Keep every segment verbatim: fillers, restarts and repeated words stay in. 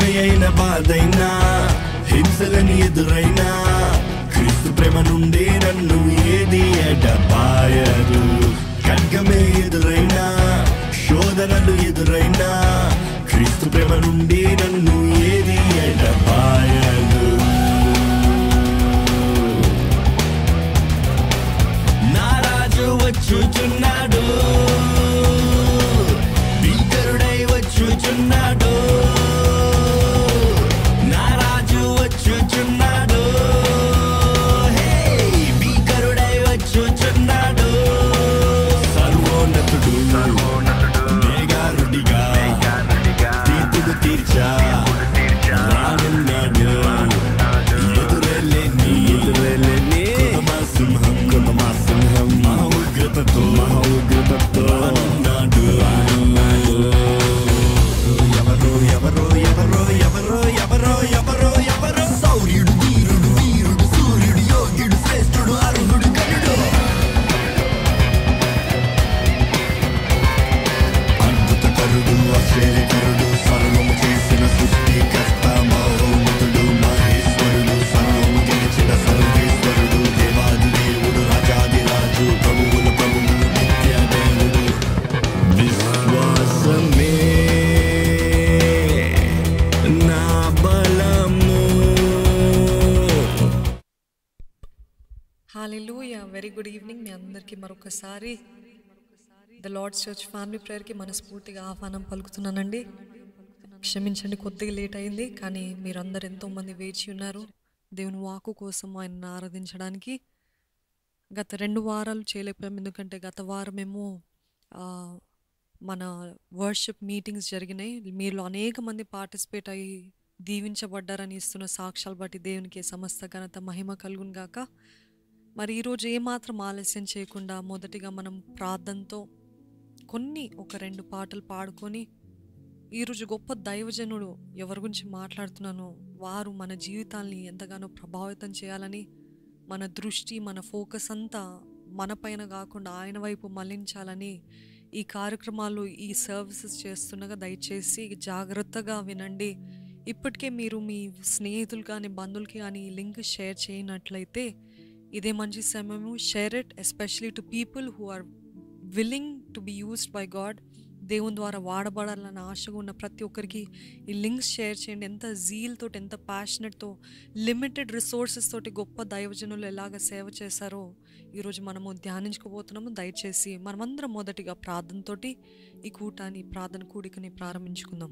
శ్రమ అయిన బాధైనా హింసలని ఎదురైనా క్రీస్తు ప్రేమ నుండి నన్ను ఏది ఎడబాయదు. ఖడ్గమే ఎదురైనా శోధనలు ఎదురైనా క్రీస్తు ప్రేమ నుండి నన్ను ఏది ఎడబాయదు. నా రాజు వచ్చుచున్నాడు, భీకరుడై వచ్చుచున్నాడు. నా రాజు వచ్చుచున్నాడు, భీకరుడై వచ్చుచున్నాడు. సర్వోన్నతుడు మేఘారుడిగా తీర్పులు తీర్చా రానున్నాడు. ఎదురెళ్ళని ఎదురెళ్ళని కొదమా సింహం కొదమా సింహం మహా ఉగ్రతతో మహా ఉగ్రతతో రానున్నాడు. ఎవరో ఎవరో ఎవరో ఎవరో ఎవరో ఎవరో ఎవరో సౌర్యుడు వీరుడు వీరుడు సూర్యుడు యోగ్యుడు శ్రేష్ఠుడు అర్హుడు కరుడు అద్భుత కరుడు ఆశ్చర్యకరుడు సర్వము చేసిన సృష్టికర్త మహోన్నతుడు మహేశ్వరుడు సర్వము గెలిచిన సర్వేశ్వరుడు దేవాది దేవుడు రాజాది రాజు ప్రభువుల ప్రభువు నిత్య దేవుడు. విశ్వాసమే నా బలము. హల్లెలూయా. వెరీ గుడ్ ఈవినింగ్ మీ అందరికీ మరొకసారి ద లార్డ్స్ చర్చ్ ఫ్యామిలీ ప్రేయర్కి మనస్ఫూర్తిగా ఆహ్వానం పలుకుతున్నానండి. క్షమించండి, కొద్దిగా లేట్ అయింది, కానీ మీరందరూ ఎంతోమంది వేచి ఉన్నారు దేవుని వాక్కు కోసం ఆయనను ఆరాధించడానికి. గత రెండు వారాలు చేయలేకపోయాం, ఎందుకంటే గత వారమేమో ఆ, మన వర్షిప్ మీటింగ్స్ జరిగినాయి. మీరు అనేక మంది పార్టిసిపేట్ అయ్యి దీవించబడ్డారని ఇస్తున్న సాక్ష్యాలు బట్టి దేవునికి సమస్త ఘనత మహిమ కలుగును గాక. మరి ఈరోజు ఏమాత్రం ఆలస్యం చేయకుండా మొదటిగా మనం ప్రార్థనతో కొన్ని ఒక రెండు పాటలు పాడుకొని, ఈరోజు గొప్ప దైవజనుడు ఎవరి గురించి మాట్లాడుతున్నానో వారు మన జీవితాల్ని ఎంతగానో ప్రభావితం చేయాలని, మన దృష్టి మన ఫోకస్ అంతా మన పైన కాకుండా ఆయన వైపు మళ్లించాలని ఈ కార్యక్రమాలు ఈ సర్వీసెస్ చేస్తుండగా దయచేసి జాగ్రత్తగా వినండి. ఇప్పటికే మీరు మీ స్నేహితులు కానీ బంధువులకి కానీ ఈ లింక్ షేర్ చేయనట్లయితే ఇదే మంచి సమయము. Share it especially to people who are willing to be used by God. దేవుని ద్వారా వాడబడాలని ఆశగా ఉన్న ప్రతి ఒక్కరికి ఈ లింక్స్ షేర్ చేయండి. ఎంత జీల్ తోటి, ఎంత ప్యాషనెట్తో, లిమిటెడ్ రిసోర్సెస్ తోటి గొప్ప దైవజనులు ఎలాగ సేవ చేశారో ఈరోజు మనము ధ్యానించుకోబోతున్నాము. దయచేసి మనమందరం మొదటిగా ప్రార్థనతోటి ఈ కూటాన్ని ప్రార్థన కూడికని ప్రారంభించుకుందాం.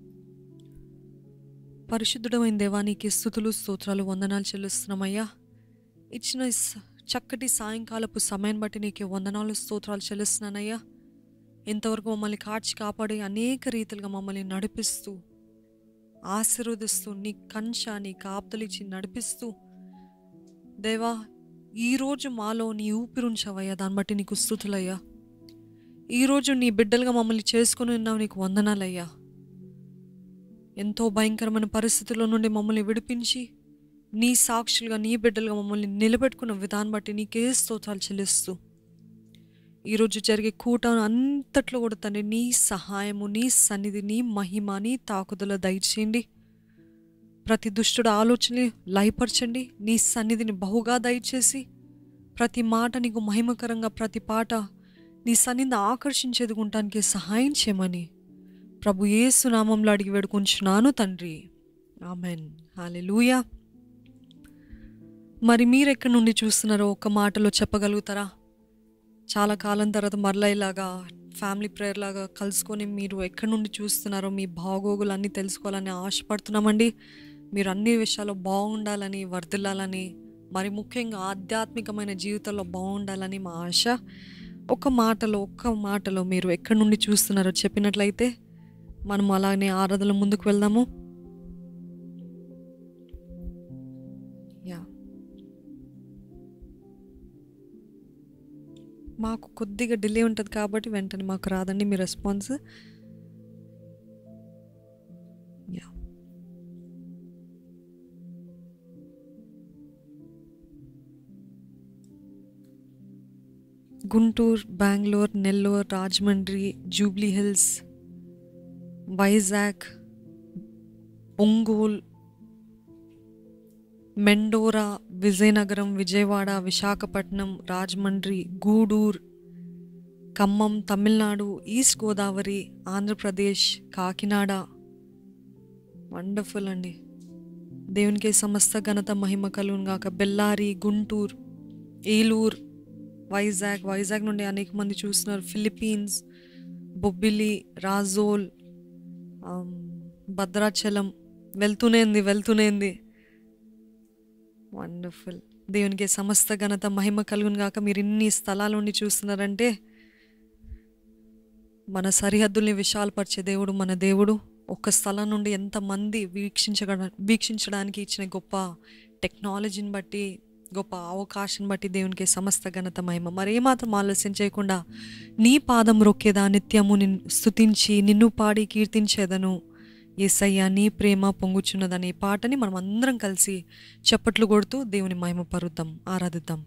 పరిశుద్ధుడమైన దేవానికి స్తుతులు స్తోత్రాలు వందనాలు చెల్లిస్తున్నామయ్యా. ఇచ్చిన చక్కటి సాయంకాలపు సమయం బట్టి నీకు వందనాలు స్తోత్రాలు చెల్లిస్తున్నానయ్యా. ఇంతవరకు మమ్మల్ని కాచి కాపాడి అనేక రీతిలుగా మమ్మల్ని నడిపిస్తూ ఆశీర్వదిస్తూ నీ కంచ నీ కాపుదలిచ్చి నడిపిస్తూ దేవా ఈరోజు మాలో నీ ఊపిరుంచవయ్యా. దాన్ని బట్టి నీకు స్తుతులయ్యా. ఈరోజు నీ బిడ్డలుగా మమ్మల్ని చేసుకుని ఉన్నావు, నీకు వందనాలయ్యా. ఎంతో భయంకరమైన పరిస్థితుల్లో నుండి మమ్మల్ని విడిపించి నీ సాక్షులుగా నీ బిడ్డలుగా మమ్మల్ని నిలబెట్టుకున్న విధానం బట్టి నీకే స్తోత్రాలు చెల్లిస్తూ ఈరోజు జరిగే కూటం అంతట్లో కూడా తండ్రి నీ సహాయము, నీ సన్నిధి, నీ మహిమ, నీ తాకుదల దయచేయండి. ప్రతి దుష్టుడు ఆలోచనని లయపరచండి. నీ సన్నిధిని బహుగా దయచేసి ప్రతి మాట నీకు మహిమకరంగా, ప్రతి పాట నీ సన్నిధిని ఆకర్షించేదుకుంటానికి సహాయం చేయమని ప్రభు యేసు నామంలో అడిగి వేడుకొంచున్నాను తండ్రి, ఆమెన్. హల్లెలూయా. మరి మీరు ఎక్కడి నుండి చూస్తున్నారో ఒక్క మాటలో చెప్పగలుగుతారా? చాలా కాలం తర్వాత మరలా ఇలాగా ఫ్యామిలీ ప్రేయర్ లాగా కలుసుకొని మీరు ఎక్కడి నుండి చూస్తున్నారో మీ బాగోగులు అన్నీ తెలుసుకోవాలని ఆశపడుతున్నామండి. మీరు అన్ని విషయాల్లో బాగుండాలని, వర్ధిల్లాలని, మరి ముఖ్యంగా ఆధ్యాత్మికమైన జీవితంలో బాగుండాలని మా ఆశ. ఒక మాటలో ఒక్క మాటలో మీరు ఎక్కడి నుండి చూస్తున్నారో చెప్పినట్లయితే మనం అలానే ఆరాధనలో ముందుకు వెళ్దాము. యా మాకు కొద్దిగా డిలే ఉంటుంది కాబట్టి వెంటనే మాకు రాదండి మీ response. Yeah Guntur, Bengaluru, Nellore, Rajahmundry, Jubilee Hills, Vizag, Ongole, Mendora, Vizianagaram, Vijayawada, Visakhapatnam, Rajahmundry, Gudur, Khammam, Tamil Nadu, east Godavari, Andhra Pradesh, Kakinada. Wonderful అండి. దేవునికి సమస్త ఘనత మహిమ కలుగును గాక. బెల్లారి, గుంటూరు, ఏలూరు, వైజాగ్, వైజాగ్ నుండి అనేక మంది చూస్తున్నారు. ఫిలిప్పీన్స్, బొబ్బిలి, రాజోల్, భద్రాచలం, వెళ్తూనేంది వెళ్తూనేంది వండర్ఫుల్. దేవునికి సమస్త ఘనత మహిమ కలుగును గాక. మీరు ఇన్ని స్థలాల నుండి చూస్తున్నారంటే మన సరిహద్దుల్ని విశాలపరిచే దేవుడు మన దేవుడు. ఒక్క స్థలం నుండి ఎంతమంది వీక్షించగ వీక్షించడానికి ఇచ్చిన గొప్ప టెక్నాలజీని బట్టి, గొప్ప అవకాశం బట్టి దేవునికి సమస్త ఘనత మహిమ. మరేమాత్రం ఆలస్యం చేయకుండా నీ పాదం రొక్కేదా నిత్యము నిన్ను స్తుతించి నిన్ను పాడి కీర్తించేదను, యేసయ్యా నీ ప్రేమ పొంగుచున్నదనే పాటని మనం అందరం కలిసి చప్పట్లు కొడుతూ దేవుని మహిమ పరుద్దాం, ఆరాధిద్దాం.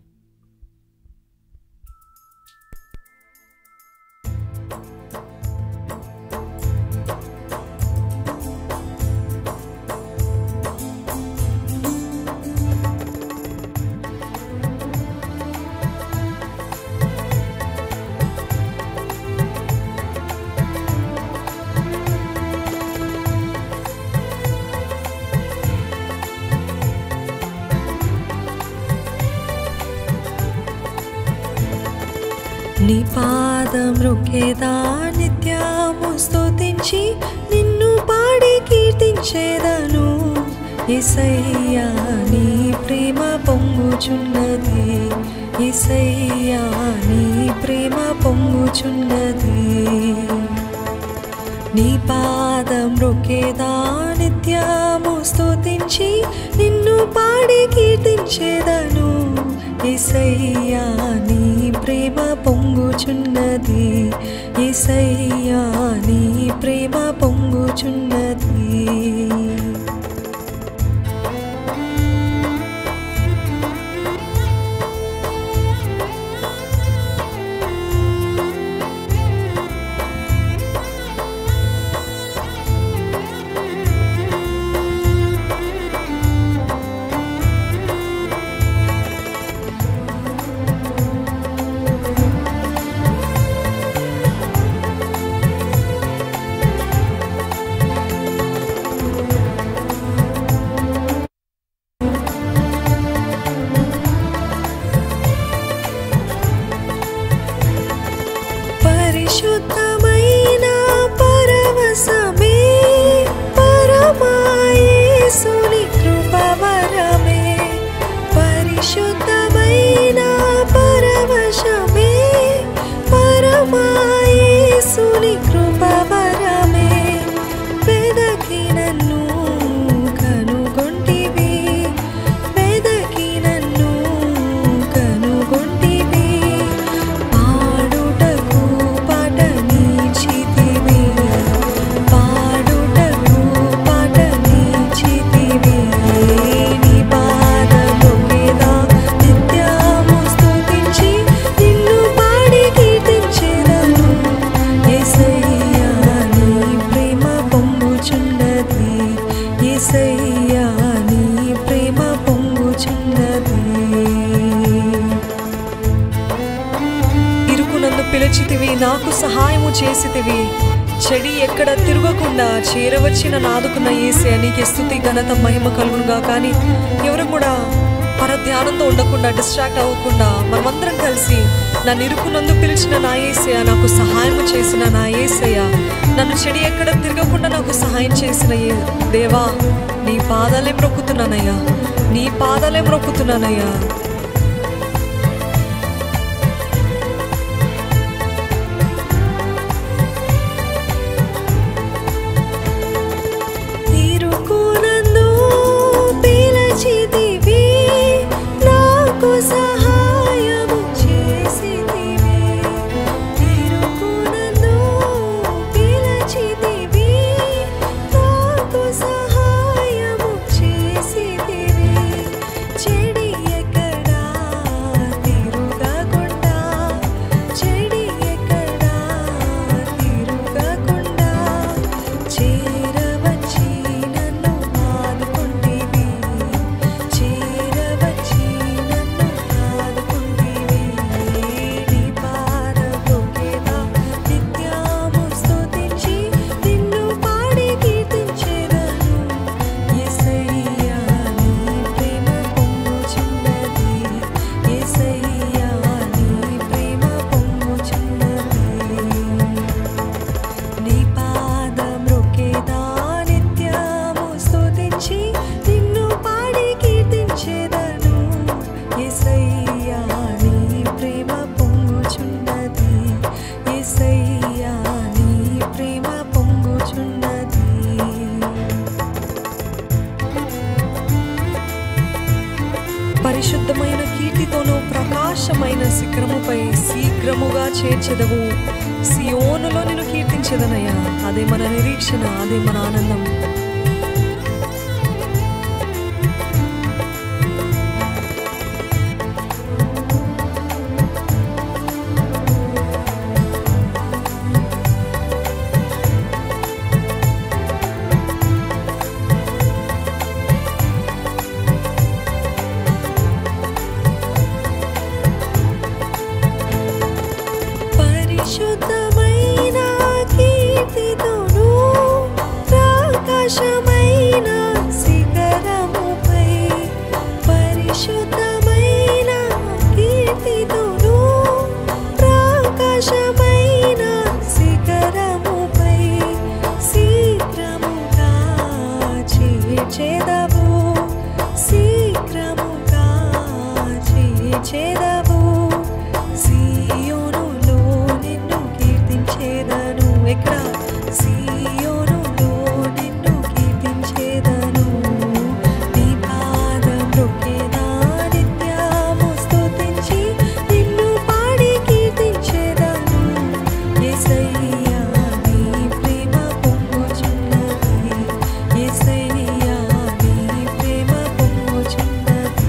నీ పాదం రొక్కేదా నిత్యము స్తుతించి నిన్ను పాడి కీర్తించేదను, యేసయ్యా నీ ప్రేమ పొంగుచున్నది, యేసయ్యా నీ ప్రేమ పొంగుచున్నది. నీ పాదం రొక్కేదా నిత్యము స్తుతించి నిన్ను పాడి కీర్తించేదను, యేసయ్యా నీ ప్రేమ పొంగుచున్నది, యేసయ్యా నీ ప్రేమ పొంగుచున్నది. పరిశుద్ధమైన పరవశమే పరమాయేసుని కృపవరమే, పరిశుద్ధమైన పరవశమే పరమాయేసుని కృపవరమే. వెదకి నన్ను కనుగొంటివి, వెదకి నన్ను కనుగొంటివి, పాడుటకు పాట నీచితివి, పాడుటకు పాట నీచితివి. నీ పాదమొక్కేదా నిత్యము స్తుతించి నిన్ను పాడి కీర్తించెదను, యేసయ్యా నీ ప్రేమ పొంగుచున్నది, యేసయ్యా నీ ప్రేమ పొంగుచున్నది. ఇరుకునందు పిలిచితివి, నాకు సహాయము చేసితివి, చెడి ఎక్కడ తిరగకుండా చేరవచ్చిన నాదుకున్న యేసయ్యా నీకే స్తుతి ఘనత మహిమ కలుగునుగా. కానీ ఎవరు కూడా పరధ్యానంతో ఉండకుండా, డిస్ట్రాక్ట్ అవ్వకుండా మనమందరం కలిసి నన్ను ఇరుకునందు పిలిచిన నా యేసయ్యా, నాకు సహాయం చేసిన నా యేసయ్యా, నన్ను చెడి ఎక్కడ తిరగకుండా నాకు సహాయం చేసిన ఏ- దేవా నీ పాదాలే మ్రొక్కుతున్నానయ్యా, నీ పాదాలే మ్రొక్కుతున్నానయ్యా. ఇరుకునందు పిలిచితివి, నాకు సహాయము చేసితివి, ఇరుకునందు పిలిచితివి, నాకు సహాయము చేసితివి, చెడి ఎక్కడ పరిశుద్ధమైన కీర్తితోనూ ప్రకాశమైన శిఖరముపై శీఘ్రముగా చేర్చెదవు. సియోనులో నిన్ను కీర్తించెదనయ్యా. అదే మన నిరీక్షణ, అదే మన ఆనందం. పరిశుద్ధమైన కీర్తితోనూ ప్రకాశమైన శిఖరముపై పరిశుద్ధమైన కీర్తితోనూ ప్రకాశమైన శిఖరముపై శీఘ్రముగా చేర్చెదవు. శీఘ్రముగా చేర్చెదవు. సియోనులో నిన్ను కీర్తించెదను. ఎక్కడ? సియోనులో నిన్ను కీర్తించెదను. నీ పాదం నొక్కెదా నిత్యము స్తుతించి నిన్ను పాడి కీర్తించెదను. యేసయ్యా నీ ప్రేమ పొంగుచున్నది. యేసయ్యా నీ ప్రేమ పొంగుచున్నది.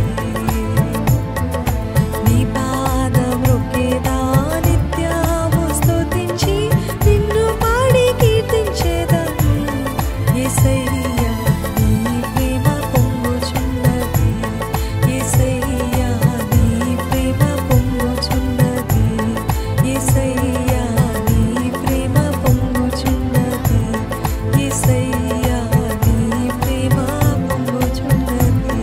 నీ పాదం నొక్కెదా నిత్యము స్తుతించి నిన్ను పాడి కీర్తించెదను. యేసయ్యా నీ ప్రేమ పొంగుచున్నది. యేసయ్యా నీ ప్రేమ పొంగుచున్నది. యేసయ్యా నీ ప్రేమ పొంగుచున్నది. యేసయ్యా నీ ప్రేమ పొంగుచున్నది.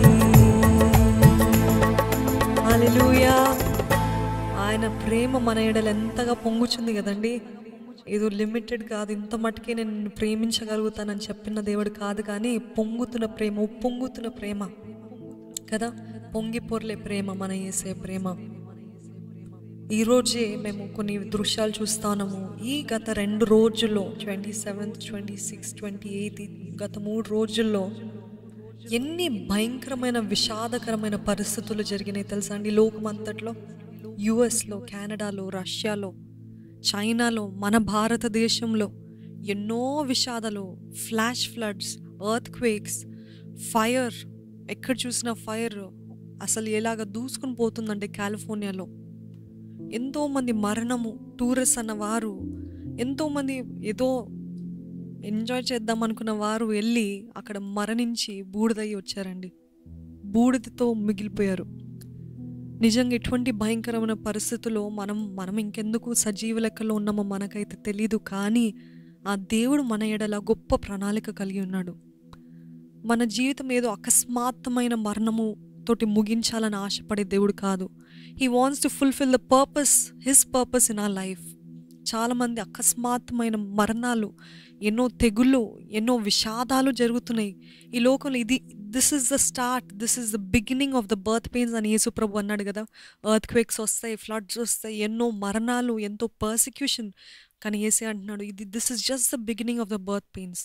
హల్లెలూయా. ఆయన ప్రేమ మన ఎడల ఎంతగా పొంగుచుంది కదండి. ఏదో లిమిటెడ్ కాదు, ఇంత మటుకే నేను నిన్ను ప్రేమించగలుగుతానని చెప్పిన దేవుడు కాదు, కానీ పొంగుతున్న ప్రేమ, ఉప్పొంగుతున్న ప్రేమ కదా, పొంగి పొర్లే ప్రేమ మన యేసే ప్రేమ. ఈరోజే మేము కొన్ని దృశ్యాలు చూస్తాము. ఈ గత రెండు రోజుల్లో twenty seventh twenty six twenty eighth గత మూడు రోజుల్లో ఎన్ని భయంకరమైన విషాదకరమైన పరిస్థితులు జరిగినాయి తెలుసా అండి. లోకమంతట్లో, యుఎస్లో, కెనడాలో, రష్యాలో, చైనాలో, మన భారతదేశంలో ఎన్నో విషాదాలు, flash floods, earthquakes, fire. ఎక్కడ చూసినా ఫైర్ అసలు ఎలాగ దూసుకుని పోతుందంటే కాలిఫోర్నియాలో ఎంతోమంది మరణము. టూరిస్ట్ అన్న వారు ఎంతోమంది ఏదో ఎంజాయ్ చేద్దాం అనుకున్న వారు వెళ్ళి అక్కడ మరణించి బూడిదయ్యి వచ్చారండి. బూడిదతో మిగిలిపోయారు. నిజంగా ఇటువంటి భయంకరమైన పరిస్థితుల్లో మనం మనం ఇంకెందుకు సజీవ లెక్కలో ఉన్నామో మనకైతే తెలీదు, కానీ ఆ దేవుడు మన ఎడల గొప్ప ప్రణాళిక కలిగి ఉన్నాడు. మన జీవితం ఏదో అకస్మాత్తమైన మరణము తోటి ముగించాలని ఆశపడే దేవుడు కాదు. He wants to fulfil the purpose, his purpose in our life. చాలామంది అకస్మాత్తమైన మరణాలు, ఎన్నో తెగుళ్ళు, ఎన్నో విషాదాలు జరుగుతున్నాయి ఈ లోకంలో. ఇది this is the start, this is the beginning of the birth pains అని యేసు ప్రభు అన్నాడు కదా. ఎర్త్ క్వేక్స్ వస్తాయి, ఫ్లడ్స్ వస్తాయి, ఎన్నో మరణాలు, ఎంతో పర్సిక్యూషన్. కానీ యేసే అంటున్నాడు, ఇది this is just the beginning of the birth pains.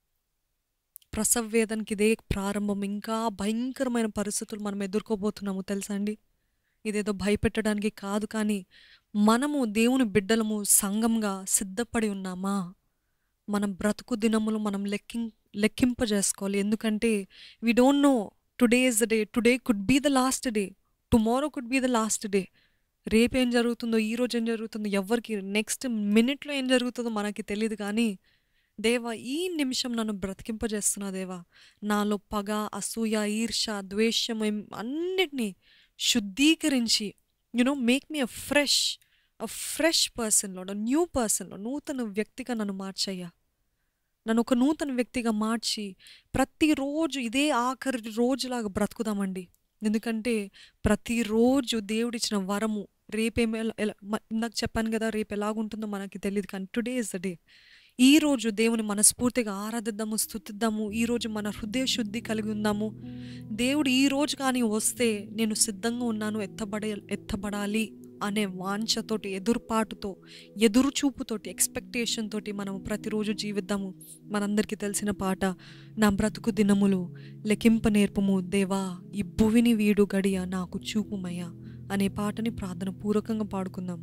ప్రసవ వేదనకి ఇదే ప్రారంభం. ఇంకా భయంకరమైన పరిస్థితులు మనం ఎదుర్కోబోతున్నాము తెలుసా అండి. ఇదేదో భయపెట్టడానికి కాదు, కానీ మనము దేవుని బిడ్డలము సంఘంగా సిద్ధపడి ఉన్నామా? మన బ్రతుకు దినములు మనం లెక్కి లెక్కింపజేసుకోవాలి. ఎందుకంటే we don't know today is the day, today could be the last day, tomorrow could be the last day. రేపు ఏం జరుగుతుందో, ఈరోజు ఏం జరుగుతుందో, ఎవరికి నెక్స్ట్ మినిట్లో ఏం జరుగుతుందో మనకి తెలియదు. కానీ దేవా, ఈ నిమిషం నన్ను బ్రతికింపజేస్తున్నా దేవా. నాలో పగ, అసూయ, ఈర్ష, ద్వేషం అన్నిటినీ శుద్ధీకరించి, you know make me a fresh a fresh పర్సన్లో, న్యూ పర్సన్లో, నూతన వ్యక్తిగా నన్ను మార్చయ్యా. నన్ను ఒక నూతన వ్యక్తిగా మార్చి ప్రతిరోజు ఇదే ఆఖరి రోజులాగా బ్రతుకుదామండి. ఎందుకంటే ప్రతిరోజు దేవుడిచ్చిన వరము. రేపేమో ఎలా, ఇందాక చెప్పాను కదా, రేపు ఎలాగుంటుందో మనకి తెలియదు, కానీ టుడే ఇస్ ద డే. ఈరోజు దేవుని మనస్ఫూర్తిగా ఆరాధిద్దాము, స్తుతిద్దాము. ఈరోజు మన హృదయ శుద్ధి కలిగి ఉందాము. దేవుడు ఈరోజు కానీ వస్తే నేను సిద్ధంగా ఉన్నాను, ఎత్తబడే ఎత్తబడాలి అనే వాంఛతోటి, ఎదురుపాటుతో, ఎదురు చూపుతోటి, ఎక్స్పెక్టేషన్ తోటి మనం ప్రతిరోజు జీవిద్దాము. మనందరికీ తెలిసిన పాట, నా బ్రతుకు దినములు లెక్కింప నేర్పము దేవా, ఈ భువిని వీడు గడియ నాకు చూపుమయ్యా అనే పాటని ప్రార్థన పూర్వకంగా పాడుకుందాం.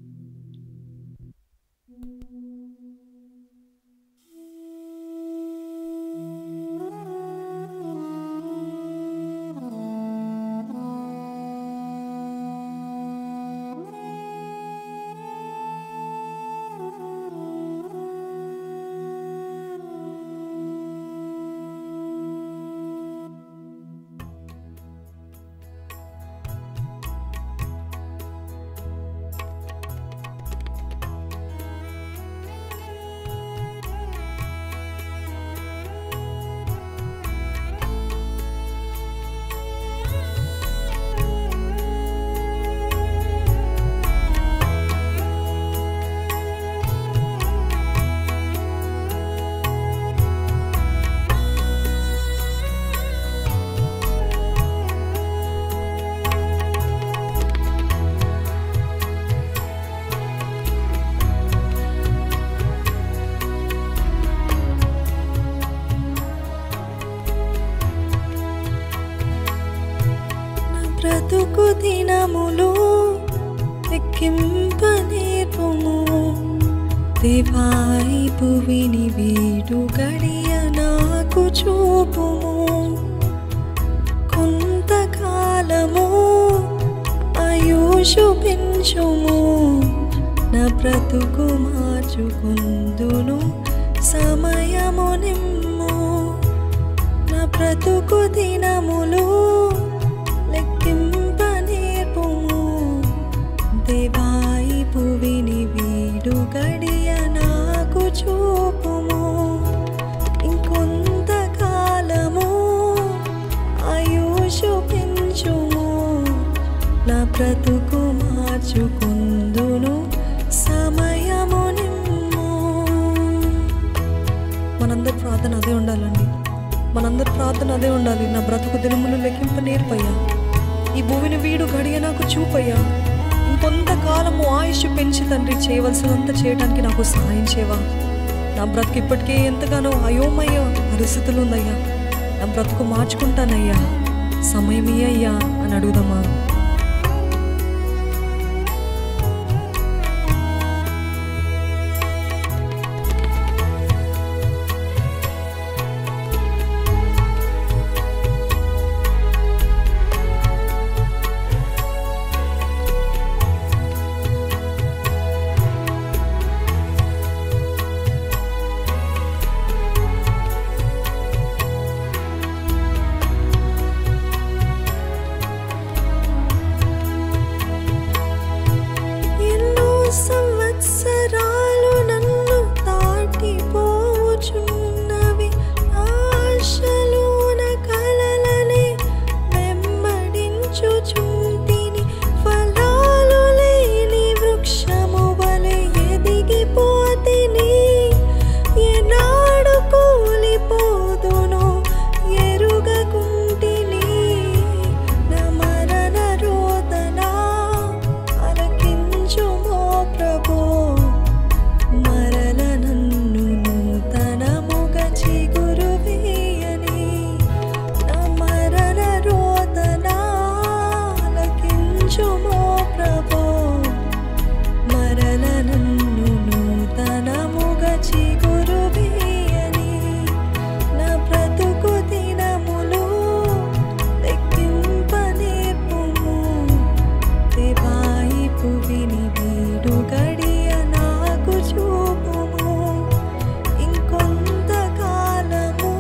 బ్రతుకు దినములు లెక్కింప నేర్పుము దేవా, ఈ భువిని వీడు గడియ నాకు చూపుము. కొంతకాలము ఆయుషు పెంచుము, నా బ్రతుకు మార్చుకుందును సమయము నిమ్ము. నా బ్రతుకు దినములు లెక్కింప నేర్పుము దేవా, ఈ భువిని వీడు గడియ నాకు చూపుము. ఇంకొంతకాలము ఆయుషు పెంచుము, నా బ్రతుకు మార్చుకుందును సమయము నిమ్ము. మనందరి ప్రార్థన అదే ఉండాలండి. మనందరి ప్రార్థన అదే ఉండాలి. నా బ్రతుకు దినములు లెక్కింప నేర్పయ్యా, ఈ భూమిని వీడు గడియ నాకు చూపయ్యా. ఇంకొంతకాలము ఆయుష్ పెంచి తండ్రి చేయవలసినంత చేయడానికి నాకు సహాయం చేయవా. నా బ్రతుకు ఇప్పటికే ఎంతగానో అయోమయ పరిస్థితులు ఉందయ్యా. నా బ్రతుకు మార్చుకుంటానయ్యా, సమయమే అయ్యా అని అడుగుదామా. సంవత్సరాలు నన్ను దాటిపోచున్నవి, ఆశలు నా కలలనే వెంబడించుచుంటిని. ఫలాలు లేని వృక్షము వలె ఎదిగిపోతిని, ఏనాడు కూలిపోదునో ఎరుగకుంటిని. నా మరణ రోదన ఆలకించుమో ప్రభు, మరల నన్ను నూతనముగా చిగురు వేయని. నా మరణ రోదన ఆలకించుమో ప్రభు, మరల నన్ను నూతనముగా చిగురు వేయని. నా బ్రతుకు దినములు లెక్కింప నేర్పుము దేవా, ఈ భువిని వీడు గడియ నాకు చూపుము. ఇంకొంతకాలము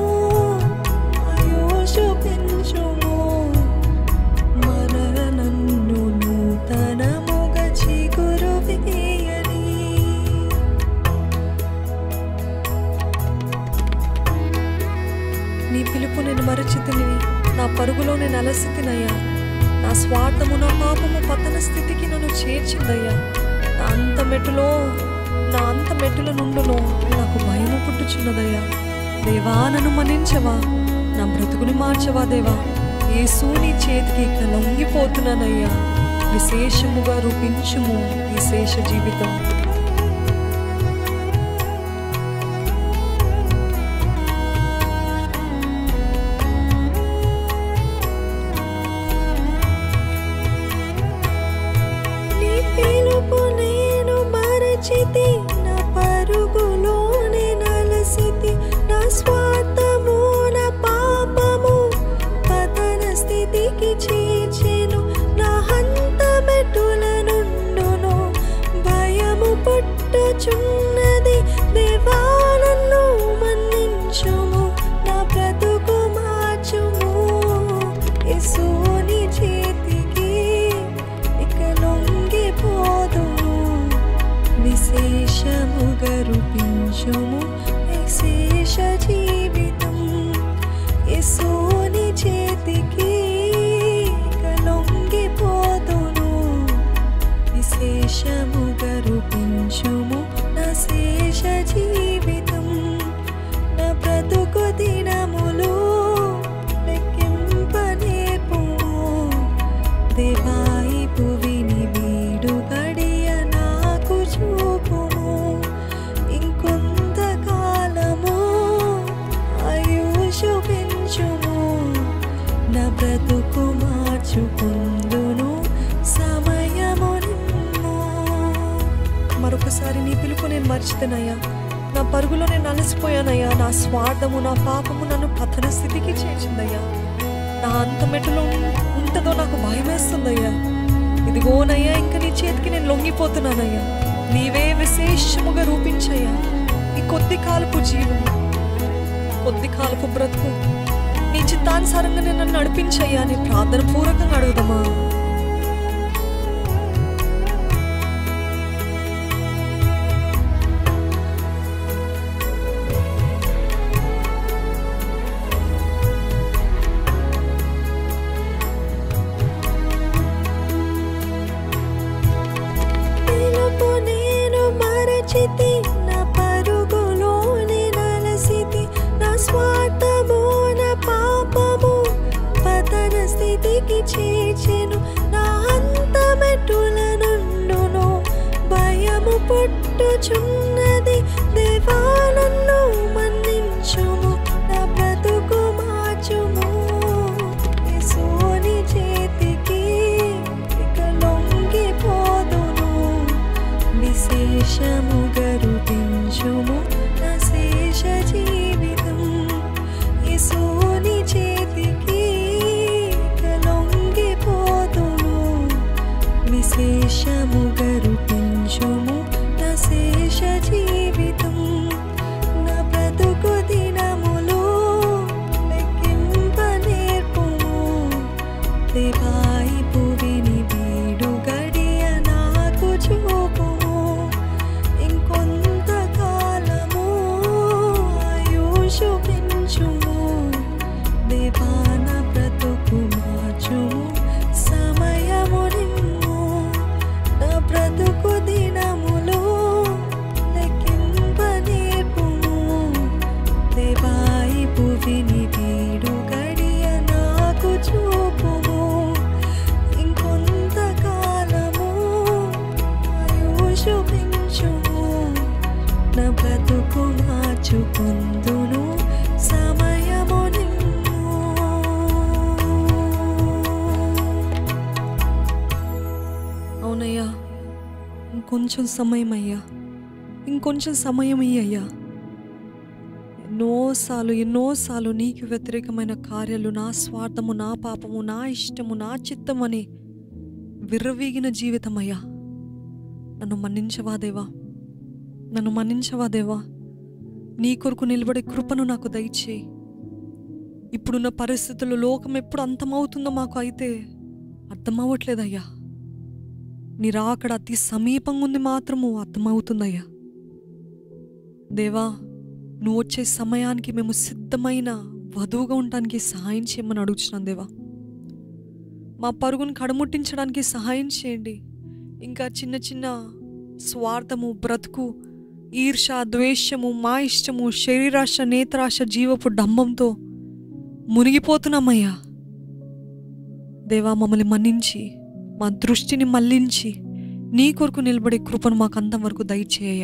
ఆయుషు పెంచుము, మరల నన్ను నూతనముగా చిగురు వేయని. నీ పిలుపు నేను మరచితిని, నా పరుగులో నేను అలసితినయ్యా. నా స్వార్థము నా పాపము పతన స్థితికి నన్ను చేర్చిందయ్యా. నా అంత మెట్టులో నా అంత మెట్టుల నుండును నాకు భయము పుట్టుచున్నదయ్యా. దేవా, నన్ను మన్నించవా, నా బ్రతుకుని మార్చవా దేవా. యేసు నీ చేతికి ఇక లొంగిపోతున్నానయ్యా. విశేషముగా రూపించుము ఈ శేష జీవితం. నీ పిలుపు నేను మరచితి, నా పరుగులోనే నలసితి, నా స్వార్థము నా పాపము పతన స్థితికి చేర్చెను, నా హంత మెట్టుల నుండును భయము పుట్టుచున్నది. దేవా నన్ను మన్నించుము, నా బ్రతుకు మార్చుము. యేసుని చేతికి ఇక లొంగిపోదును, విశేషముగా రూపించుము ఈ శేష జీవితం. యేసుని చేతికి ఇక లొంగిపోదును, విశేషముగా రూపించుము నా శేష జీవితం. నా బ్రతుకు దినములు లెక్కింపనేర్పుము. దేవా ఈ భువిని వీడు గడియ నాకు చూపుము. ఇంకొంత కాలము ఆయుషు పెంచుము, నా బ్రతుకు మార్చుకుందును సమయము నిమ్ము. మరొకసారి నీ పిలుపు నేను మర్చితేనయ్యా, నా పరుగులో నేను అలసిపోయానయ్యా. నా స్వార్థము నా పాపము నన్ను పతన స్థితికి చేర్చిందయ్యా. నా అంతమెట్టులో ఉంటుందో నాకు భయం వేస్తుందయ్యా. ఇదిగోనయ్యా, ఇంకా నీ చేతికి నేను లొంగిపోతున్నానయ్యా. నీవే విశేషముగా రూపించయ్యా ఈ కొద్ది కాలపు జీవం, కొద్ది కాలపు బ్రతుకు. నీ చిత్తానుసారంగా నేను నన్ను నడిపించయ్యా అని ప్రార్థన పూర్వకంగా అడుగుదామా? పిలుపు నేను మరచితి, నా పరుగులోనే నలసితి, నా స్వార్థము నా పాపము పతన స్థితికి చేర్చెను, నా హంత మెట్టుల నుండును భయము పుట్టుచున్నది. దేవా నన్ను మన్నించుము, నా బ్రతుకు మార్చుము. యేసుని చేతికి ఇక లొంగిపోదును, విశేషముగా రూపించుము నా శేష జీవితం. యేసుని చేతికి ఇక లొంగిపోదును, విశేషముగా రూపించుము నా శేష జీవితం. నా బ్రతుకు దినములు లెక్కింపనేర్పుము. దేవా ఈ భువిని వీడు గడియ నాకు చూపుము. ఇంకొంత కాలము ఆయుషు పెంచుము. దేవా నా బ్రతుకు మార్చుము సమయము నిమ్ము. నా బ్రతుకు దినములు లెక్కింపనేర్పుము. దేవా ఈ భువిని వీడు గడియ నాకు చూపుము. ఇంకొంత కాలము ఆయుషు పెంచుము. నా బ్రతుకు మార్చుకుందును సమయము నిమ్ము. అవునయ్యా, ఇంకొంచెం సమయం అయ్యా, ఇంకొంచెం సమయం ఇయ్యయ్యా. ఎన్నోసార్లు ఎన్నోసార్లు నీకు వ్యతిరేకమైన కార్యాలు, నా స్వార్థము నా పాపము నా ఇష్టము నా చిత్తము అని విర్రవీగిన జీవితం అయ్యా. నన్ను మన్నించవా దేవా, నన్ను మన్నించవా దేవా. నీ కొరకు నిలబడే కృపను నాకు దయచేయి. ఇప్పుడున్న పరిస్థితుల్లో లోకం ఎప్పుడు అంతమవుతుందో మాకు అయితే అర్థమవ్వట్లేదయ్యా. నీ రాకడ అతి సమీపంగా ఉంది మాత్రము అర్థమవుతుందయ్యా. దేవా, నువ్వు వచ్చే సమయానికి మేము సిద్ధమైన వధువుగా ఉండడానికి సహాయం చేయమని అడుగుతున్నాను దేవా. మా పరుగును కడముట్టించడానికి సహాయం చేయండి. ఇంకా చిన్న చిన్న స్వార్థము, బ్రతుకు, ఈర్ష, ద్వేషము, మా ఇష్టము, శరీరాశ, నేత్రాశ, జీవపు డంబంతో మునిగిపోతున్నామయ్యా. దేవా, మమ్మల్ని మన్నించి మా దృష్టిని మళ్లించి నీ కొరకు నిలబడే కృపను మాకు అంతవరకు దయచేయ.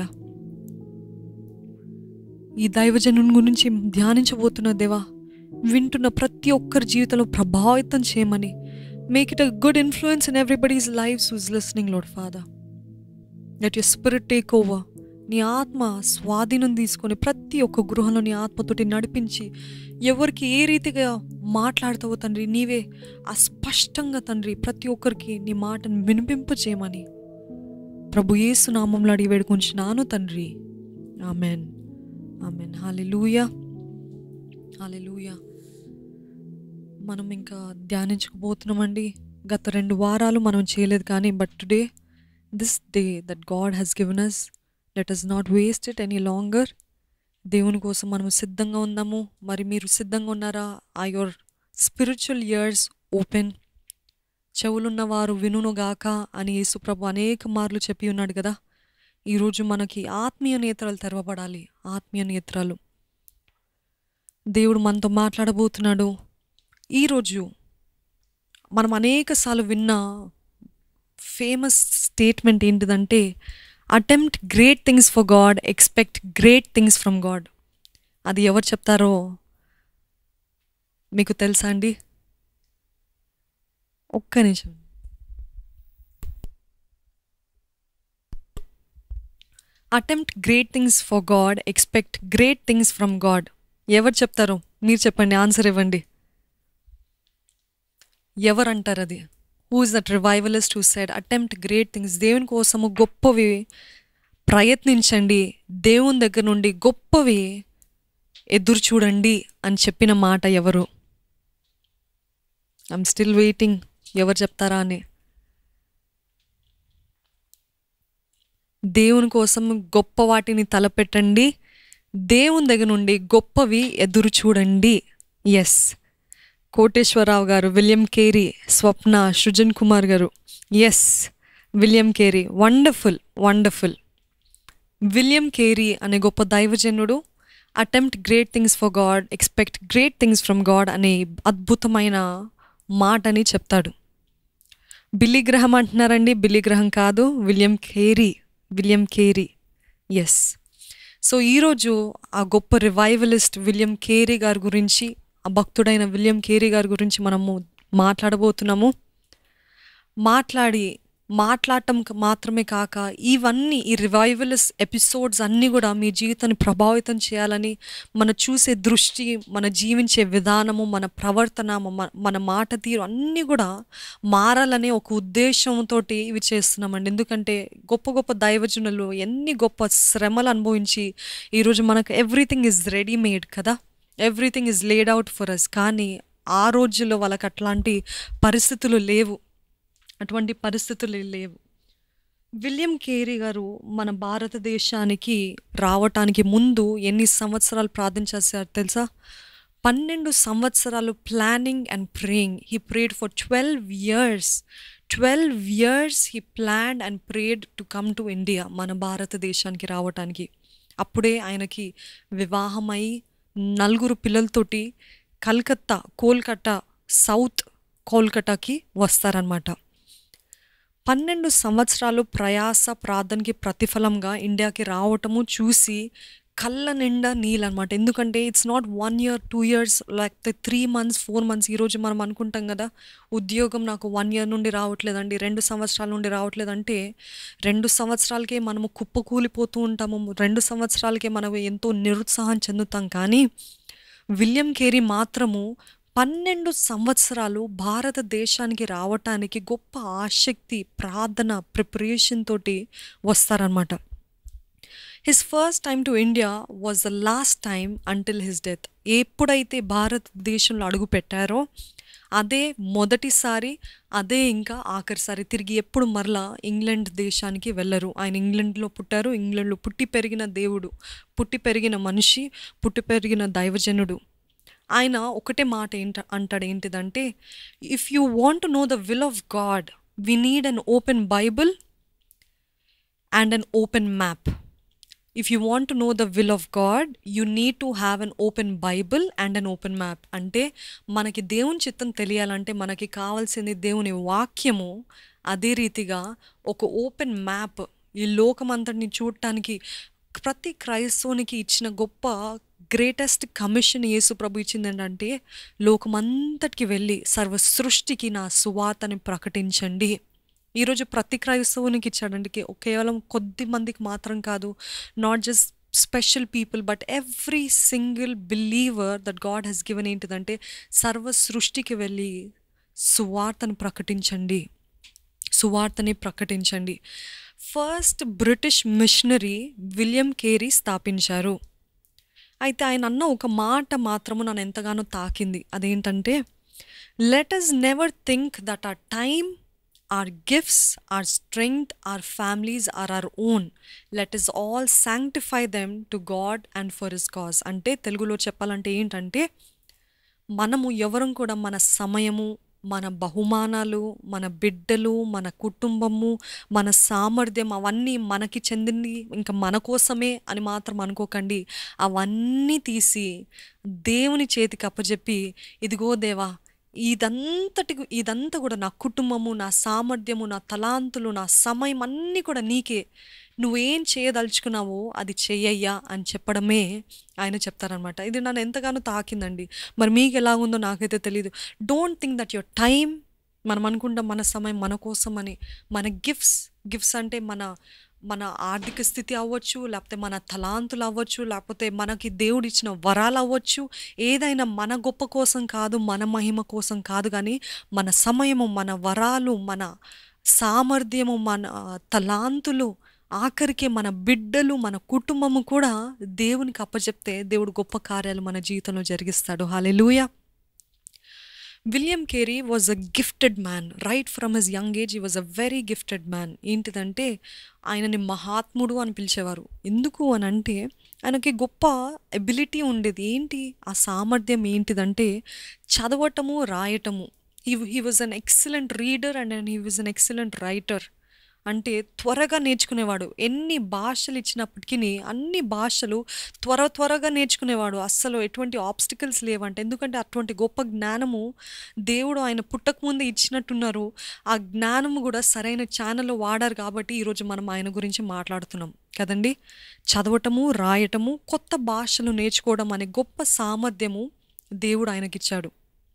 ఈ దైవజనుని గురించి ధ్యానించబోతున్న దేవా, వింటున్న ప్రతి ఒక్కరి జీవితంలో ప్రభావితం చేయమని. Make it a good influence in everybody's lives who's listening Lord Father. Let your spirit take over. నీ ఆత్మ స్వాధీనం తీసుకొని ప్రతి ఒక్క గృహంలో నీ ఆత్మతోటి నడిపించి ఎవరికి ఏ రీతిగా మాట్లాడతావో తండ్రి, నీవే అస్పష్టంగా తండ్రి ప్రతి ఒక్కరికి నీ మాటను వినిపింపు చేయమని ప్రభు యేసు నామములో అడిగి వేడుకొంచున్నాను తండ్రి. Amen, amen. Hallelujah, hallelujah. మనం ఇంకా ధ్యానించకపోతున్నామండి. గత రెండు వారాలు మనం చేయలేదు, కానీ but today this day that God has given us, let us not waste it any longer. దేవుని కోసం మనం సిద్ధంగా ఉందాము. మరి మీరు సిద్ధంగా ఉన్నారా? ఆ యువర్ స్పిరిచువల్ ఇయర్స్ ఓపెన్. చెవులున్నవారు వినుగాక అని యేసుప్రభు అనేక మార్లు చెప్పి ఉన్నాడు కదా. ఈరోజు మనకి ఆత్మీయ నేత్రాలు తెరవబడాలి. ఆత్మీయ నేత్రాలు దేవుడు మనతో మాట్లాడబోతున్నాడు. ఈరోజు మనం అనేక సార్లు విన్న ఫేమస్ స్టేట్మెంట్ ఏంటిదంటే, attempt great things for God, expect great things from God. అది ఎవరు చెప్తారో మీకు తెలుసా అండి? ఒక్క నిమిషం. Attempt great things for God, expect great things from God. ఎవరు చెప్తారో మీరు చెప్పండి, ఆన్సర్ ఇవ్వండి. ఎవరు అంటారు అది? Who is that revivalist who said attempt great things? దేవుని కోసము గొప్పవి ప్రయత్నించండి, దేవుని దగ్గర నుండి గొప్పవి ఎదురు చూడండి అని చెప్పిన మాట ఎవరు? ఐఎమ్ స్టిల్ వెయిటింగ్, ఎవరు చెప్తారా అని. దేవుని కోసం గొప్ప వాటిని తలపెట్టండి, దేవుని దగ్గర నుండి గొప్పవి ఎదురు చూడండి. ఎస్, కోటేశ్వరరావు గారు, విలియం కేరీ, స్వప్న, సృజన్ కుమార్ గారు. Yes, William Carey, wonderful wonderful. William Carey అనే గొప్ప దైవజనుడు attempt great things for God, expect great things from God అనే అద్భుతమైన మాటని చెప్తాడు. బిల్లీ గ్రహం అంటున్నారండి, బిల్లీ గ్రహం కాదు, William Carey, William Carey. Yes. So ఈరోజు ఆ గొప్ప రివైవలిస్ట్ విలియం కేరీ గారి గురించి, ఆ భక్తుడైన విలియం కేరీ గారి గురించి మనము మాట్లాడబోతున్నాము. మాట్లాడి మాట్లాడటం మాత్రమే కాక ఇవన్నీ ఈ రివైవలిస్ట్ ఎపిసోడ్స్ అన్నీ కూడా మీ జీవితాన్ని ప్రభావితం చేయాలని, మన చూసే దృష్టి, మన జీవించే విధానము, మన ప్రవర్తన, మన మాట తీరు అన్నీ కూడా మారాలనే ఒక ఉద్దేశంతో ఇవి చేస్తున్నామండి. ఎందుకంటే గొప్ప గొప్ప దైవజనులు ఎన్ని గొప్ప శ్రమలు అనుభవించి ఈరోజు మనకు ఎవ్రీథింగ్ ఈజ్ రెడీమేడ్ కదా, everything is laid out for us. కానీ ఆ రోజుల్లో వాళ్ళకి అట్లాంటి పరిస్థితులు లేవు, అటువంటి పరిస్థితులు లేవు. విలియం కేరీ గారు మన భారతదేశానికి రావటానికి ముందు ఎన్ని సంవత్సరాలు ప్రార్థన చేశారు తెలుసా? పన్నెండు సంవత్సరాలు planning and praying. He prayed for twelve years. Twelve years he planned and prayed to come to India, మన భారతదేశానికి రావటానికి. అప్పుడే ఆయనకి వివాహమై నలుగురు పిల్లలతోటి కలకత్తా, కోల్కతా, సౌత్ కోల్కతాకి వస్తారనమాట. పన్నెండు సంవత్సరాలు ప్రయాస ప్రార్థనకి ప్రతిఫలంగా ఇండియాకి రావటము చూసి కళ్ళ నిండా నీళ్ళు అనమాట. ఎందుకంటే it's not one year two years లేకపోతే త్రీ మంత్స్ ఫోర్ మంత్స్ ఈరోజు మనం అనుకుంటాం కదా, ఉద్యోగం నాకు వన్ ఇయర్ నుండి రావట్లేదండి, రెండు సంవత్సరాల నుండి రావట్లేదంటే రెండు సంవత్సరాలకే మనము కుప్పకూలిపోతూ ఉంటాము, రెండు సంవత్సరాలకే మనం ఎంతో నిరుత్సాహం చెందుతాం. కానీ విలియం కేరీ మాత్రము పన్నెండు సంవత్సరాలు భారతదేశానికి రావటానికి గొప్ప ఆసక్తి, ప్రార్థన, ప్రిపరేషన్ తోటి వస్తారనమాట. His first time to India was the last time until his death. ఎప్పుడైతే భారతదేశంలో అడుగు పెట్టారో అదే మొదటిసారి, అదే ఇంకా ఆఖరిసారి. తిరిగి ఎప్పుడు మరలా ఇంగ్లాండ్ దేశానికి వెళ్ళరు. ఆయన ఇంగ్లాండ్లో పుట్టారు, ఇంగ్లాండ్లో పుట్టి పెరిగిన దేవుడు, పుట్టి పెరిగిన మనిషి, పుట్టి పెరిగిన దైవజనుడు. ఆయన ఒకటే మాట ఏంట అంటాడు ఏంటిదంటే, if you want to know the will of God we need an open Bible and an open map. If you want to know the will of God you need to have an open Bible and an open map. అంటే మనకి దేవుని చిత్తం తెలియాలంటే మనకి కావాల్సింది దేవుని వాక్యము, అదే రీతిగా ఒక ఓపెన్ మ్యాప్. ఈ లోకమంతటిని చూడటానికి ప్రతి క్రైస్తవునికి ఇచ్చిన గొప్ప గ్రేటెస్ట్ కమిషన్ యేసు ప్రభు ఇచ్చింది ఏంటంటే, లోకమంతటికి వెళ్ళి సర్వ సృష్టికి నా సువార్తని ప్రకటించండి. ఈరోజు ప్రతి క్రైస్తవునికి ఇచ్చాడండి, కేవలం కొద్ది మందికి మాత్రం కాదు, not just special people but every single believer that God has given. ఏంటిదంటే సర్వ సృష్టికి వెళ్ళి సువార్తను ప్రకటించండి, సువార్తని ప్రకటించండి. First British missionary William Carey స్థాపించారు. అయితే ఆయన అన్న ఒక మాట మాత్రము నన్ను ఎంతగానో తాకింది. అదేంటంటే, let us never think that our time, our gifts, our strength, our families are our own. Let us all sanctify them to God and for His cause. అంటే తెలుగులో చెప్పాలంటే ఏంటంటే, మనము ఎవరం కూడా మన సమయము, మన బహుమానాలు, మన బిడ్డలు, మన కుటుంబము, మన సామర్థ్యం అవన్నీ మనకి చెందింది, ఇంకా మన కోసమే అని మాత్రం అనుకోకండి. అవన్నీ తీసి దేవుని చేతికి అప్పచెప్పి, ఇదిగో దేవా, ఇదంతటి ఇదంతా కూడా నా కుటుంబము, నా సామర్థ్యము, నా తలాంతులు, నా సమయం అన్నీ కూడా నీకే, నువ్వేం చేయదలుచుకున్నావో అది చెయ్యయ్యా అని చెప్పడమే ఆయన చెప్తారనమాట. ఇది నన్ను ఎంతగానో తాకిందండి. మరి మీకు ఎలా ఉందో నాకైతే తెలియదు. Don't think that your time, మనం అనుకుంటాం మన సమయం మన కోసం అని. మన గిఫ్ట్స్, గిఫ్ట్స్ అంటే మన మన ఆర్థిక స్థితి అవ్వచ్చు, లేకపోతే మన తలాంతులు అవ్వచ్చు, లేకపోతే మనకి దేవుడు ఇచ్చిన వరాలు అవ్వచ్చు, ఏదైనా మన గొప్ప కోసం కాదు, మన మహిమ కోసం కాదు, కానీ మన సమయము, మన వరాలు, మన సామర్థ్యము, మన తలాంతులు, ఆఖరికి మన బిడ్డలు, మన కుటుంబము కూడా దేవునికి అప్పచెప్తే దేవుడు గొప్ప కార్యాలు మన జీవితంలో జరిగిస్తాడు. Hallelujah. William Carey was a gifted man. Right from his young age he was a very gifted man. ఏంటిదంటే ఆయనని మహాత్ముడు అని పిలిచేవారు. ఎందుకు అని అంటే ఆయనకి గొప్ప ఎబిలిటీ ఉండేది. ఏంటి ఆ సామర్థ్యం ఏంటిదంటే చదవటము, రాయటము. He he was an excellent reader and he was an excellent writer. అంటే త్వరగా నేర్చుకునేవాడు. ఎన్ని భాషలు ఇచ్చినప్పటికీ అన్ని భాషలు త్వర త్వరగా నేర్చుకునేవాడు. అస్సలు ఎటువంటి ఆబ్స్టికల్స్ లేవంటే, ఎందుకంటే అటువంటి గొప్ప జ్ఞానము దేవుడు ఆయన పుట్టకముందే ఇచ్చినట్టున్నారు. ఆ జ్ఞానము కూడా సరైన ఛానల్లో వాడారు కాబట్టి ఈరోజు మనం ఆయన గురించి మాట్లాడుతున్నాం కదండి. చదవటము, రాయటము, కొత్త భాషలు నేర్చుకోవడం అనే గొప్ప సామర్థ్యము దేవుడు ఆయనకిచ్చాడు.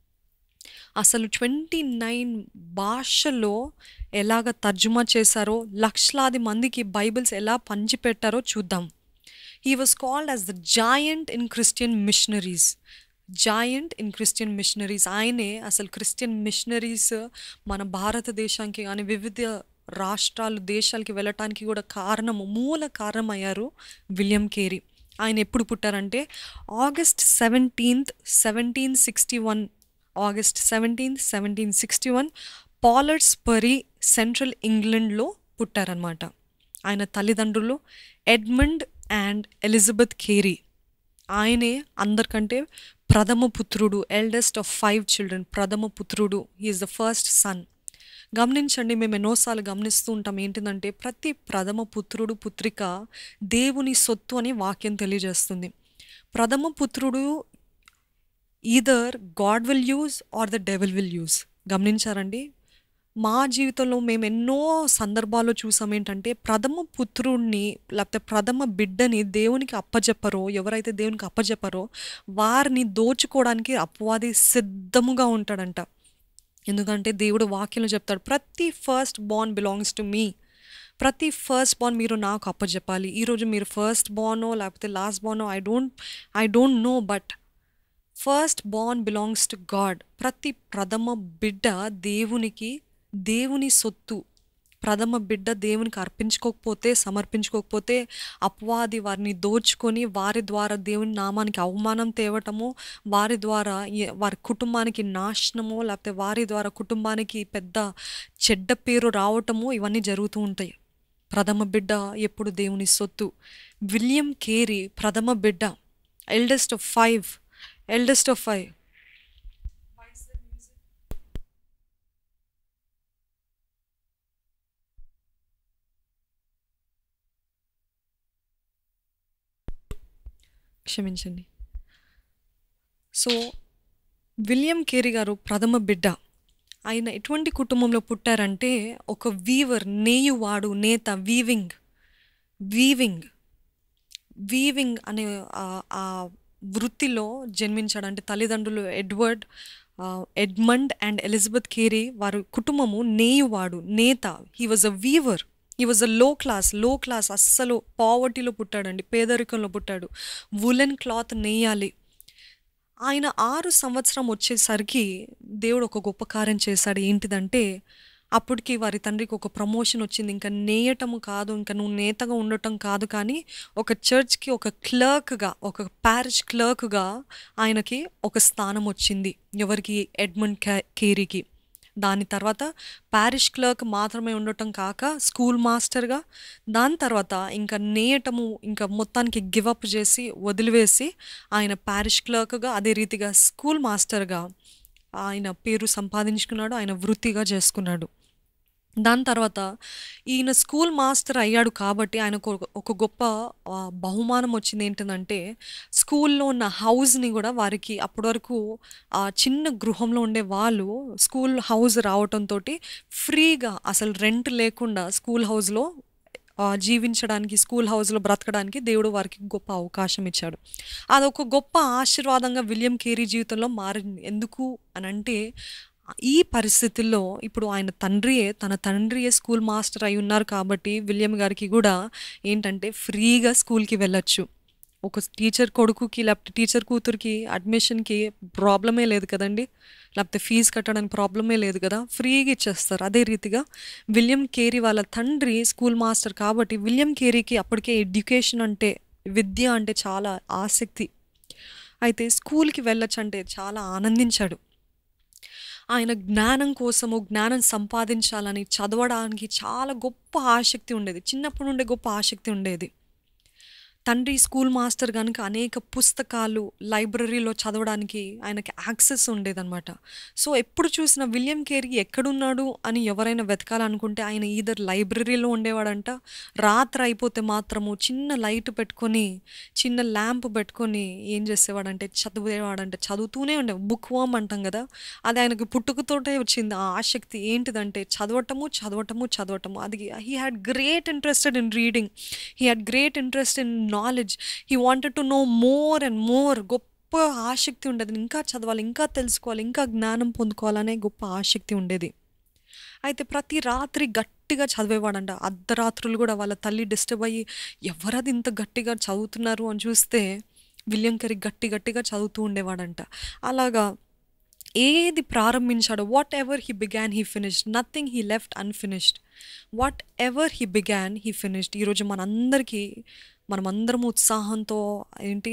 అసలు ట్వంటీ నైన్ భాషల్లో ఎలాగ తర్జుమా చేశారో, లక్షలాది మందికి బైబిల్స్ ఎలా పంచిపెట్టారో చూద్దాం. He was called as the giant in Christian missionaries. Giant in Christian missionaries. ఆయనే అసలు క్రిస్టియన్ మిషనరీస్ మన భారతదేశానికి కానీ వివిధ రాష్ట్రాలు, దేశాలకి వెళ్ళటానికి కూడా కారణము, మూల కారణం అయ్యారు విలియం కేరీ. ఆయన ఎప్పుడు పుట్టారంటే August seventeenth seventeen sixty one August seventeenth seventeen sixty one Paulerspury, central ఇంగ్లండ్లో పుట్టారనమాట. ఆయన తల్లిదండ్రులు ఎడ్మండ్ అండ్ ఎలిజబెత్ కేరీ. ఆయనే అందరికంటే ప్రథమ పుత్రుడు, ఎల్డెస్ట్ ఆఫ్ ఫైవ్ చిల్డ్రన్, ప్రథమ పుత్రుడు. He is the first son. గమనించండి, మేము ఎన్నోసార్లు గమనిస్తూ ఉంటాం ఏంటిదంటే ప్రతి ప్రథమ పుత్రుడు, పుత్రిక దేవుని సొత్తు అని వాక్యం తెలియజేస్తుంది. ప్రథమ పుత్రుడు either God will use or the devil will use. గమనించారండి, మా జీవితంలో మేము ఎన్నో సందర్భాల్లో చూసాం ఏంటంటే ప్రథమ పుత్రుడిని లేకపోతే ప్రథమ బిడ్డని దేవునికి అప్పజెప్పరో, ఎవరైతే దేవునికి అప్పజెప్పరో వారిని దోచుకోవడానికి అపవాది సిద్ధముగా ఉంటాడంట. ఎందుకంటే దేవుడు వాక్యంలో చెప్తాడు, ప్రతి firstborn belongs to me. ప్రతి ఫస్ట్ బార్న్ మీరు నాకు అప్పజెప్పాలి. ఈరోజు మీరు ఫస్ట్ బార్నో లేకపోతే లాస్ట్ బార్నో I don't I don't know but firstborn belongs to God. ప్రతి ప్రథమ బిడ్డ దేవునికి, దేవుని సొత్తు. ప్రథమ బిడ్డ దేవునికి అర్పించుకోకపోతే, సమర్పించుకోకపోతే అపవాది వారిని దోచుకొని వారి ద్వారా దేవుని నామానికి అవమానం తేవటము, వారి ద్వారా వారి కుటుంబానికి నాశనము, లేకపోతే వారి ద్వారా కుటుంబానికి పెద్ద చెడ్డ పేరు రావటము, ఇవన్నీ జరుగుతూ ఉంటాయి. ప్రథమ బిడ్డ ఎప్పుడు దేవుని సొత్తు. విలియం కేరీ ప్రథమ బిడ్డ, eldest of five eldest of five క్షమించండి. సో విలియం కేరీ గారు ప్రథమ బిడ్డ. ఆయన ఎటువంటి కుటుంబంలో పుట్టారంటే ఒక వీవర్, నేయువాడు, నేత, వీవింగ్ వీవింగ్ వీవింగ్ అనే ఆ వృత్తిలో జన్మించాడు. అంటే తల్లిదండ్రులు Edward Edmund and Elizabeth Carey, వారి కుటుంబము నేయువాడు, నేత. He was a weaver. He was a low class low class అస్సలు పావర్టీలో పుట్టాడండి, పేదరికంలో పుట్టాడు. వులెన్ క్లాత్ నేయాలి. ఆయన ఆరు సంవత్సరం వచ్చేసరికి దేవుడు ఒక గొప్ప కార్యం చేశాడు. ఏంటిదంటే అప్పటికి వారి తండ్రికి ఒక ప్రమోషన్ వచ్చింది. ఇంకా నేయటము కాదు, ఇంకా నువ్వు నేతగా ఉండటం కాదు, కానీ ఒక చర్చ్కి ఒక క్లర్క్గా, ఒక ప్యారిష్ క్లర్క్గా ఆయనకి ఒక స్థానం వచ్చింది. ఎవరికి? ఎడ్మండ్ కేరీకి. దాని తర్వాత ప్యారిష్ క్లర్క్ మాత్రమే ఉండటం కాక స్కూల్ మాస్టర్గా, దాని తర్వాత ఇంకా నేయటము ఇంకా మొత్తానికి గివప్ చేసి వదిలివేసి ఆయన ప్యారిష్ క్లర్క్గా, అదే రీతిగా స్కూల్ మాస్టర్గా ఆయన పేరు సంపాదించుకున్నాడు, ఆయన వృత్తిగా చేసుకున్నాడు. దాని తర్వాత ఈయన స్కూల్ మాస్టర్ అయ్యాడు కాబట్టి ఆయనకు ఒక గొప్ప బహుమానం వచ్చింది. ఏంటంటే స్కూల్లో ఉన్న హౌస్ని కూడా వారికి అప్పటి వరకు ఆ చిన్న గృహంలో ఉండే వాళ్ళు స్కూల్ హౌస్ రావటంతో ఫ్రీగా, అసలు రెంట్ లేకుండా స్కూల్ హౌస్లో జీవించడానికి, స్కూల్ హౌస్లో బ్రతకడానికి దేవుడు వారికి గొప్ప అవకాశం ఇచ్చాడు. అదొక గొప్ప ఆశీర్వాదంగా విలియం కేరీ జీవితంలో మారింది. ఎందుకు అని అంటే ఈ పరిస్థితుల్లో ఇప్పుడు ఆయన తండ్రియే తన తండ్రియే స్కూల్ మాస్టర్ అయి ఉన్నారు కాబట్టి విలియం గారికి కూడా ఏంటంటే ఫ్రీగా స్కూల్కి వెళ్ళొచ్చు. ఒక టీచర్ కొడుకుకి లేకపోతే టీచర్ కూతురికి అడ్మిషన్కి ప్రాబ్లమే లేదు కదండి, లేకపోతే ఫీజు కట్టడానికి ప్రాబ్లమే లేదు కదా, ఫ్రీగా ఇచ్చేస్తారు. అదే రీతిగా విలియం కేరీ వాళ్ళ తండ్రి స్కూల్ మాస్టర్ కాబట్టి విలియం కేరీకి అప్పటికే ఎడ్యుకేషన్ అంటే, విద్య అంటే చాలా ఆసక్తి. అయితే స్కూల్కి వెళ్ళొచ్చు అంటే చాలా ఆనందించాడు. ఆయన జ్ఞానం కోసము, జ్ఞానం సంపాదించాలని, చదవడానికి చాలా గొప్ప ఆసక్తి ఉండేది. చిన్నప్పటి నుండే గొప్ప ఆసక్తి ఉండేది. తండ్రి స్కూల్ మాస్టర్ కనుక అనేక పుస్తకాలు లైబ్రరీలో చదవడానికి ఆయనకి యాక్సెస్ ఉండేదన్నమాట. సో ఎప్పుడు చూసిన విలియం కేరీ ఎక్కడున్నాడు అని ఎవరైనా వెతకాలనుకుంటే ఆయన ఈధర్ లైబ్రరీలో ఉండేవాడంట, రాత్రి అయిపోతే మాత్రము చిన్న లైట్ పెట్టుకొని, చిన్న ల్యాంప్ పెట్టుకొని ఏం చేసేవాడంటే చదివేవాడంట. చదువుతూనే ఉండే, బుక్ వామ్ అంటాం కదా, అది ఆయనకు పుట్టుకతోటే వచ్చింది ఆ ఆసక్తి. ఏంటిదంటే చదవటము చదవటము చదవటము అది he had great interested in reading, he had great interest in knowledge, he wanted to know more and more. గొప్ప ఆసక్తి ఉండేది, ఇంకా చదవాలి, ఇంకా తెలుసుకోవాలి, ఇంకా జ్ఞానం పొందుకోవాలనే గొప్ప ఆసక్తి ఉండేది. అయితే ప్రతి రాత్రి గట్టిగా చదివేవాడంట. అర్ధరాత్రులు కూడా వాళ్ళ తల్లి డిస్టర్బ్ అయ్యి ఎవరది ఇంత గట్టిగా చదువుతున్నారు అని చూస్తే విలియం కేరీ గట్టి గట్టిగా చదువుతూ ఉండేవాడంట. అలాగా ఏది ప్రారంభించాడో, whatever he began he finished, nothing he left unfinished. Whatever he began he finished. ఈరోజు మనందరికీ మనమందరం ఉత్సాహంతో ఏంటి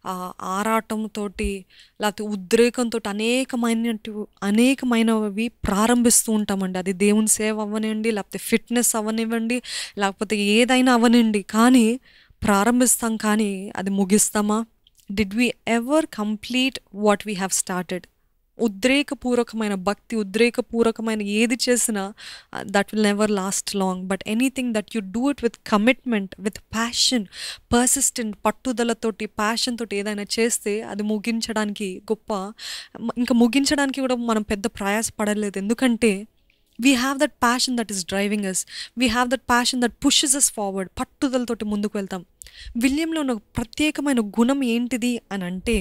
ఆరాటంతో లేకపోతే ఉద్రేకంతో అనేకమైన అనేకమైనవి ప్రారంభిస్తూ ఉంటామండి. అది దేవుని సేవ అవ్వనివ్వండి, లేకపోతే ఫిట్నెస్ అవ్వనివ్వండి, లేకపోతే ఏదైనా అవ్వనివ్వండి, కానీ ప్రారంభిస్తాం కానీ అది ముగిస్తామా? Did we ever complete what we have started? ఉద్రేకపూర్వకమైన భక్తి, ఉద్రేకపూర్వకమైన ఏది చేసినా that will never last long. But anything that you do it with commitment, with passion, persistent, పట్టుదలతోటి, ప్యాషన్ తోటి ఏదైనా చేస్తే అది ముగించడానికి గొప్ప, ఇంకా ముగించడానికి కూడా మనం పెద్ద ప్రయాస పడలేదు. ఎందుకంటే we have that passion that is driving us, we have that passion that pushes us forward. పట్టుదలతోటి ముందుకు వెళ్తాం. విలియంలో ఉన్న ప్రత్యేకమైన గుణం ఏంటిది అని అంటే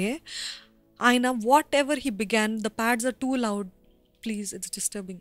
ఆయన whatever he began, the pads are too loud please, it's disturbing.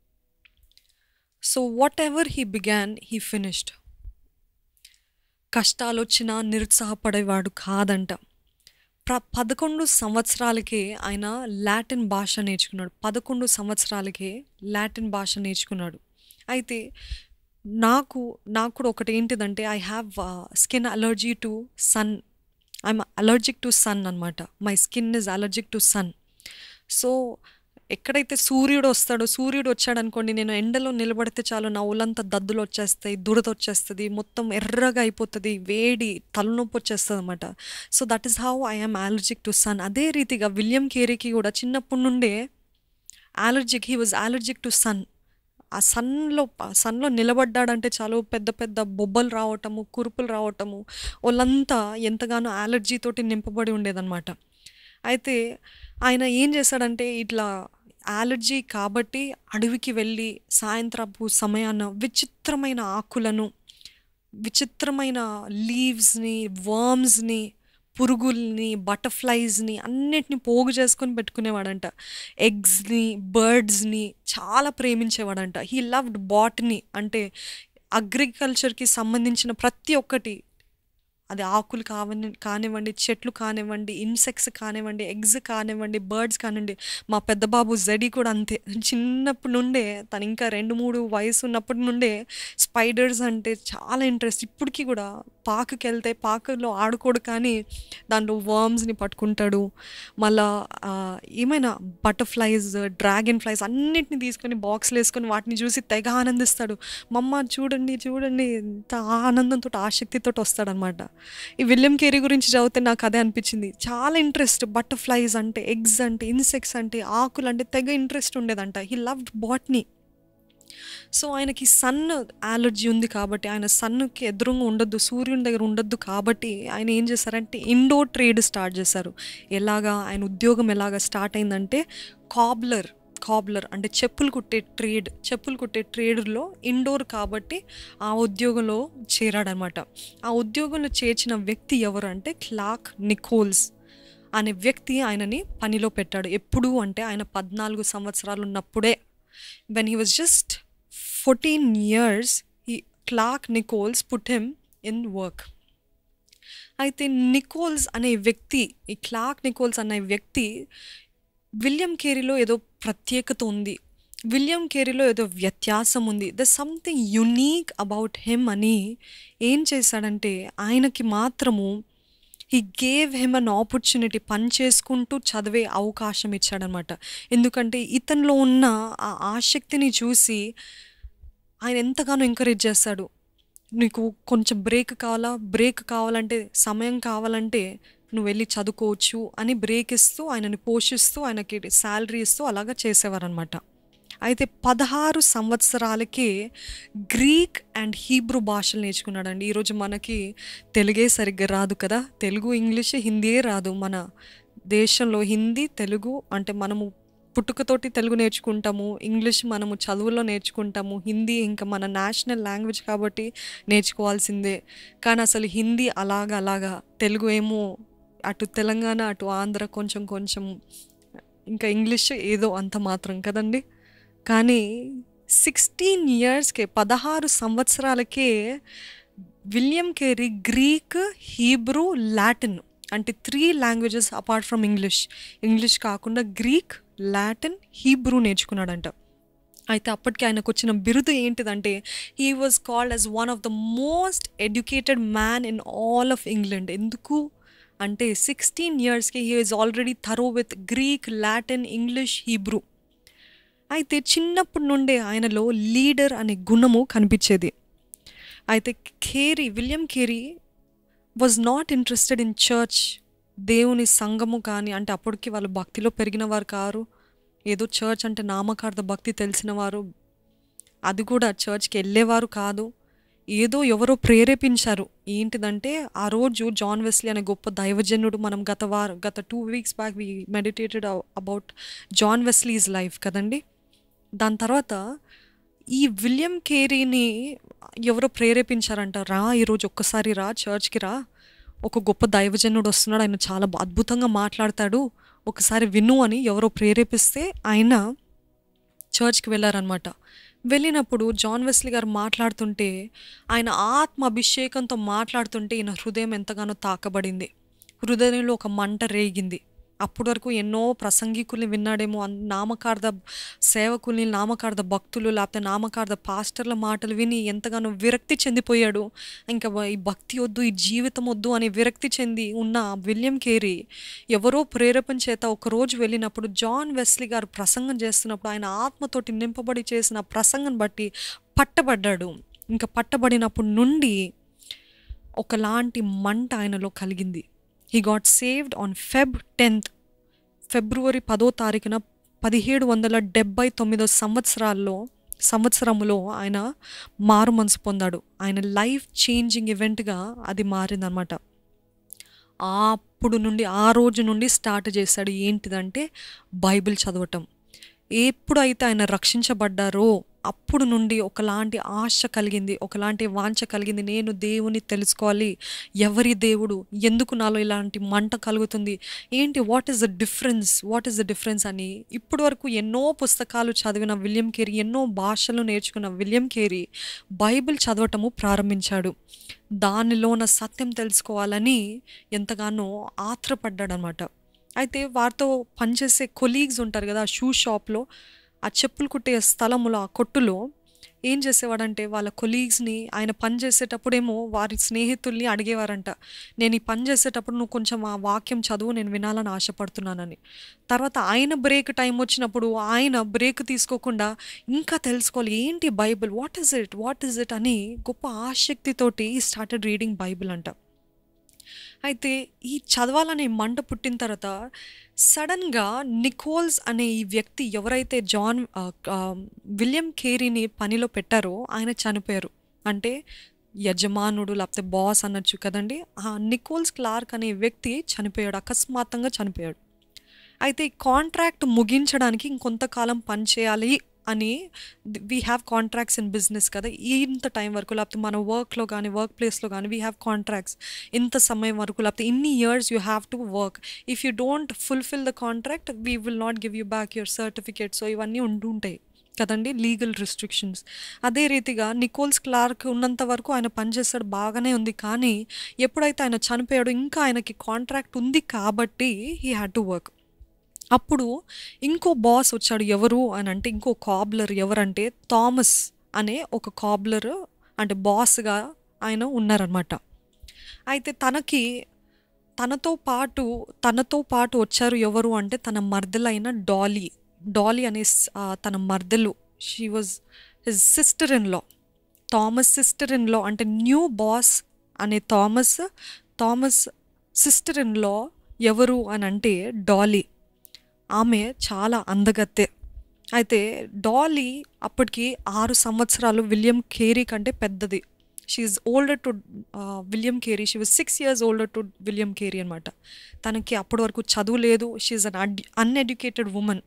So whatever he began he finished. కష్టాలు వచ్చినా నిరుత్సాహపడేవాడు కాదంట. ప్ర పదకొండు సంవత్సరాలకే ఆయన లాటిన్ భాష నేర్చుకున్నాడు. పదకొండు సంవత్సరాలకే లాటిన్ భాష నేర్చుకున్నాడు. అయితే నాకు నాకు కూడా ఒకటి ఏంటిదంటే I have skin allergy to sun. I'm allergic to sun అనమాట. My skin is allergic to sun. So ఎక్కడైతే సూర్యుడు వస్తాడో, సూర్యుడు వచ్చాడు అనుకోండి, నేను ఎండలో నిలబడితే చాలు నా ఒళ్ళంతా దద్దులు వచ్చేస్తాయి, దురద వచ్చేస్తుంది, మొత్తం ఎర్రగా అయిపోతుంది, వేడి, తలనొప్పి వచ్చేస్తుంది అనమాట. So that is how I am allergic to sun. అదే రీతిగా విలియం కేరీకి కూడా చిన్నప్పటి నుండే allergic, he was allergic to sun. ఆ సన్‌లో ప సన్‌లో నిలబడ్డాడంటే చాలు పెద్ద పెద్ద బొబ్బలు రావటము, కురుపులు రావటము, ఒళ్ళంతా ఎంతగానో అలర్జీతోటి నింపబడి ఉండేదనమాట. అయితే ఆయన ఏం చేశాడంటే ఇట్లా అలర్జీ కాబట్టి అడవికి వెళ్ళి సాయంత్రపు సమయాన విచిత్రమైన ఆకులను, విచిత్రమైన లీవ్స్‌ని, వర్మ్స్‌ని, పురుగుల్ని, బటర్‌ఫ్లైస్‌ని అన్నిటిని పోగు చేసుకొని పెట్టుకునేవాడంట. ఎగ్స్‌ని, బర్డ్స్‌ని చాలా ప్రేమించేవాడంట. హీ లవ్డ్ బాటనీ అంటే అగ్రికల్చర్‌కి సంబంధించిన ప్రతి ఒక్కటి, అది ఆకులు కావని కానివ్వండి, చెట్లు కానివ్వండి, ఇన్సెక్ట్స్ కానివ్వండి, ఎగ్స్ కానివ్వండి, బర్డ్స్ కానివ్వండి. మా పెద్ద బాబు జెడీ కూడా అంతే. చిన్నప్పటి నుండే తను ఇంకా రెండు మూడు వయసు ఉన్నప్పటి నుండే స్పైడర్స్ అంటే చాలా ఇంట్రెస్ట్. ఇప్పటికీ కూడా పాకుకెళ్తే పాకులో ఆడుకోడు కానీ దాంట్లో వర్మ్స్‌ని పట్టుకుంటాడు. మళ్ళా ఆహ్, ఏమైనా బటర్‌ఫ్లైస్, డ్రాగన్ ఫ్లైస్ అన్నిటిని తీసుకొని బాక్స్‌లో వేసుకొని వాటిని చూసి తెగ ఆనందిస్తాడు. మమ్మ చూడండి, చూడండి ఎంత ఆనందంతోటి, ఆసక్తితోటి వస్తాడనమాట. ఈ విలియం కేరీ గురించి చదివితే నాకు అదే అనిపించింది. చాలా ఇంట్రెస్ట్ బటర్‌ఫ్లైస్ అంటే, ఎగ్స్ అంటే, ఇన్సెక్ట్స్ అంటే, ఆకులు అంటే తెగ ఇంట్రెస్ట్ ఉండేదంట. He loved botany. సో ఆయనకి సన్ అలర్జీ ఉంది కాబట్టి, ఆయన సన్‌కి ఎదురుంగా ఉండొద్దు, సూర్యుని దగ్గర ఉండొద్దు కాబట్టి ఆయన ఏం చేశారంటే ఇండోర్ ట్రేడ్ స్టార్ట్ చేశారు. ఎలాగా ఆయన ఉద్యోగం ఎలాగా స్టార్ట్ అయిందంటే కాబ్లర్ కాబ్లర్ అంటే చెప్పులు కుట్టే ట్రేడ్ చెప్పులు కుట్టే ట్రేడ్లో ఇండోర్ కాబట్టి ఆ ఉద్యోగంలో చేరాడనమాట. ఆ ఉద్యోగంలో చేర్చిన వ్యక్తి ఎవరు అంటే క్లార్క్ నికోల్స్ అనే వ్యక్తి ఆయనని పనిలో పెట్టాడు. ఎప్పుడు అంటే ఆయన పద్నాలుగు సంవత్సరాలు ఉన్నప్పుడే, when he was just fourteen years, ఈ Clarke Nichols put him in work. అయితే నికోల్స్ అనే వ్యక్తి, ఈ క్లార్క్ నికోల్స్ అనే వ్యక్తి విలియం కేరీలో ఏదో ప్రత్యేకత ఉంది, విలియం కేరీలో ఏదో వ్యత్యాసం ఉంది, the something unique about him అని ఏం చేశాడంటే ఆయనకి మాత్రము he gave him an opportunity, పని చేసుకుంటూ చదివే అవకాశం ఇచ్చాడనమాట. ఎందుకంటే ఇతనిలో ఉన్న ఆ ఆసక్తిని చూసి ఆయన ఎంతగానో ఎంకరేజ్ చేస్తాడు. నీకు కొంచెం బ్రేక్ కావాలా, బ్రేక్ కావాలంటే, సమయం కావాలంటే నువ్వు వెళ్ళి చదువుకోవచ్చు అని బ్రేక్ ఇస్తూ ఆయనని పోషిస్తూ ఆయనకి శాలరీ ఇస్తూ అలాగా చేసేవారనమాట. అయితే పదహారు సంవత్సరాలకే గ్రీక్ అండ్ హీబ్రూ భాషలు నేర్చుకున్నాడండి. ఈరోజు మనకి తెలుగే సరిగ్గా రాదు కదా, తెలుగు, ఇంగ్లీష్, హిందీయే రాదు. మన దేశంలో హిందీ, తెలుగు అంటే మనము పుట్టుకతోటి తెలుగు నేర్చుకుంటాము, ఇంగ్లీష్ మనము చదువులో నేర్చుకుంటాము, హిందీ ఇంకా మన నేషనల్ లాంగ్వేజ్ కాబట్టి నేర్చుకోవాల్సిందే. కానీ అసలు హిందీ అలాగా అలాగా, తెలుగు ఏమో అటు తెలంగాణ అటు ఆంధ్ర కొంచెం కొంచెం, ఇంకా ఇంగ్లీష్ ఏదో అంత మాత్రం కదండి. కానీ సిక్స్టీన్ ఇయర్స్కే, పదహారు సంవత్సరాలకే William Carey Greek, Hebrew, Latin అంటే three languages apart from English, English కాకుండా గ్రీక్, లాటిన్, హీబ్రూ నేర్చుకున్నాడంట. అయితే అప్పటికి ఆయనకు వచ్చిన బిరుదు ఏంటిదంటే he was called as one of the most educated man in all of England. ఎందుకు అంటే సిక్స్టీన్ ఇయర్స్కి he is already thorough with Greek, Latin, English, Hebrew. అయితే చిన్నప్పటి నుండే ఆయనలో లీడర్ అనే గుణము కనిపించేది. అయితే Carey, William Carey was not interested in church, దేవుని సంఘము కానీ, అంటే అప్పటికి వాళ్ళు భక్తిలో పెరిగిన వారు కారు, ఏదో చర్చ్ అంటే నామకార్థ భక్తి తెలిసిన వారు, అది కూడా చర్చ్కి వెళ్ళేవారు కాదు. ఏదో ఎవరో ప్రేరేపించారు. ఏంటిదంటే ఆ రోజు జాన్ వెస్లీ అనే గొప్ప దైవజనుడు, మనం గత వారం గత two weeks back we meditated about John Wesley's life కదండి. దాని తర్వాత ఈ విలియం కేరీని ఎవరో ప్రేరేపించారంట, రా ఈరోజు ఒక్కసారి రా, చర్చ్కి రా, ఒక గొప్ప దైవజనుడు వస్తున్నాడు, ఆయన చాలా అద్భుతంగా మాట్లాడతాడు, ఒకసారి విను అని ఎవరో ప్రేరేపిస్తే ఆయన చర్చ్కి వెళ్ళారనమాట. వెళ్ళినప్పుడు జాన్ వెస్లీ గారు మాట్లాడుతుంటే, ఆయన ఆత్మ అభిషేకంతో మాట్లాడుతుంటే ఈయన హృదయం ఎంతగానో తాకబడింది, హృదయంలో ఒక మంట రేగింది. అప్పటి వరకు ఎన్నో ప్రసంగికుల్ని విన్నాడేమో, నామకార్థ సేవకుల్ని, నామకార్థ భక్తులు లేకపోతే నామకార్థ పాస్టర్ల మాటలు విని ఎంతగానో విరక్తి చెందిపోయాడు. ఇంకా ఈ భక్తి వద్దు, ఈ జీవితం వద్దు అని విరక్తి చెంది ఉన్న విలియం కేరీ ఎవరో ప్రేరేపణ చేత ఒకరోజు వెళ్ళినప్పుడు జాన్ వెస్లీ గారు ప్రసంగం చేస్తున్నప్పుడు ఆయన ఆత్మతోటి నింపబడి చేసిన ప్రసంగం బట్టి పట్టబడ్డాడు. ఇంకా పట్టబడినప్పుడు నుండి ఒకలాంటి మంట ఆయనలో కలిగింది. He got saved on Feb tenth ఫిబ్రవరి పదో తారీఖున పదిహేడు వందల డెబ్బై తొమ్మిదో సంవత్సరాల్లో సంవత్సరంలో ఆయన మారు మనసు పొందాడు. ఆయన లైఫ్ చేంజింగ్ ఈవెంట్గా అది మారిందనమాట. అప్పుడు నుండి ఆ రోజు నుండి స్టార్ట్ చేశాడు. ఏంటిదంటే బైబిల్ చదవటం. ఎప్పుడైతే ఆయన రక్షించబడ్డారో అప్పుడు నుండి ఒకలాంటి ఆశ కలిగింది, ఒకలాంటి వాంఛ కలిగింది. నేను దేవుని తెలుసుకోవాలి, ఎవరి దేవుడు, ఎందుకు నాలో ఇలాంటి మంట కలుగుతుంది, ఏంటి, what is the difference what is the difference అని ఇప్పటి వరకు ఎన్నో పుస్తకాలు చదివిన విలియం కేరీ, ఎన్నో భాషలు నేర్చుకున్న విలియం కేరీ బైబిల్ చదవటము ప్రారంభించాడు. దానిలోన సత్యం తెలుసుకోవాలని ఎంతగానో ఆత్రపడ్డాడు అనమాట. అయితే వారితో పనిచేసే కొలీగ్స్ ఉంటారు కదా, షూ షాప్లో, ఆ చెప్పులు కుట్టే స్థలములో, ఆ కొట్టులో ఏం చేసేవాడంటే వాళ్ళ కొలీగ్స్ని ఆయన పని చేసేటప్పుడేమో వారి స్నేహితుల్ని అడిగేవారంట, నేను ఈ పని చేసేటప్పుడు నువ్వు కొంచెం ఆ వాక్యం చదువు, నేను వినాలని ఆశపడుతున్నానని. తర్వాత ఆయన బ్రేక్ టైం వచ్చినప్పుడు ఆయన బ్రేక్ తీసుకోకుండా ఇంకా తెలుసుకోవాలి, ఏంటి Bible, what is it what is it అని గొప్ప ఆసక్తితోటి ఈ స్టార్టెడ్ రీడింగ్ బైబిల్ అంట. అయితే ఈ చదవాలనే మంట పుట్టిన తర్వాత సడన్గా నికోల్స్ అనే ఈ వ్యక్తి ఎవరైతే జాన్ విలియం కేరీని పనిలో పెట్టారో ఆయన చనిపోయారు. అంటే యజమానుడు లేకపోతే బాస్ అనొచ్చు కదండి. ఆ నికోల్స్ క్లార్క్ అనే వ్యక్తి చనిపోయాడు, అకస్మాత్తుగా చనిపోయాడు. అయితే ఈ కాంట్రాక్ట్ ముగించడానికి ఇంకొంతకాలం పనిచేయాలి అని, we have contracts in business కదా, ఇంత టైం వరకు, లేకపోతే మన వర్క్లో కానీ వర్క్ ప్లేస్లో కానీ వీ హ్యావ్ కాంట్రాక్ట్స్, ఇంత సమయం వరకు, లేకపోతే ఇన్ని years you have to work, if you don't fulfil the contract we will not give you back your certificate. So ఇవన్నీ ఉంటుంటాయి కదండి, లీగల్ రిస్ట్రిక్షన్స్. అదే రీతిగా నికోల్స్ క్లార్క్ ఉన్నంత వరకు ఆయన పనిచేస్తాడు, బాగానే ఉంది. కానీ ఎప్పుడైతే ఆయన చనిపోయాడో ఇంకా ఆయనకి కాంట్రాక్ట్ ఉంది కాబట్టి హీ హ్యాడ్ టు వర్క్. అప్పుడు ఇంకో బాస్ వచ్చాడు. ఎవరు అని అంటే ఇంకో కాబ్లర్. ఎవరంటే థామస్ అనే ఒక కాబ్లర్, అంటే బాస్గా ఆయన ఉన్నారనమాట. అయితే తనకి తనతో పాటు తనతో పాటు వచ్చారు ఎవరు అంటే తన మర్దలైన డాలీ. డాలీ అనే తన మర్దలు, she was his sister in law, Thomas sister in law. అంటే న్యూ బాస్ అనే Thomas Thomas sister in law ఎవరు అని అంటే డాలీ. ఆమె చాలా అందగత్తె. అయితే డాలీ అప్పటికి ఆరు సంవత్సరాలు విలియం కేరీ కంటే పెద్దది. She's older to William Carey. She was six years older to William Carey అనమాట. తనకి అప్పటి వరకు చదువు లేదు. She's an ed uneducated women.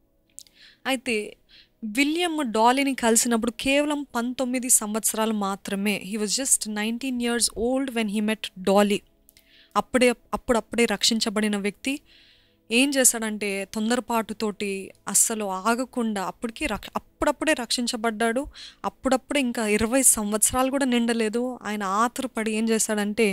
అయితే విలియం డాలీని కలిసినప్పుడు కేవలం పంతొమ్మిది సంవత్సరాలు మాత్రమే. He was just nineteen years old when he met Dolly. అప్పుడే అప్పుడప్పుడే రక్షించబడిన వ్యక్తి ఏం చేశాడంటే తొందరపాటుతోటి అస్సలు ఆగకుండా అప్పటికి రక్ష అప్పుడప్పుడే రక్షించబడ్డాడు. అప్పుడప్పుడే ఇంకా ఇరవై సంవత్సరాలు కూడా నిండలేదు. ఆయన ఆతురపడి ఏం చేశాడంటే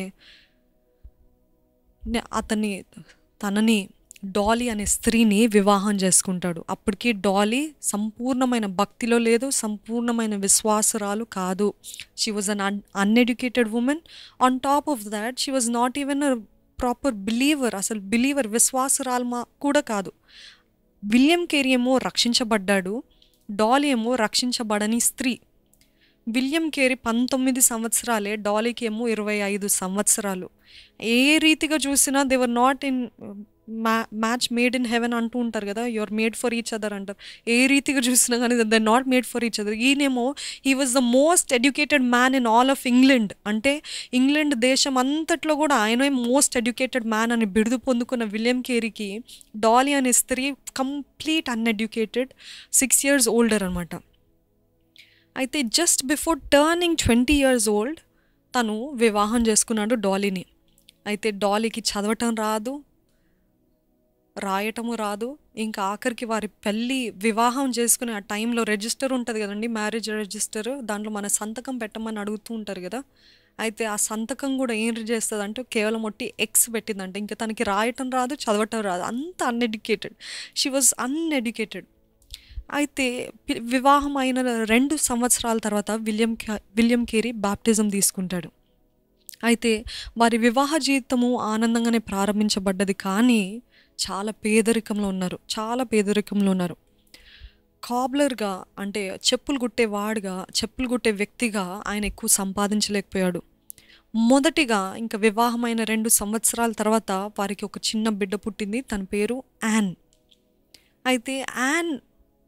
అతన్ని తనని డాలీ అనే స్త్రీని వివాహం చేసుకుంటాడు. అప్పటికి డాలీ సంపూర్ణమైన భక్తిలో లేదు, సంపూర్ణమైన విశ్వాసరాలు కాదు. She was an an uneducated women. On top of that she was not even proper believer. అసలు బిలీవర్ విశ్వాసరాలు మా కూడా కాదు. విలియం కేరీ ఏమో రక్షించబడ్డాడు, డాలీ ఏమో రక్షించబడని స్త్రీ. విలియం కేరీ పంతొమ్మిది సంవత్సరాలే, డాలీకి ఏమో ఇరవై ఐదు సంవత్సరాలు. ఏ రీతిగా చూసినా they were not in ma match made in heaven అంటూ ఉంటారు కదా, you're made for each other అంటారు. ఏ రీతిగా చూసినా కానీ they not made for each other. ఈయనేమో he was the most educated man in all of England. అంటే ఇంగ్లాండ్ దేశం అంతట్లో కూడా ఆయన మోస్ట్ ఎడ్యుకేటెడ్ మ్యాన్ అని బిరుదు పొందుకున్న విలియం కేరీకి డాలీ అనే స్త్రీ complete uneducated, six years older అనమాట. అయితే just before turning twenty years old తను వివాహం చేసుకున్నాడు డాలీని. అయితే డాలీకి చదవటం రాదు, రాయటము రాదు. ఇంకా ఆఖరికి వారి పెళ్ళి వివాహం చేసుకునే ఆ టైంలో రిజిస్టర్ ఉంటుంది కదండి, మ్యారేజ్ రిజిస్టర్, దాంట్లో మన సంతకం పెట్టమని అడుగుతూ ఉంటారు కదా. అయితే ఆ సంతకం కూడా ఏం చేస్తుంది అంటే కేవలం ఒట్టి ఎక్స్ పెట్టిందంటే. ఇంకా తనకి రాయటం రాదు, చదవటం రాదు, అంత అన్ఎడ్యుకేటెడ్. She was uneducated. అయితే వివాహం అయిన రెండు సంవత్సరాల తర్వాత విలియం విలియం కేరీ బాప్టిజం తీసుకుంటాడు. అయితే వారి వివాహ జీవితము ఆనందంగానే ప్రారంభించబడ్డది. కానీ చాలా పేదరికంలో ఉన్నారు, చాలా పేదరికంలో ఉన్నారు. కాబ్లర్గా అంటే చెప్పులు కుట్టే వాడుగా చెప్పులు కుట్టే వ్యక్తిగా ఆయన ఎక్కువ సంపాదించలేకపోయాడు. మొదటిగా ఇంకా వివాహమైన రెండు సంవత్సరాల తర్వాత వారికి ఒక చిన్న బిడ్డ పుట్టింది. తన పేరు యాన్. అయితే యాన్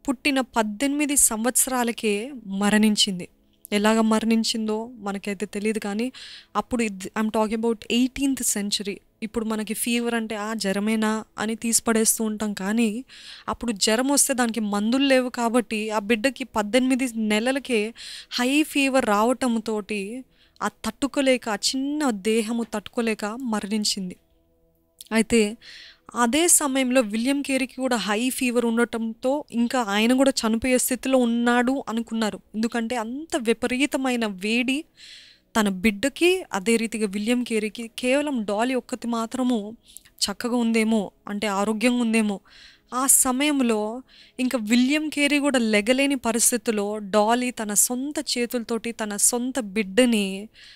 పుట్టిన పద్దెనిమిది సంవత్సరాలకే మరణించింది. ఎలాగ మరణించిందో మనకైతే తెలియదు, కానీ అప్పుడు I'm talking about eighteenth century. ఇప్పుడు మనకి ఫీవర్ అంటే ఆ జ్వరమేనా అని తీసిపడేస్తూ ఉంటాం, కానీ అప్పుడు జ్వరం వస్తే దానికి మందులు లేవు కాబట్టి ఆ బిడ్డకి పద్దెనిమిది నెలలకే హై ఫీవర్ రావటంతో ఆ తట్టుకోలేక, ఆ చిన్న దేహము తట్టుకోలేక మరణించింది. అయితే అదే సమయంలో విలియం కేరీకి కూడా హై ఫీవర్ ఉండటంతో ఇంకా ఆయన కూడా చనిపోయే స్థితిలో ఉన్నాడు అనుకున్నారు. ఎందుకంటే అంత విపరీతమైన వేడి తన బిడ్డకి, అదే రీతిగా విలియం కేరీకి. కేవలం డాలీ ఒక్కటి మాత్రము చక్కగా ఉందేమో, అంటే ఆరోగ్యంగా ఉందేమో. ఆ సమయంలో ఇంకా విలియం కేరీ కూడా లెగలేని పరిస్థితిలో డాలీ తన సొంత చేతులతోటి తన సొంత బిడ్డని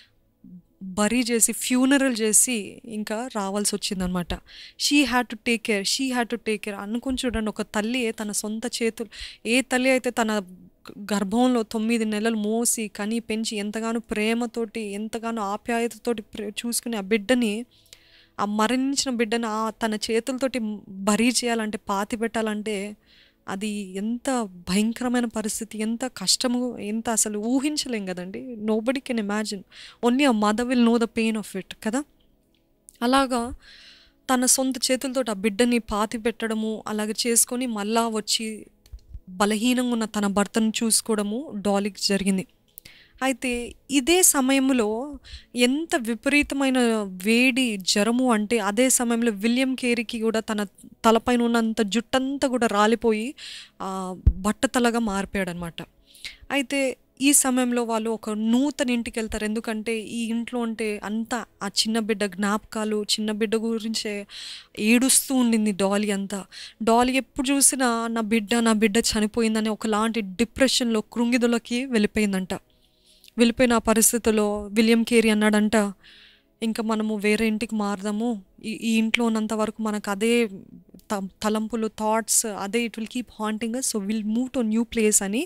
బరీ చేసి, ఫ్యూనరల్ చేసి ఇంకా రావాల్సి వచ్చిందనమాట. She had to take care, she had to take care అనుకుని చూడండి. ఒక తల్లి తన సొంత చేతులు, ఏ తల్లి అయితే తన గర్భంలో తొమ్మిది నెలలు మోసి కని పెంచి ఎంతగానో ప్రేమతోటి, ఎంతగానో ఆప్యాయతతోటి చూసుకుని ఆ బిడ్డని, ఆ మరణించిన బిడ్డని ఆ తన చేతులతోటి బరీ చేయాలంటే, పాతి పెట్టాలంటే అది ఎంత భయంకరమైన పరిస్థితి, ఎంత కష్టము, ఎంత అసలు ఊహించలేం కదండి. Nobody can imagine, only a mother will know the pain of it కదా. అలాగా తన సొంత చేతులతో ఆ బిడ్డని పాతి పెట్టడము అలాగే చేసుకొని మళ్ళా వచ్చి బలహీనంగా ఉన్న తన భర్తను చూసుకోవడము డాలీకి జరిగింది. అయితే ఇదే సమయంలో ఎంత విపరీతమైన వేడి జ్వరము అంటే, అదే సమయంలో విలియం కేరీకి కూడా తన తలపైన ఉన్నంత జుట్టంతా కూడా రాలిపోయి బట్టతలగా మారిపోయాడు అనమాట. అయితే ఈ సమయంలో వాళ్ళు ఒక నూతన ఇంటికి వెళ్తారు. ఎందుకంటే ఈ ఇంట్లో అంటే అంతా ఆ చిన్న బిడ్డ జ్ఞాపకాలు, చిన్న బిడ్డ గురించే ఏడుస్తూ ఉండింది డాలీ అంతా. డాలీ ఎప్పుడు చూసినా నా బిడ్డ నా బిడ్డ చనిపోయిందని ఒకలాంటి డిప్రెషన్లో, కృంగిదలకి వెళ్ళిపోయిందంట. వెళ్ళిపోయిన ఆ పరిస్థితుల్లో విలియం కేరీ అన్నాడంట, ఇంకా మనము వేరే ఇంటికి మారదాము, ఈ ఈ ఇంట్లో ఉన్నంత వరకు మనకు అదే త తలంపులు థాట్స్ అదే it will keep haunting us, so will move to new place అని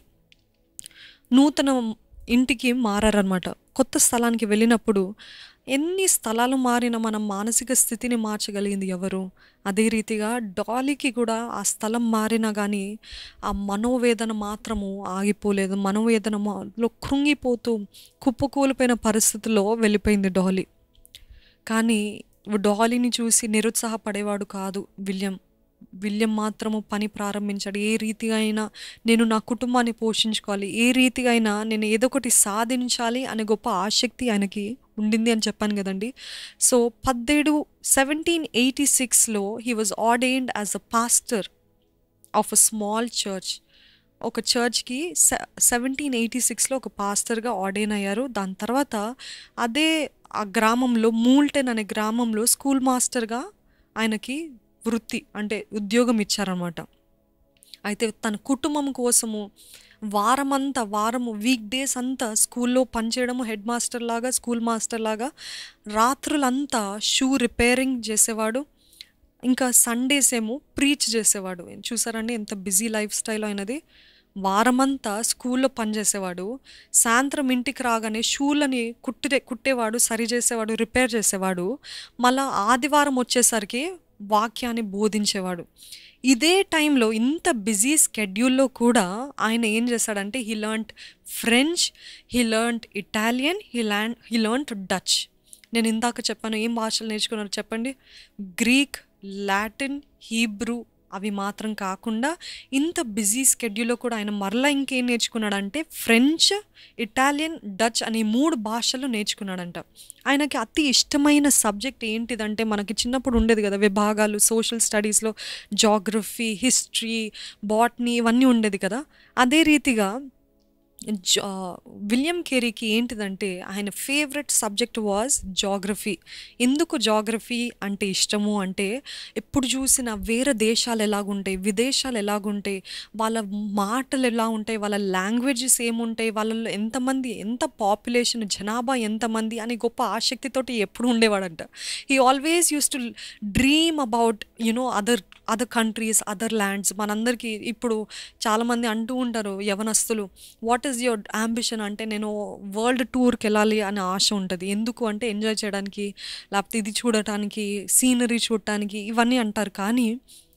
నూతన ఇంటికి మారారనమాట. కొత్త స్థలానికి వెళ్ళినప్పుడు ఎన్ని స్థలాలు మారినా మనం మానసిక స్థితిని మార్చగలిగింది ఎవరు? అదే రీతిగా డాలీకి కూడా ఆ స్థలం మారినా కానీ ఆ మనోవేదన మాత్రము ఆగిపోలేదు. మనోవేదనలో కృంగిపోతూ కుప్పకూలిపోయిన పరిస్థితుల్లో వెళ్ళిపోయింది డాలీ. కానీ డాలీని చూసి నిరుత్సాహపడేవాడు కాదు విలియం. విలియం మాత్రము పని ప్రారంభించాడు. ఏ రీతిగా అయినా నేను నా కుటుంబాన్ని పోషించుకోవాలి, ఏ రీతిగా అయినా నేను ఏదో ఒకటి సాధించాలి అనే గొప్ప ఆసక్తి ఆయనకి ఉండింది అని చెప్పాను కదండి. సో పదిహేడు సెవెంటీన్ ఎయిటీ సిక్స్లో he was ordained as a pastor of a small church. ఒక చర్చ్కి సె సెవెంటీన్ ఎయిటీ సిక్స్లో ఒక పాస్టర్గా ఆర్డైన్ అయ్యారు. దాని తర్వాత అదే ఆ గ్రామంలో, మూల్టెన్ అనే గ్రామంలో స్కూల్ మాస్టర్గా ఆయనకి వృత్తి అంటే ఉద్యోగం ఇచ్చారన్నమాట. అయితే తన కుటుంబం కోసము వారమంతా, వారము వీక్ డేస్ అంతా స్కూల్లో పనిచేయడము, హెడ్ మాస్టర్ లాగా, స్కూల్ మాస్టర్ లాగా, రాత్రులంతా షూ రిపేరింగ్ చేసేవాడు. ఇంకా సండేస్ ఏమో ప్రీచ్ చేసేవాడు. చూసారండి ఎంత బిజీ లైఫ్ స్టైల్ అయినది. వారమంతా స్కూల్లో పనిచేసేవాడు, సాయంత్రం ఇంటికి రాగానే షూలని కుట్టే కుట్టేవాడు సరి చేసేవాడు, రిపేర్ చేసేవాడు. మళ్ళీ ఆదివారం వచ్చేసరికి వాక్యాన్ని బోధించేవాడు. ఇదే టైంలో ఇంత బిజీ స్కెడ్యూల్లో కూడా ఆయన ఏం చేశాడంటే he learned French, he learned Italian, he land he learned Dutch. నేను ఇందాక చెప్పాను ఏం భాషలు నేర్చుకున్నారు చెప్పండి? Greek, Latin, Hebrew. అవి మాత్రం కాకుండా ఇంత బిజీ స్కెడ్యూల్లో కూడా ఆయన మరలా ఇంకేం నేర్చుకున్నాడంటే ఫ్రెంచ్, ఇటాలియన్, డచ్ అనే మూడు భాషలు నేర్చుకున్నాడంట. ఆయనకి అతి ఇష్టమైన సబ్జెక్ట్ ఏంటిదంటే, మనకి చిన్నప్పుడు ఉండేది కదా విభాగాలు, సోషల్ స్టడీస్లో జాగ్రఫీ, హిస్టరీ, బాటనీ ఇవన్నీ ఉండేది కదా. అదే రీతిగా జా విలియం కేరీకి ఏంటిదంటే ఆయన ఫేవరెట్ సబ్జెక్ట్ వాజ్ జాగ్రఫీ. ఎందుకు జాగ్రఫీ అంటే ఇష్టము అంటే, ఎప్పుడు చూసినా వేరే దేశాలు ఎలాగుంటాయి, విదేశాలు ఎలాగుంటాయి, వాళ్ళ మాటలు ఎలా ఉంటాయి, వాళ్ళ లాంగ్వేజెస్ ఏముంటాయి, వాళ్ళలో ఎంతమంది, ఎంత పాపులేషన్, జనాభా ఎంతమంది అని గొప్ప ఆసక్తితోటి ఎప్పుడు ఉండేవాడంట. He always use to dream about you know other other countries, other lands. మనందరికీ ఇప్పుడు చాలామంది అంటూ ఉంటారు యవనస్తులు, వాట్ ఈజ్ యువర్ అంబిషన్ అంటే, నేను వరల్డ్ టూర్కి వెళ్ళాలి అనే ఆశ ఉంటుంది. ఎందుకు అంటే ఎంజాయ్ చేయడానికి, లేకపోతే ఇది చూడటానికి, సీనరీ చూడటానికి, ఇవన్నీ అంటారు. కానీ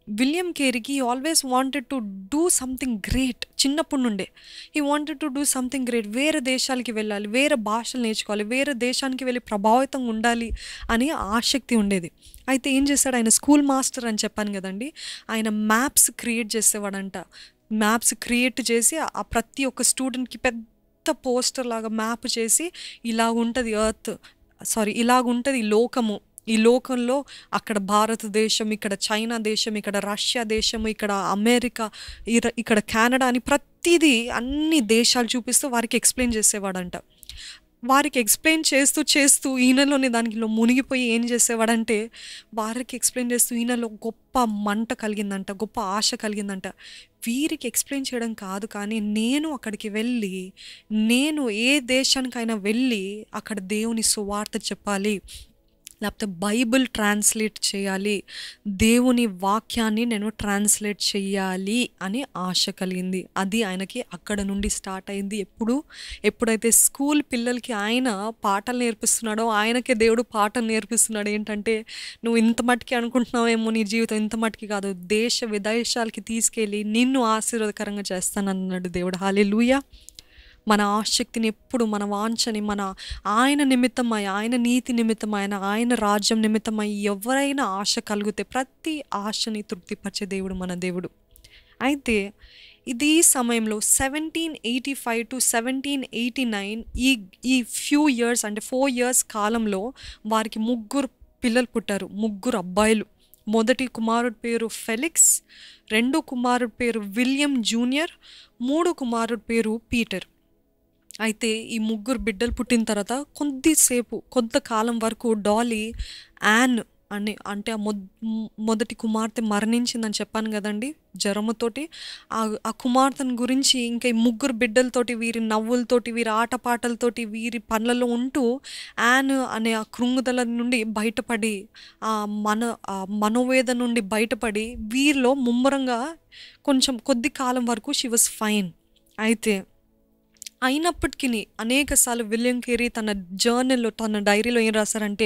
విలియం కేరీకి always wanted to do something great. చిన్నప్పటి నుండే ఈ wanted to do something great. వేరే దేశాలకి వెళ్ళాలి, వేరే భాషలు నేర్చుకోవాలి, వేరే దేశానికి వెళ్ళి ప్రభావితంగా ఉండాలి అని ఆసక్తి ఉండేది. అయితే ఏం చేశాడు, ఆయన స్కూల్ మాస్టర్ అని చెప్పాను కదండి, ఆయన మ్యాప్స్ క్రియేట్ చేసేవాడంట. మ్యాప్స్ క్రియేట్ చేసి ఆ ప్రతి ఒక్క స్టూడెంట్కి పెద్ద పోస్టర్ లాగా మ్యాప్ చేసి ఇలా ఉంటుంది ఎర్త్, సారీ ఇలాగుంటుంది లోకము, ఈ లోకంలో అక్కడ భారతదేశం, ఇక్కడ చైనా దేశం, ఇక్కడ రష్యా దేశము, ఇక్కడ అమెరికా, ఇర- ఇక్కడ కెనడా అని ప్రతిదీ అన్ని దేశాలు చూపిస్తూ వారికి ఎక్స్ప్లెయిన్ చేసేవాడంట. వారికి ఎక్స్ప్లెయిన్ చేస్తూ చేస్తూ ఈయనలోని దానిలో మునిగిపోయి ఏం చేసేవాడంటే వారికి ఎక్స్ప్లెయిన్ చేస్తూ ఈయనలో గొప్ప మంట కలిగిందంట, గొప్ప ఆశ కలిగిందంట. వీరికి ఎక్స్ప్లెయిన్ చేయడం కాదు, కానీ నేను అక్కడికి వెళ్ళి, నేను ఏ దేశానికైనా వెళ్ళి అక్కడ దేవుని సువార్త చెప్పాలి, లేకపోతే బైబిల్ ట్రాన్స్లేట్ చేయాలి, దేవుని వాక్యాన్ని నేను ట్రాన్స్లేట్ చేయాలి అని ఆశ కలిగింది. అది ఆయనకి అక్కడ నుండి స్టార్ట్ అయింది. ఎప్పుడు ఎప్పుడైతే స్కూల్ పిల్లలకి ఆయన పాటలు నేర్పిస్తున్నాడో, ఆయనకే దేవుడు పాటలు నేర్పిస్తున్నాడు. ఏంటంటే, నువ్వు ఇంత మట్టుకి అనుకుంటున్నావేమో, నీ జీవితం ఇంత మట్టుకి కాదు, దేశ విదేశాలకి తీసుకెళ్ళి నిన్ను ఆశీర్వాదకరంగా చేస్తానన్నాడు దేవుడు. హల్లెలూయా. మన ఆసక్తిని ఎప్పుడు, మన వాంఛని, మన ఆయన నిమిత్తమై, ఆయన నీతి నిమిత్తమై, ఆయన ఆయన రాజ్యం నిమిత్తమై ఎవరైనా ఆశ కలిగితే ప్రతి ఆశని తృప్తిపరిచే దేవుడు మన దేవుడు. అయితే ఇది సమయంలో seventeen eighty five to seventeen eighty nine ఈ ఈ ఫ్యూ ఇయర్స్ అంటే ఫోర్ ఇయర్స్ కాలంలో వారికి ముగ్గురు పిల్లలు పుట్టారు, ముగ్గురు అబ్బాయిలు. మొదటి కుమారుడి పేరు ఫెలిక్స్, రెండో కుమారుడి పేరు విలియం జూనియర్, మూడో కుమారుడి పేరు పీటర్. అయితే ఈ ముగ్గురు బిడ్డలు పుట్టిన తర్వాత కొద్దిసేపు కొంతకాలం వరకు డాలీ యాన్ అని, అంటే ఆ మొద్ మొదటి కుమార్తె మరణించిందని చెప్పాను కదండి జ్వరముతోటి. ఆ ఆ కుమార్తెను గురించి ఇంకా ఈ ముగ్గురు బిడ్డలతోటి, వీరి నవ్వులతోటి, వీరి ఆటపాటలతోటి, వీరి పనులలో ఉంటూ యాన్ అనే ఆ కృంగుదల నుండి బయటపడి, ఆ మన ఆ మనోవేదన నుండి బయటపడి వీరిలో ముమ్మరంగా కొంచెం కొద్ది కాలం వరకు షీ వాజ్ ఫైన్. అయితే అయినప్పటికీ అనేకసార్లు విలియం కేరీ తన జర్నల్లో, తన డైరీలో ఏం రాశారంటే,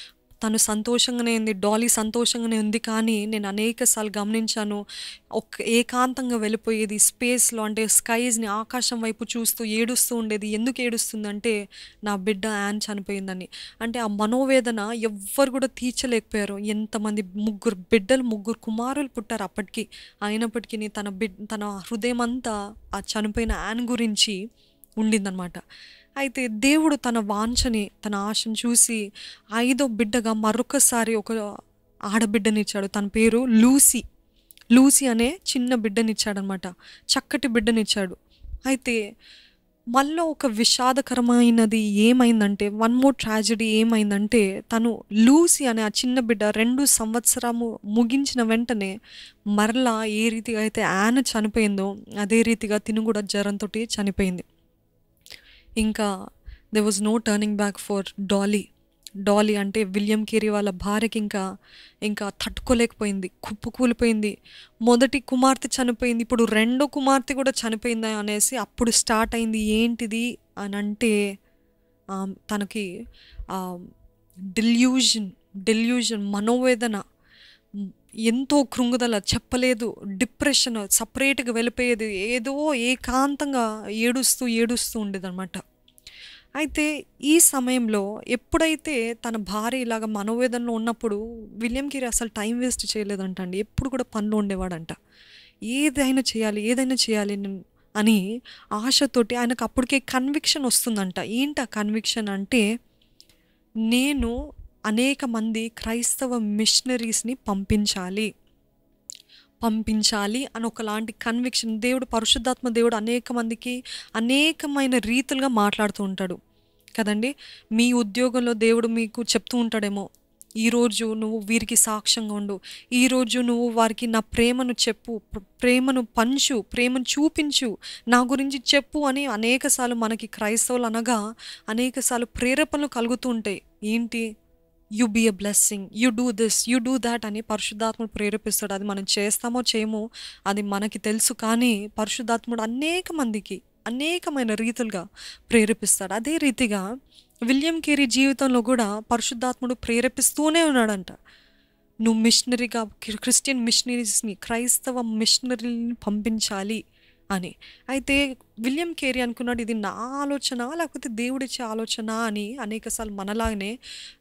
తను సంతోషంగానే ఉంది, డాలీ సంతోషంగానే ఉంది, కానీ నేను అనేకసార్లు గమనించాను ఒక ఏకాంతంగా వెళ్ళిపోయేది స్పేస్లో, అంటే స్కైస్ని, ఆకాశం వైపు చూస్తూ ఏడుస్తూ ఉండేది. ఎందుకు ఏడుస్తుందంటే నా బిడ్డ యాన్ చనిపోయిందని. అంటే ఆ మనోవేదన ఎవ్వరు కూడా తీర్చలేకపోయారు. ఎంతమంది ముగ్గురు బిడ్డలు, ముగ్గురు కుమారులు పుట్టారు అప్పటికి. అయినప్పటికీ తన బిడ్ తన హృదయం అంతా ఆ చనిపోయిన యాన్ గురించి ఉండిందనమాట. అయితే దేవుడు తన వాంఛని, తన ఆశను చూసి ఐదో బిడ్డగా మరొకసారి ఒక ఆడబిడ్డనిచ్చాడు. తన పేరు లూసీ. లూసీ అనే చిన్న బిడ్డనిచ్చాడనమాట, చక్కటి బిడ్డనిచ్చాడు. అయితే మళ్ళీ ఒక విషాదకరమైనది ఏమైందంటే, వన్ మోర్ ట్రాజడీ ఏమైందంటే, తను లూసీ అనే ఆ చిన్న బిడ్డ రెండు సంవత్సరము ముగించిన వెంటనే మరలా ఏ రీతిగా అయితే యాన్ చనిపోయిందో అదే రీతిగా తిను కూడా జ్వరంతో చనిపోయింది. ఇంకా there was no turning back for Dolly. Dolly అంటే విలియం కేరీ వాళ్ళ భార్యకి ఇంకా ఇంకా తట్టుకోలేకపోయింది, కుప్పకూలిపోయింది. మొదటి కుమార్తె చనిపోయింది, ఇప్పుడు రెండో కుమార్తె కూడా చనిపోయిందా అనేసి అప్పుడు స్టార్ట్ అయింది. ఏంటిది అని అంటే తనకి డెల్యూజన్ డెల్యూజన్ మనోవేదన, ఎంతో కృంగుదల, చెప్పలేదు, డిప్రెషన్, సపరేట్గా వెళ్ళిపోయేది, ఏదో ఏకాంతంగా ఏడుస్తూ ఏడుస్తూ ఉండేదన్నమాట. అయితే ఈ సమయంలో ఎప్పుడైతే తన భార్య ఇలాగ మనోవేదనలో ఉన్నప్పుడు విలియం కేరీ అసలు టైం వేస్ట్ చేయలేదంట అండి. ఎప్పుడు కూడా పనిలో ఉండేవాడంట. ఏదైనా చేయాలి, ఏదైనా చేయాలి అని ఆశతోటి ఆయనకు అప్పటికే కన్విక్షన్ వస్తుందంట. ఏంటి ఆ కన్విక్షన్ అంటే, నేను అనేక మంది క్రైస్తవ మిషనరీస్ని పంపించాలి పంపించాలి అని ఒకలాంటి కన్విక్షన్. దేవుడు, పరిశుద్ధాత్మ దేవుడు అనేక మందికి అనేకమైన రీతులుగా మాట్లాడుతూ ఉంటాడు కదండి. మీ ఉద్యోగంలో దేవుడు మీకు చెప్తూ ఉంటాడేమో, ఈరోజు నువ్వు వీరికి సాక్ష్యంగా ఉండు, ఈరోజు నువ్వు వారికి నా ప్రేమను చెప్పు, ప్రేమను పంచు, ప్రేమను చూపించు, నా గురించి చెప్పు అని అనేకసార్లు మనకి క్రైస్తవులు అనగా అనేకసార్లు ప్రేరేపణలు కలుగుతూ ఉంటాయి. ఏంటి, you be a blessing, you do this, you do that అని పరిశుద్ధాత్ముడు ప్రేరేపిస్తాడు. అది మనం చేస్తామో చేయమో అది మనకి తెలుసు, కానీ పరిశుద్ధాత్ముడు అనేక మందికి అనేకమైన రీతులుగా ప్రేరేపిస్తాడు. అదే రీతిగా విలియం కేరీ జీవితంలో కూడా పరిశుద్ధాత్ముడు ప్రేరేపిస్తూనే ఉన్నాడంట. నువ్వు మిషనరీగా క్రిస్టియన్ మిషనరీస్ని క్రైస్తవ మిషనరీని పంపించాలి అని. అయితే విలియం కేరీ అనుకున్నాడు ఇది నా ఆలోచన లేకపోతే దేవుడిచ్చే ఆలోచన అని. అనేకసార్లు మనలాగానే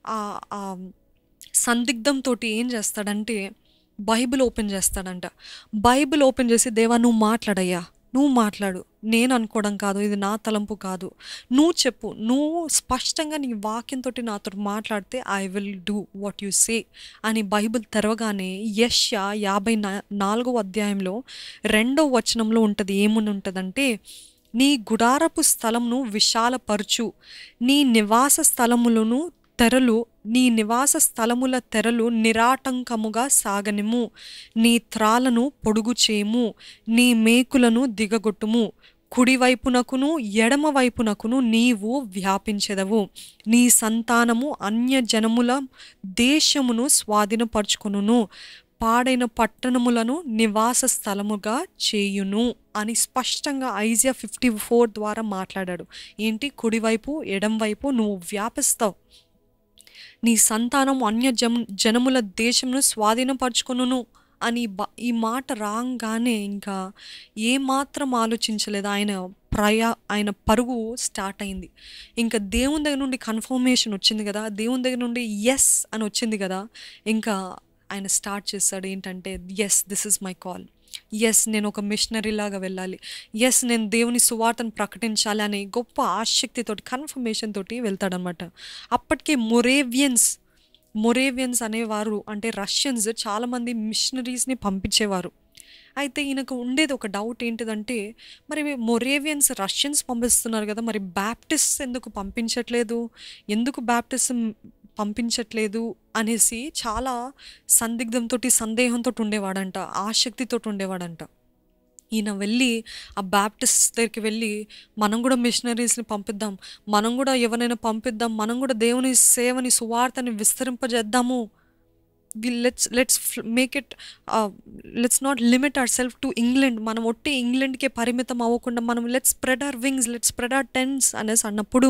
ఆ సందిగ్ధంతో ఏం చేస్తాడంటే బైబిల్ ఓపెన్ చేస్తాడంట. బైబిల్ ఓపెన్ చేసి దేవా నువ్వు మాట్లాడయ్యా, నువ్వు మాట్లాడు, నేను అనుకోవడం కాదు, ఇది నా తలంపు కాదు, నువ్వు చెప్పు, నువ్వు స్పష్టంగా నీ వాక్యంతో నాతో మాట్లాడితే I will do what you say అని బైబిల్ తెరవగానే యెషయా యాభై నా నాలుగో అధ్యాయంలో రెండో వచనంలో ఉంటుంది. ఏముని ఉంటుందంటే నీ గుడారపు స్థలంను విశాలపరచు, నీ నివాస స్థలములను తెరలు నీ నివాస స్థలముల తెరలు నిరాటంకముగా సాగనిము, నీ త్రాలను పొడుగు చేము, నీ మేకులను దిగగొట్టుము, కుడివైపునకును ఎడమ వైపునకును నీవు వ్యాపించెదవు, నీ సంతానము అన్యజనముల దేశమును స్వాధీనపరచుకొనును, పాడైన పట్టణములను నివాస స్థలముగా చేయును అని స్పష్టంగా ఐజియా ఫిఫ్టీ ఫోర్ ద్వారా మాట్లాడాడు. ఏంటి? కుడివైపు ఎడంవైపు నువ్వు వ్యాపిస్తావు, నీ సంతానం అన్య జం జనముల దేశమును స్వాధీనపరచుకొనును అని బ ఈ మాట రాగానే ఇంకా ఏమాత్రం ఆలోచించలేదు. ఆయన ప్రయా ఆయన పరుగు స్టార్ట్ అయింది. ఇంకా దేవుని దగ్గర నుండి కన్ఫర్మేషన్ వచ్చింది కదా, దేవుని దగ్గర నుండి ఎస్ అని వచ్చింది కదా, ఇంకా ఆయన స్టార్ట్ చేస్తాడు ఏంటంటే yes this is my call, yes నేను ఒక మిషనరీ లాగా వెళ్ళాలి, ఎస్ నేను దేవుని సువార్తను ప్రకటించాలి అనే గొప్ప ఆసక్తితోటి కన్ఫర్మేషన్ తోటి వెళ్తాడనమాట. అప్పటికే మొరేవియన్స్ మొరేవియన్స్ అనేవారు అంటే రష్యన్స్ చాలామంది మిషనరీస్ని పంపించేవారు. అయితే ఈయనకు ఉండేది ఒక డౌట్ ఏంటిదంటే మరి మొరేవియన్స్ రష్యన్స్ పంపిస్తున్నారు కదా, మరి బ్యాప్టిస్ట్ ఎందుకు పంపించట్లేదు, ఎందుకు బ్యాప్టిజం పంపించట్లేదు అనేసి చాలా సందిగ్ధంతో సందేహంతో ఉండేవాడంట, ఆసక్తితో ఉండేవాడంట. ఈయన వెళ్ళి ఆ బ్యాప్టిస్ట్ దగ్గరికి వెళ్ళి మనం కూడా మిషనరీస్ని పంపిద్దాం, మనం కూడా ఎవరైనా పంపిద్దాం, మనం కూడా దేవుని సేవని సువార్తని విస్తరింపజేద్దాము, let's let's make it let's not limit our self to England, మనం ఒట్టి ఇంగ్లాండ్కే పరిమితం అవ్వకుండా మనం let's spread our wings, let's spread our tents అనేసి అన్నప్పుడు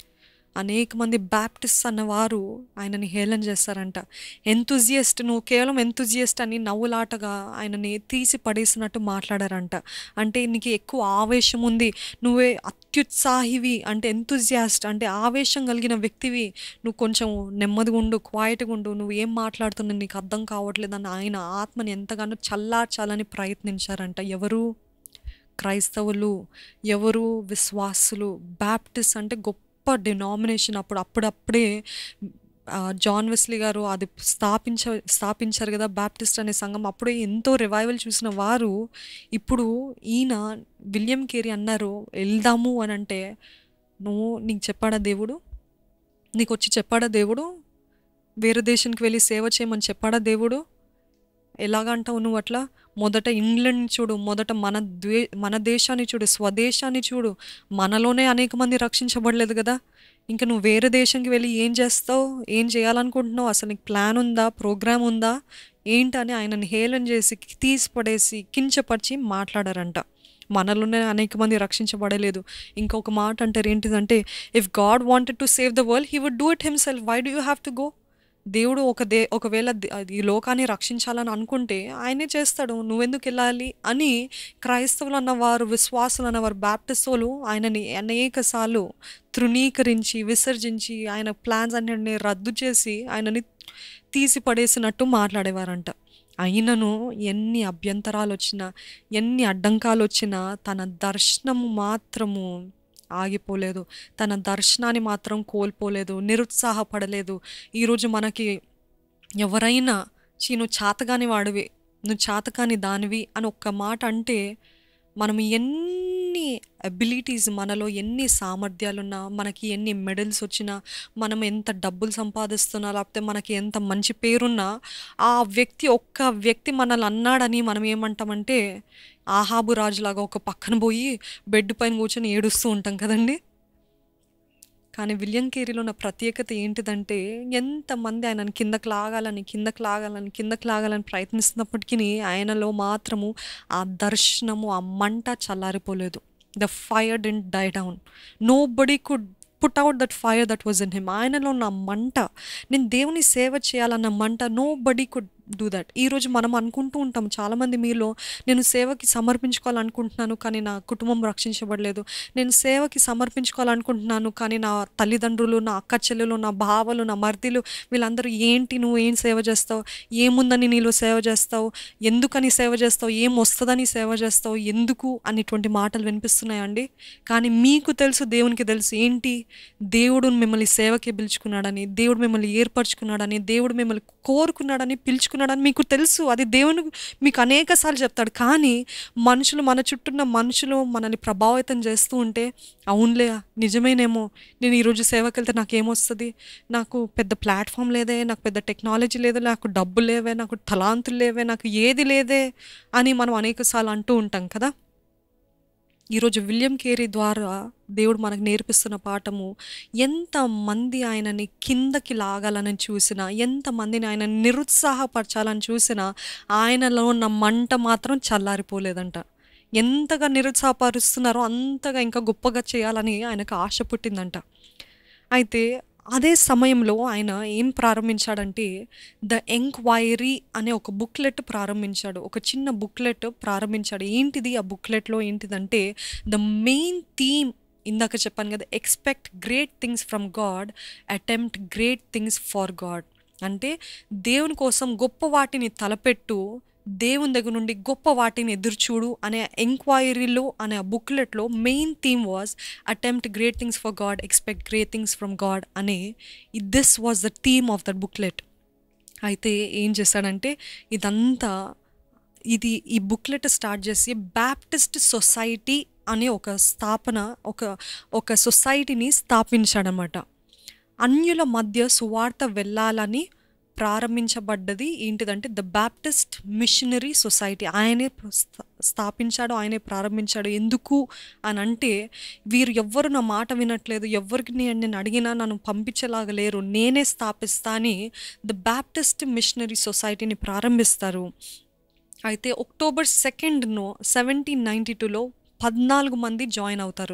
అనేక మంది బ్యాప్టిస్ట్ అన్నవారు ఆయనని హేళన చేస్తారంట. ఎంతూజియస్ట్, నువ్వు కేవలం ఎంతూజియస్ట్ అని నవ్వులాటగా ఆయనని తీసి పడేసినట్టు మాట్లాడారంట. అంటే నీకు ఎక్కువ ఆవేశం ఉంది, నువ్వే అత్యుత్సాహివి అంటే ఎంతూజియాస్ట్ అంటే ఆవేశం కలిగిన వ్యక్తివి, నువ్వు కొంచెం నెమ్మదిగా ఉండు, క్వైట్గా ఉండు, నువ్వు ఏం మాట్లాడుతున్నా నీకు అర్థం కావట్లేదని ఆయన ఆత్మని ఎంతగానో చల్లార్చాలని ప్రయత్నించారంట. ఎవరు? క్రైస్తవులు, ఎవరు? విశ్వాసులు. బ్యాప్టిస్ట్ అంటే గొప్ప డినామినేషన్. అప్పుడు అప్పుడప్పుడే జాన్ వెస్లీ గారు అది స్థాపించ స్థాపించారు కదా బ్యాప్టిస్ట్ అనే సంఘం. అప్పుడే ఎంతో రివైవల్ చూసిన వారు ఇప్పుడు ఈయన విలియం కేరీ అన్నారు వెళ్దాము అని అంటే, నువ్వు నీకు చెప్పాడా దేవుడు, నీకు వచ్చి చెప్పాడా దేవుడు, వేరే దేశానికి వెళ్ళి సేవ చేయమని చెప్పాడా దేవుడు? ఎలాగంటావు నువ్వు అట్లా? మొదట ఇంగ్లాండ్ని చూడు, మొదట మన ద్వే మన దేశాన్ని చూడు, స్వదేశాన్ని చూడు, మనలోనే అనేక మంది రక్షించబడలేదు కదా, ఇంకా నువ్వు వేరే దేశానికి వెళ్ళి ఏం చేస్తావు, ఏం చేయాలనుకుంటున్నావు, అసలు నీకు ప్లాన్ ఉందా, ప్రోగ్రామ్ ఉందా ఏంటని ఆయనని హేళన చేసి తీసిపడేసి కించపరిచి మాట్లాడారంట. మనలోనే అనేక మంది రక్షించబడలేదు. ఇంకొక మాట అంటారు ఏంటిదంటే, if God wanted to save the world he would do it himself, why do you have to go? దేవుడు ఒక దే ఒకవేళ ఈ లోకాన్ని రక్షించాలని అనుకుంటే ఆయనే చేస్తాడు, నువ్వెందుకు వెళ్ళాలి అని క్రైస్తవులు అన్నవారు, విశ్వాసులు అన్నవారు, బ్యాప్టిస్టులు ఆయనని అనేక సార్లు తృణీకరించి విసర్జించి ఆయన ప్లాన్స్ అన్నింటినీ రద్దు చేసి ఆయనని తీసి పడేసినట్టు మాట్లాడేవారంట. అయినను ఎన్ని అభ్యంతరాలు వచ్చినా, ఎన్ని అడ్డంకాలు వచ్చినా తన దర్శనము మాత్రము ఆగిపోలేదు, తన దర్శనాన్ని మాత్రం కోల్పోలేదు, నిరుత్సాహపడలేదు. ఈరోజు మనకి ఎవరైనా చీ నువ్వు చాతకాని వాడివి, నువ్వు చాతకాని దానివి అని ఒక్క మాట అంటే మనం ఎన్ని అబిలిటీస్, మనలో ఎన్ని సామర్థ్యాలున్నా, మనకి ఎన్ని మెడల్స్ వచ్చినా, మనం ఎంత డబ్బులు సంపాదిస్తున్నా, లేకపోతే మనకి ఎంత మంచి పేరున్నా, ఆ వ్యక్తి ఒక్క వ్యక్తి మనల్ని అన్నాడని మనం ఏమంటామంటే ఆహాబు రాజులాగా ఒక పక్కన పోయి బెడ్ పైన కూర్చొని ఏడుస్తూ ఉంటాం కదండి. కానీ విలియం కేరీలో ఉన్న ప్రత్యేకత ఏంటిదంటే ఎంతమంది ఆయనను కిందకు లాగాలని కిందకు లాగాలని కిందకు లాగాలని ప్రయత్నిస్తున్నప్పటికీ ఆయనలో మాత్రము ఆ దర్శనము, ఆ మంట చల్లారిపోలేదు. The fire didn't die down. Nobody could put out that fire that was in him. ఆయనలో ఉన్న మంట, నేను దేవుని సేవ చేయాలన్న మంట, nobody could do that. ఈరోజు మనం అనుకుంటూ ఉంటాం, చాలామంది మీలో, నేను సేవకి సమర్పించుకోవాలనుకుంటున్నాను కానీ నా కుటుంబం రక్షించబడలేదు, నేను సేవకి సమర్పించుకోవాలనుకుంటున్నాను కానీ నా తల్లిదండ్రులు, నా అక్క చెల్లెలు, నా బావలు, నా మర్దిలు వీళ్ళందరూ ఏంటి నువ్వు ఏం సేవ చేస్తావు, ఏముందని నీలో సేవ చేస్తావు, ఎందుకని సేవ చేస్తావు, ఏం వస్తుందని సేవ చేస్తావు, ఎందుకు అనేటువంటి మాటలు వినిపిస్తున్నాయండి. కానీ మీకు తెలుసు, దేవునికి తెలుసు ఏంటి, దేవుడు మిమ్మల్ని సేవకి పిలుచుకున్నాడని, దేవుడు మిమ్మల్ని ఏర్పరచుకున్నాడని, దేవుడు మిమ్మల్ని కోరుకున్నాడని, పిలుచుకున్నాడని మీకు తెలుసు. అది దేవుని మీకు అనేక సార్లు చెప్తాడు. కానీ మనుషులు, మన చుట్టూన్న మనుషులు మనల్ని ప్రభావితం చేస్తూ ఉంటే, అవునులే నిజమేనేమో, నేను ఈరోజు సేవకి వెళ్తే నాకేమొస్తుంది, నాకు పెద్ద ప్లాట్ఫామ్ లేదే, నాకు పెద్ద టెక్నాలజీ లేదే, నాకు డబ్బు లేవే, నాకు తలాంతులు లేవే, నాకు ఏది లేదే అని మనం అనేక సార్లు అంటూ ఉంటాం కదా. ఈరోజు విలియం కేరీ ద్వారా దేవుడు మనకు నేర్పిస్తున్న పాఠము, ఎంతమంది ఆయనని కిందకి లాగాలని చూసినా, ఎంతమందిని ఆయన నిరుత్సాహపరచాలని చూసినా, ఆయనలో ఉన్న మంట మాత్రం చల్లారిపోలేదంట. ఎంతగా నిరుత్సాహపరుస్తున్నారో అంతగా ఇంకా గొప్పగా చేయాలని ఆయనకు ఆశ పుట్టిందంట. అయితే అదే సమయంలో ఆయన ఏం ప్రారంభించాడంటే, ద ఎంక్వైరీ అనే ఒక బుక్లెట్ ప్రారంభించాడు. ఒక చిన్న బుక్లెట్ ప్రారంభించాడు. ఏంటిది ఆ బుక్లెట్లో ఏంటిదంటే, ద మెయిన్ థీమ్ ఇందాక చెప్పాను కదా, expect great things from God, attempt great things for God. అంటే దేవుని కోసం గొప్ప వాటిని తలపెట్టు, దేవుని దగ్గర నుండి గొప్ప వాటిని ఎదురుచూడు అనే ఎంక్వైరీలో అనే బుక్లెట్లో main theme was attempt great things for God, expect great things from God అనే this was the theme of that booklet. అయితే ఏం చేశాడంటే, ఇదంతా ఇది ఈ బుక్లెట్ స్టార్ట్ చేసి బ్యాప్టిస్ట్ సొసైటీ అనే ఒక స్థాపన, ఒక ఒక సొసైటీని స్థాపించాడనమాట. అన్యుల మధ్య సువార్త వెళ్ళాలని ప్రారంభించబడ్డది ఏంటిదంటే ద బ్యాప్టిస్ట్ మిషనరీ సొసైటీ. ఆయనే స్థాపించాడు, ఆయనే ప్రారంభించాడు. ఎందుకు అని అంటే, వీరు ఎవ్వరు నా మాట వినట్లేదు, ఎవరికి నేను అడిగినా నన్ను పంపించేలాగా లేరు, నేనే స్థాపిస్తా అని ద బ్యాప్టిస్ట్ మిషనరీ సొసైటీని ప్రారంభిస్తారు. అయితే అక్టోబర్ సెకండ్ను సెవెంటీన్ నైంటీ టూలో పద్నాలుగు మంది జాయిన్ అవుతారు.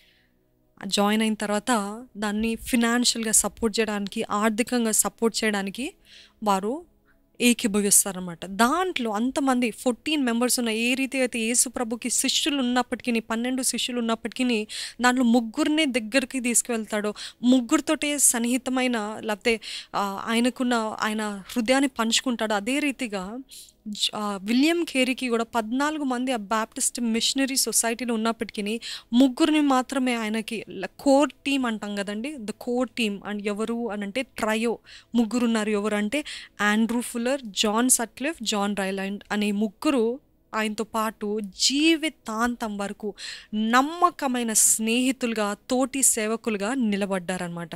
జాయిన్ అయిన తర్వాత దాన్ని ఫినాన్షియల్గా సపోర్ట్ చేయడానికి, ఆర్థికంగా సపోర్ట్ చేయడానికి వారు ఏకీభవిస్తారనమాట. దాంట్లో అంతమంది ఫోర్టీన్ మెంబర్స్ ఉన్న, ఏ రీతి అయితే యేసు ప్రభుకి శిష్యులు ఉన్నప్పటికీ, పన్నెండు శిష్యులు ఉన్నప్పటికీ దాంట్లో ముగ్గురినే దగ్గరికి తీసుకువెళ్తాడు. ముగ్గురితోటే సన్నిహితమైన, లేకపోతే ఆయనకున్న ఆయన హృదయాన్ని పంచుకుంటాడు. అదే రీతిగా విలియం కేరీకి కూడా పద్నాలుగు మంది ఆ బ్యాప్టిస్ట్ మిషనరీ సొసైటీలో ఉన్నప్పటికీ ముగ్గురిని మాత్రమే ఆయనకి కోర్ టీమ్ అంటాం కదండి, ద కోర్ టీమ్. అండ్ ఎవరు అని అంటే ట్రయో, ముగ్గురు ఉన్నారు. ఎవరు అంటే Andrew Fuller, John Sutcliff, John Ryland అనే ముగ్గురు ఆయనతో పాటు జీవితాంతం వరకు నమ్మకమైన స్నేహితులుగా, తోటి సేవకులుగా నిలబడ్డారనమాట.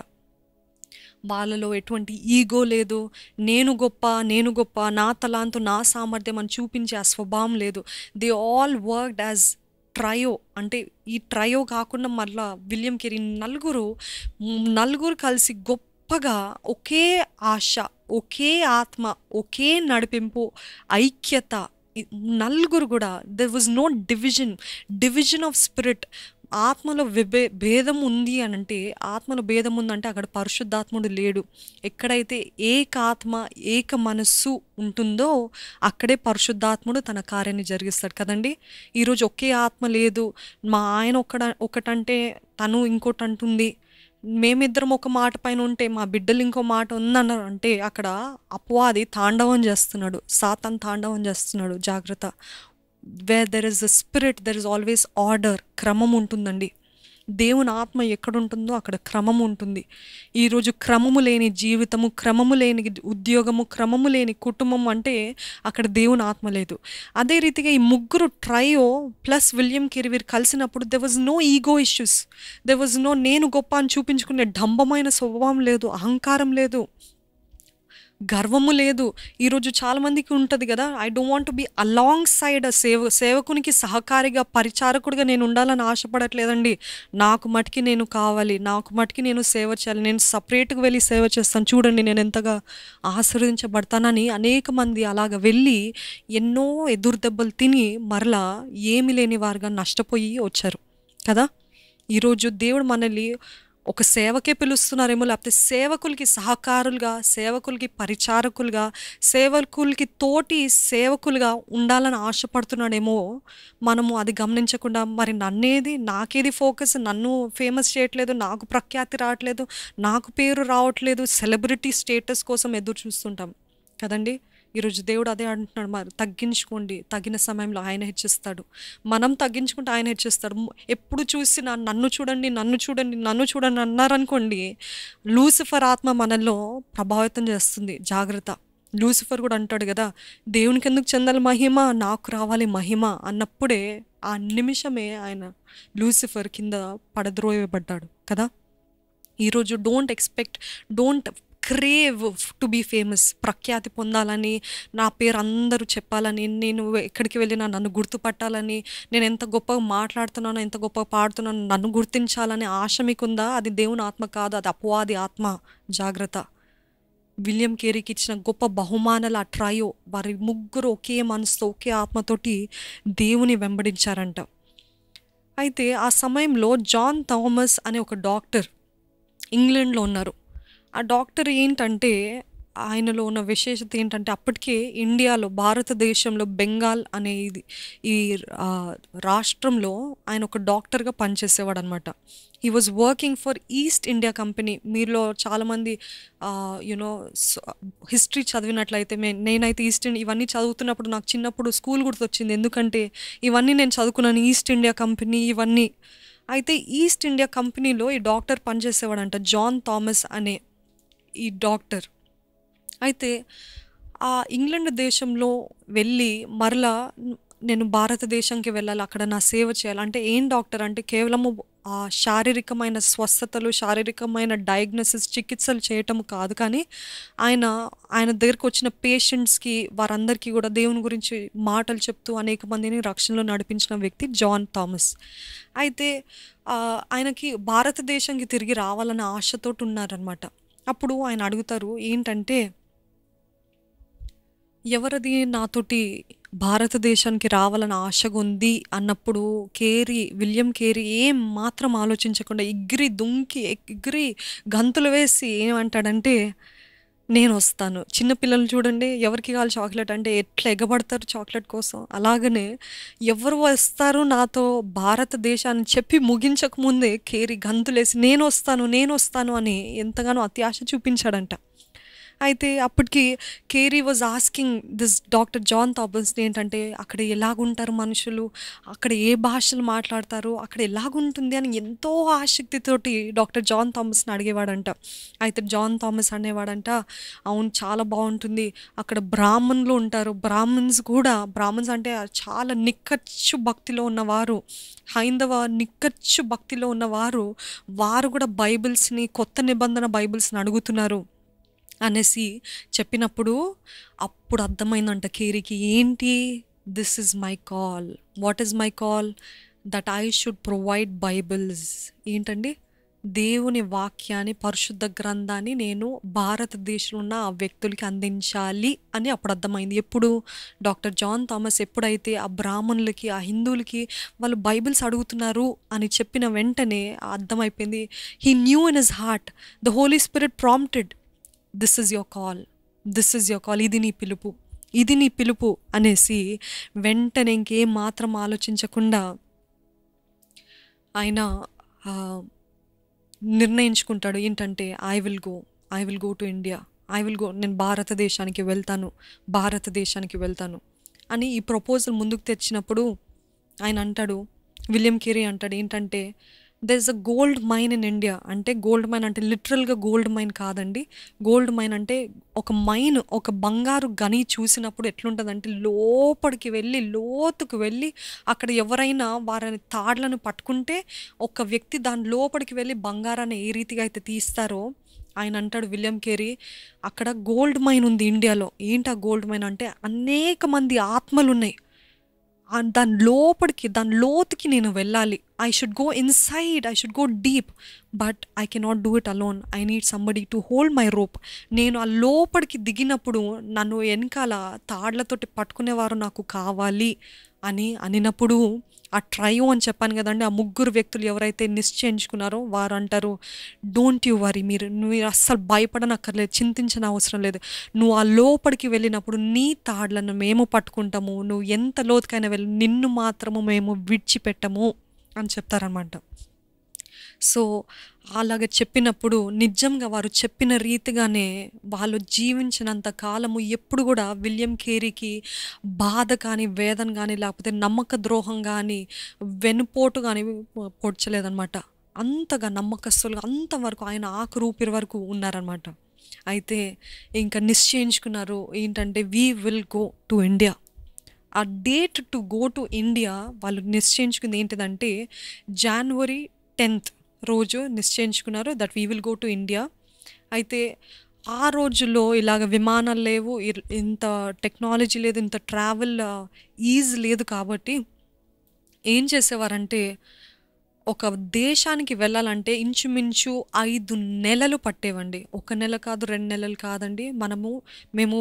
వాళ్ళలో ఎటువంటి ఈగో లేదు, నేను గొప్ప నేను గొప్ప నా తలాంతు నా సామర్థ్యం అని చూపించే ఆ స్వభావం లేదు. They all worked as trio. అంటే ఈ ట్రయో కాకుండా మళ్ళా విలియం కేరీ నలుగురు నలుగురు కలిసి గొప్పగా ఒకే ఆశ, ఒకే ఆత్మ, ఒకే నడిపింపు, ఐక్యత, నలుగురు కూడా there was no division division of spirit. ఆత్మలో విభే భేదం ఉంది అని అంటే, ఆత్మలో భేదం ఉందంటే అక్కడ పరిశుద్ధాత్ముడు లేడు. ఎక్కడైతే ఏక ఆత్మ ఏక మనస్సు ఉంటుందో అక్కడే పరిశుద్ధాత్ముడు తన కార్యాన్ని జరిగిస్తాడు కదండి. ఈరోజు ఒకే ఆత్మ లేదు, మా ఆయన ఒక్కడ ఒకటంటే తను ఇంకోటి అంటుంది, మేమిద్దరం ఒక మాట పైన ఉంటే మా బిడ్డలు ఇంకో మాట ఉందన్నారు అంటే అక్కడ అపవాది తాండవం చేస్తున్నాడు, సాతాన్ తాండవం చేస్తున్నాడు. జాగ్రత్త. Where there is the spirit there is always order. క్రమం ఉంటుందండి. దేవుని ఆత్మ ఎక్కడుంటుందో అక్కడ క్రమం ఉంటుంది. ఈరోజు క్రమము లేని జీవితము, క్రమము లేని ఉద్యోగము, క్రమము లేని కుటుంబం అంటే అక్కడ దేవుని ఆత్మ లేదు. అదే రీతిగా ఈ ముగ్గురు ట్రయో ప్లస్ విలియం కేరీ వీరు కలిసినప్పుడు there was no ego issues, there was no నేను గొప్ప అని చూపించుకునే డంబమైన స్వభావం లేదు, అహంకారం లేదు, గర్వము లేదు. ఈరోజు చాలామందికి ఉంటుంది కదా, I don't want to be alongside సేవ సేవకునికి సహకారిగా, పరిచారకుడిగా నేను ఉండాలని ఆశపడట్లేదండి. నాకు మటుకి నేను కావాలి, నాకు మటుకి నేను సేవ చేయాలి, నేను సపరేట్గా వెళ్ళి సేవ చేస్తాను, చూడండి నేను ఎంతగా ఆశీర్వదించబడతానని అనేక మంది అలాగ వెళ్ళి ఎన్నో ఎదురు దెబ్బలు తిని మరలా ఏమి లేని వారుగా నష్టపోయి వచ్చారు కదా. ఈరోజు దేవుడు మనల్ని ఒక సేవకే పిలుస్తున్నారేమో, లేకపోతే సేవకులకి సహకారులుగా, సేవకులకి పరిచారకులుగా, సేవకులకి తోటి సేవకులుగా ఉండాలని ఆశపడుతున్నాడేమో. మనము అది గమనించకుండా మరి నన్నేది నాకేది ఫోకస్, నన్ను ఫేమస్ చేయట్లేదు, నాకు ప్రఖ్యాతి రావట్లేదు, నాకు పేరు రావట్లేదు, సెలబ్రిటీ స్టేటస్ కోసం ఎదురు చూస్తుంటాం కదండి. ఈరోజు దేవుడు అదే అంటున్నాడు, మరి తగ్గించుకోండి, తగిన సమయంలో ఆయన హెచ్చిస్తాడు. మనం తగ్గించుకుంటే ఆయన హెచ్చిస్తాడు. ఎప్పుడు చూసినా నన్ను చూడండి, నన్ను చూడండి, నన్ను చూడండి అన్నారనుకోండి, లూసిఫర్ ఆత్మ మనలో ప్రభావితం చేస్తుంది. జాగ్రత్త. లూసిఫర్ కూడా అంటాడు కదా, దేవునికి ఎందుకు చెందాలి మహిమ, నాకు రావాలి మహిమ అన్నప్పుడే ఆ నిమిషమే ఆయన లూసిఫర్ కింద పడద్రోయబడ్డాడు కదా. ఈరోజు don't expect, don't crave to be famous, ప్రఖ్యాతి పొందాలని, నా పేరు అందరూ చెప్పాలని, నేను ఎక్కడికి వెళ్ళినా నన్ను గుర్తుపట్టాలని, నేను ఎంత గొప్పగా మాట్లాడుతున్నానో, ఎంత గొప్పగా పాడుతున్నానో నన్ను గుర్తించాలని ఆశ మీకుందా? అది దేవుని ఆత్మ కాదు, అది అపవాది ఆత్మ. జాగ్రత్త. విలియం కేరీకి ఇచ్చిన గొప్ప బహుమానాల ఆ ట్రయో, వారి ముగ్గురు ఒకే మనసుతో ఒకే ఆత్మతోటి దేవుని వెంబడించారంట. అయితే ఆ సమయంలో జాన్ థామస్ అనే ఒక డాక్టర్ ఇంగ్లాండ్లో ఉన్నారు. ఆ డాక్టర్ ఏంటంటే, ఆయనలో ఉన్న విశేషత ఏంటంటే, అప్పటికే ఇండియాలో, భారతదేశంలో బెంగాల్ అనే ఇది ఈ రాష్ట్రంలో ఆయన ఒక డాక్టర్గా పనిచేసేవాడు అనమాట. He was working for East India Company. మీలో చాలామంది యునో హిస్టరీ చదివినట్లయితే, మే నేనైతే ఈస్ట్ ఇండియా ఇవన్నీ చదువుతున్నప్పుడు నాకు చిన్నప్పుడు స్కూల్ గుర్తొచ్చింది, ఎందుకంటే ఇవన్నీ నేను చదువుకున్నాను, ఈస్ట్ ఇండియా కంపెనీ ఇవన్నీ. అయితే ఈస్ట్ ఇండియా కంపెనీలో ఈ డాక్టర్ పనిచేసేవాడంట, జాన్ థామస్ అనే ఈ డాక్టర్. అయితే ఆ ఇంగ్లాండ్ దేశంలో వెళ్ళి మరలా నేను భారతదేశానికి వెళ్ళాలి, అక్కడ నా సేవ చేయాలి అంటే, ఏం డాక్టర్ అంటే కేవలము ఆ శారీరకమైన స్వస్థతలు, శారీరకమైన డయాగ్నోసిస్, చికిత్సలు చేయటం కాదు, కానీ ఆయన ఆయన దగ్గరకు వచ్చిన పేషెంట్స్కి, వారందరికీ కూడా దేవుని గురించి మాటలు చెప్తూ అనేక మందిని రక్షణలో నడిపించిన వ్యక్తి జాన్ థామస్. అయితే ఆయనకి భారతదేశానికి తిరిగి రావాలన్న ఆశతోటి ఉన్నారనమాట. అప్పుడు ఆయన అడుగుతారు ఏంటంటే, ఎవరిది నాతోటి భారతదేశానికి రావాలని ఆశగా ఉంది అన్నప్పుడు, కేరీ విలియం కేరీ ఏం మాత్రం ఆలోచించకుండా ఎగిరి దుంకి ఎగిరి గంతులు వేసి ఏమంటాడంటే, నేను వస్తాను. చిన్నపిల్లలు చూడండి, ఎవరికి కావాలి చాక్లెట్ అంటే ఎట్లా ఎగబడతారు చాక్లెట్ కోసం, అలాగనే ఎవరు వస్తారు నాతో భారతదేశాన్ని చెప్పి ముగించకముందే కేరీ గంతులేసి నేను వస్తాను నేను వస్తాను అని ఎంతగానో అత్యాశ చూపించాడంట. అయితే అప్పటికి Carey was asking this doctor John Thomas ఏంటంటే, అక్కడ ఎలాగుంటారు మనుషులు, అక్కడ ఏ భాషలు మాట్లాడతారు, అక్కడ ఎలాగుంటుంది అని ఎంతో ఆసక్తితోటి డాక్టర్ జాన్ థామస్ని అడిగేవాడంట. అయితే జాన్ థామస్ అనేవాడంట, అవును చాలా బాగుంటుంది, అక్కడ బ్రాహ్మణులు ఉంటారు, బ్రాహ్మణ్స్ కూడా, బ్రాహ్మణ్స్ అంటే చాలా నిక్కచ్చు భక్తిలో ఉన్నవారు, హైందవ నిక్కచ్చు భక్తిలో ఉన్నవారు, వారు కూడా బైబిల్స్ని, కొత్త నిబంధన బైబిల్స్ని అడుగుతున్నారు అనేసి చెప్పినప్పుడు అప్పుడు అర్థమైందంట కేరీకి, ఏంటి, this is my call. What is my call? That I should provide Bibles. ఏంటండి? దేవుని వాక్యాన్ని, పరిశుద్ధ గ్రంథాన్ని నేను భారతదేశంలో ఉన్న ఆ వ్యక్తులకి అందించాలి అని అప్పుడు అర్థమైంది. ఎప్పుడు? డాక్టర్ జాన్ థామస్ ఎప్పుడైతే ఆ బ్రాహ్మణులకి, ఆ హిందువులకి వాళ్ళు బైబిల్స్ అడుగుతున్నారు అని చెప్పిన వెంటనే అర్థమైపోయింది. He knew in his heart, the Holy Spirit prompted, this is your call, this is your call, ఇది నీ పిలుపు, ఇది నీ పిలుపు అనేసి వెంటనే ఇంకేం మాత్రం ఆలోచించకుండా ఆయన నిర్ణయించుకుంటాడు. ఏంటంటే, I will go I will go to India, I will go, నేను భారతదేశానికి వెళ్తాను, భారతదేశానికి వెళ్తాను అని ఈ ప్రపోజల్ ముందుకు తెచ్చినప్పుడు ఆయన అంటాడు, విలియం కేరీ అంటాడు ఏంటంటే, there is a gold mine in India. అంటే గోల్డ్ మైన్ అంటే లిటరల్గా గోల్డ్ మైన్ కాదండి. గోల్డ్ మైన్ అంటే ఒక మైన్, ఒక బంగారు గని చూసినప్పుడు ఎట్లుంటుందంటే, లోపలికి వెళ్ళి, లోతుకు వెళ్ళి, అక్కడ ఎవరైనా వారిని తాడ్లను పట్టుకుంటే ఒక వ్యక్తి దాని లోపలికి వెళ్ళి బంగారాన్ని ఏ రీతిగా అయితే తీస్తారో, ఆయన అంటాడు విలియం కేరీ, అక్కడ గోల్డ్ మైన్ ఉంది ఇండియాలో. ఏంటి ఆ గోల్డ్ మైన్ అంటే, అనేక మంది ఆత్మలు ఉన్నాయి, దాని లోపలికి, దాని లోతుకి నేను వెళ్ళాలి. I should go inside, I should go deep, but I cannot do it alone, I need somebody to hold my rope. నేను ఆ లోపలికి దిగినప్పుడు నన్ను వెనకాల తాడ్లతోటి పట్టుకునేవారు నాకు కావాలి అని అనినప్పుడు ఆ ట్రయో అని చెప్పాను కదండి, ఆ ముగ్గురు వ్యక్తులు ఎవరైతే నిశ్చయించుకున్నారో వారు అంటారు, డోంట్ యూ వరీ, మీరు మీరు అస్సలు భయపడనక్కర్లేదు, చింతించిన అవసరం లేదు. నువ్వు ఆ లోపలికి వెళ్ళినప్పుడు నీ తాడ్లను మేము పట్టుకుంటాము, నువ్వు ఎంత లోతుకైనా వెళ్ళి నిన్ను మాత్రము మేము విడిచిపెట్టము అని చెప్తారనమాట. సో అలాగ చెప్పినప్పుడు నిజంగా వారు చెప్పిన రీతిగానే వాళ్ళు జీవించినంత కాలము ఎప్పుడు కూడా విలియం కేరీకి బాధ కానీ, వేదన కానీ, లేకపోతే నమ్మక ద్రోహం కానీ, వెనుపోటు కానీ పొడ్చలేదనమాట. అంతగా నమ్మకస్తులుగా అంతవరకు ఆయన ఆఖరు ఊపిరి వరకు ఉన్నారనమాట. అయితే ఇంకా నిశ్చయించుకున్నారు ఏంటంటే, we will go to India. ఆ date to go to India వాళ్ళు నిశ్చయించుకుంది ఏంటిదంటే, జనవరి టెన్త్ రోజు నిశ్చయించుకున్నారు that we will go to India. అయితే ఆ రోజుల్లో ఇలాగ విమానాలు లేవు, ఇర్- ఇంత టెక్నాలజీ లేదు, ఇంత ట్రావెల్ ఈజ్ లేదు. కాబట్టి ఏం చేసేవారంటే, ఒక దేశానికి వెళ్ళాలంటే ఇంచుమించు ఐదు నెలలు పట్టేవండి. ఒక నెల కాదు, రెండు నెలలు కాదండి. మనము మేము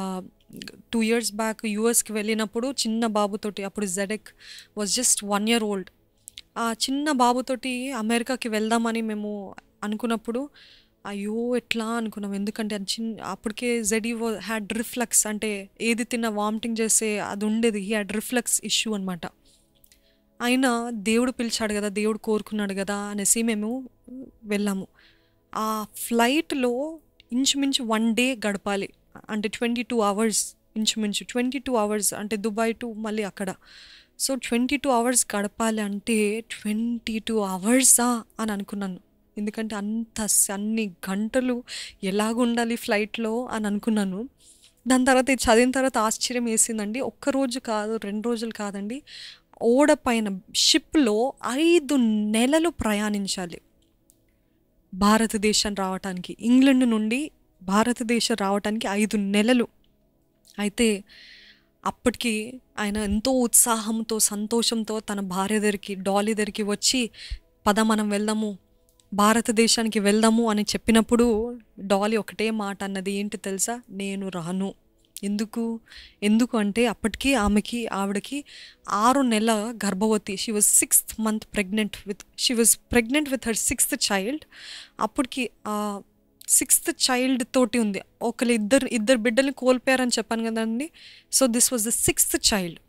టూ ఇయర్స్ బ్యాక్ యూఎస్కి వెళ్ళినప్పుడు చిన్న బాబుతోటి, అప్పుడు జెడెక్ was just one year old. ఆ చిన్న బాబుతోటి అమెరికాకి వెళ్దామని మేము అనుకున్నప్పుడు అయ్యో ఎట్లా అనుకున్నాం. ఎందుకంటే అది చిన్న అప్పటికే జెడీ హ్యాడ్ రిఫ్లెక్స్, అంటే ఏది తిన్నా వామిటింగ్ చేసే అది ఉండేది. హీ హ్యాడ్ రిఫ్లెక్స్ ఇష్యూ అనమాట. అయినా దేవుడు పిలిచాడు కదా, దేవుడు కోరుకున్నాడు కదా అనేసి మేము వెళ్ళాము. ఆ ఫ్లైట్లో ఇంచుమించు వన్ డే గడపాలి, అంటే ట్వంటీ టూ అవర్స్ ఇంచుమించు ట్వంటీ టూ అవర్స్ అంటే దుబాయ్ టు మళ్ళీ అక్కడ. సో ట్వంటీ టూ అవర్స్ గడపాలి అంటే ట్వంటీ టూ అవర్సా అని అనుకున్నాను. ఎందుకంటే అంత స- అన్ని గంటలు ఎలాగ ఉండాలి ఫ్లైట్లో అని అనుకున్నాను. దాని తర్వాత ఇది చదివిన తర్వాత ఆశ్చర్యం వేసిందండి. ఒక్కరోజు కాదు, రెండు రోజులు కాదండి, ఓడ పైన షిప్లో ఐదు నెలలు ప్రయాణించాలి భారతదేశం రావటానికి. ఇంగ్లాండ్ నుండి భారతదేశం రావటానికి ఐదు నెలలు. అయితే అప్పటికి ఆయన ఎంతో ఉత్సాహంతో, సంతోషంతో తన భార్య దగ్గరికి, డాలీ దగ్గరికి వచ్చి, పద మనం వెళ్దాము, భారతదేశానికి వెళ్దాము అని చెప్పినప్పుడు డాలీ ఒకటే మాట అన్నది, ఏంటి తెలుసా, నేను రాను. ఎందుకు ఎందుకు అంటే అప్పటికి ఆమెకి ఆవిడకి ఆరు నెల గర్భవతి. She was sixth month pregnant with she was pregnant with her sixth child. అప్పటికి సిక్స్త్ చైల్డ్ తోటి ఉంది. ఒకళ్ళు ఇద్దరు ఇద్దరు బిడ్డల్ని కోల్పోయారని చెప్పాను కదండి. So this was the sixth child.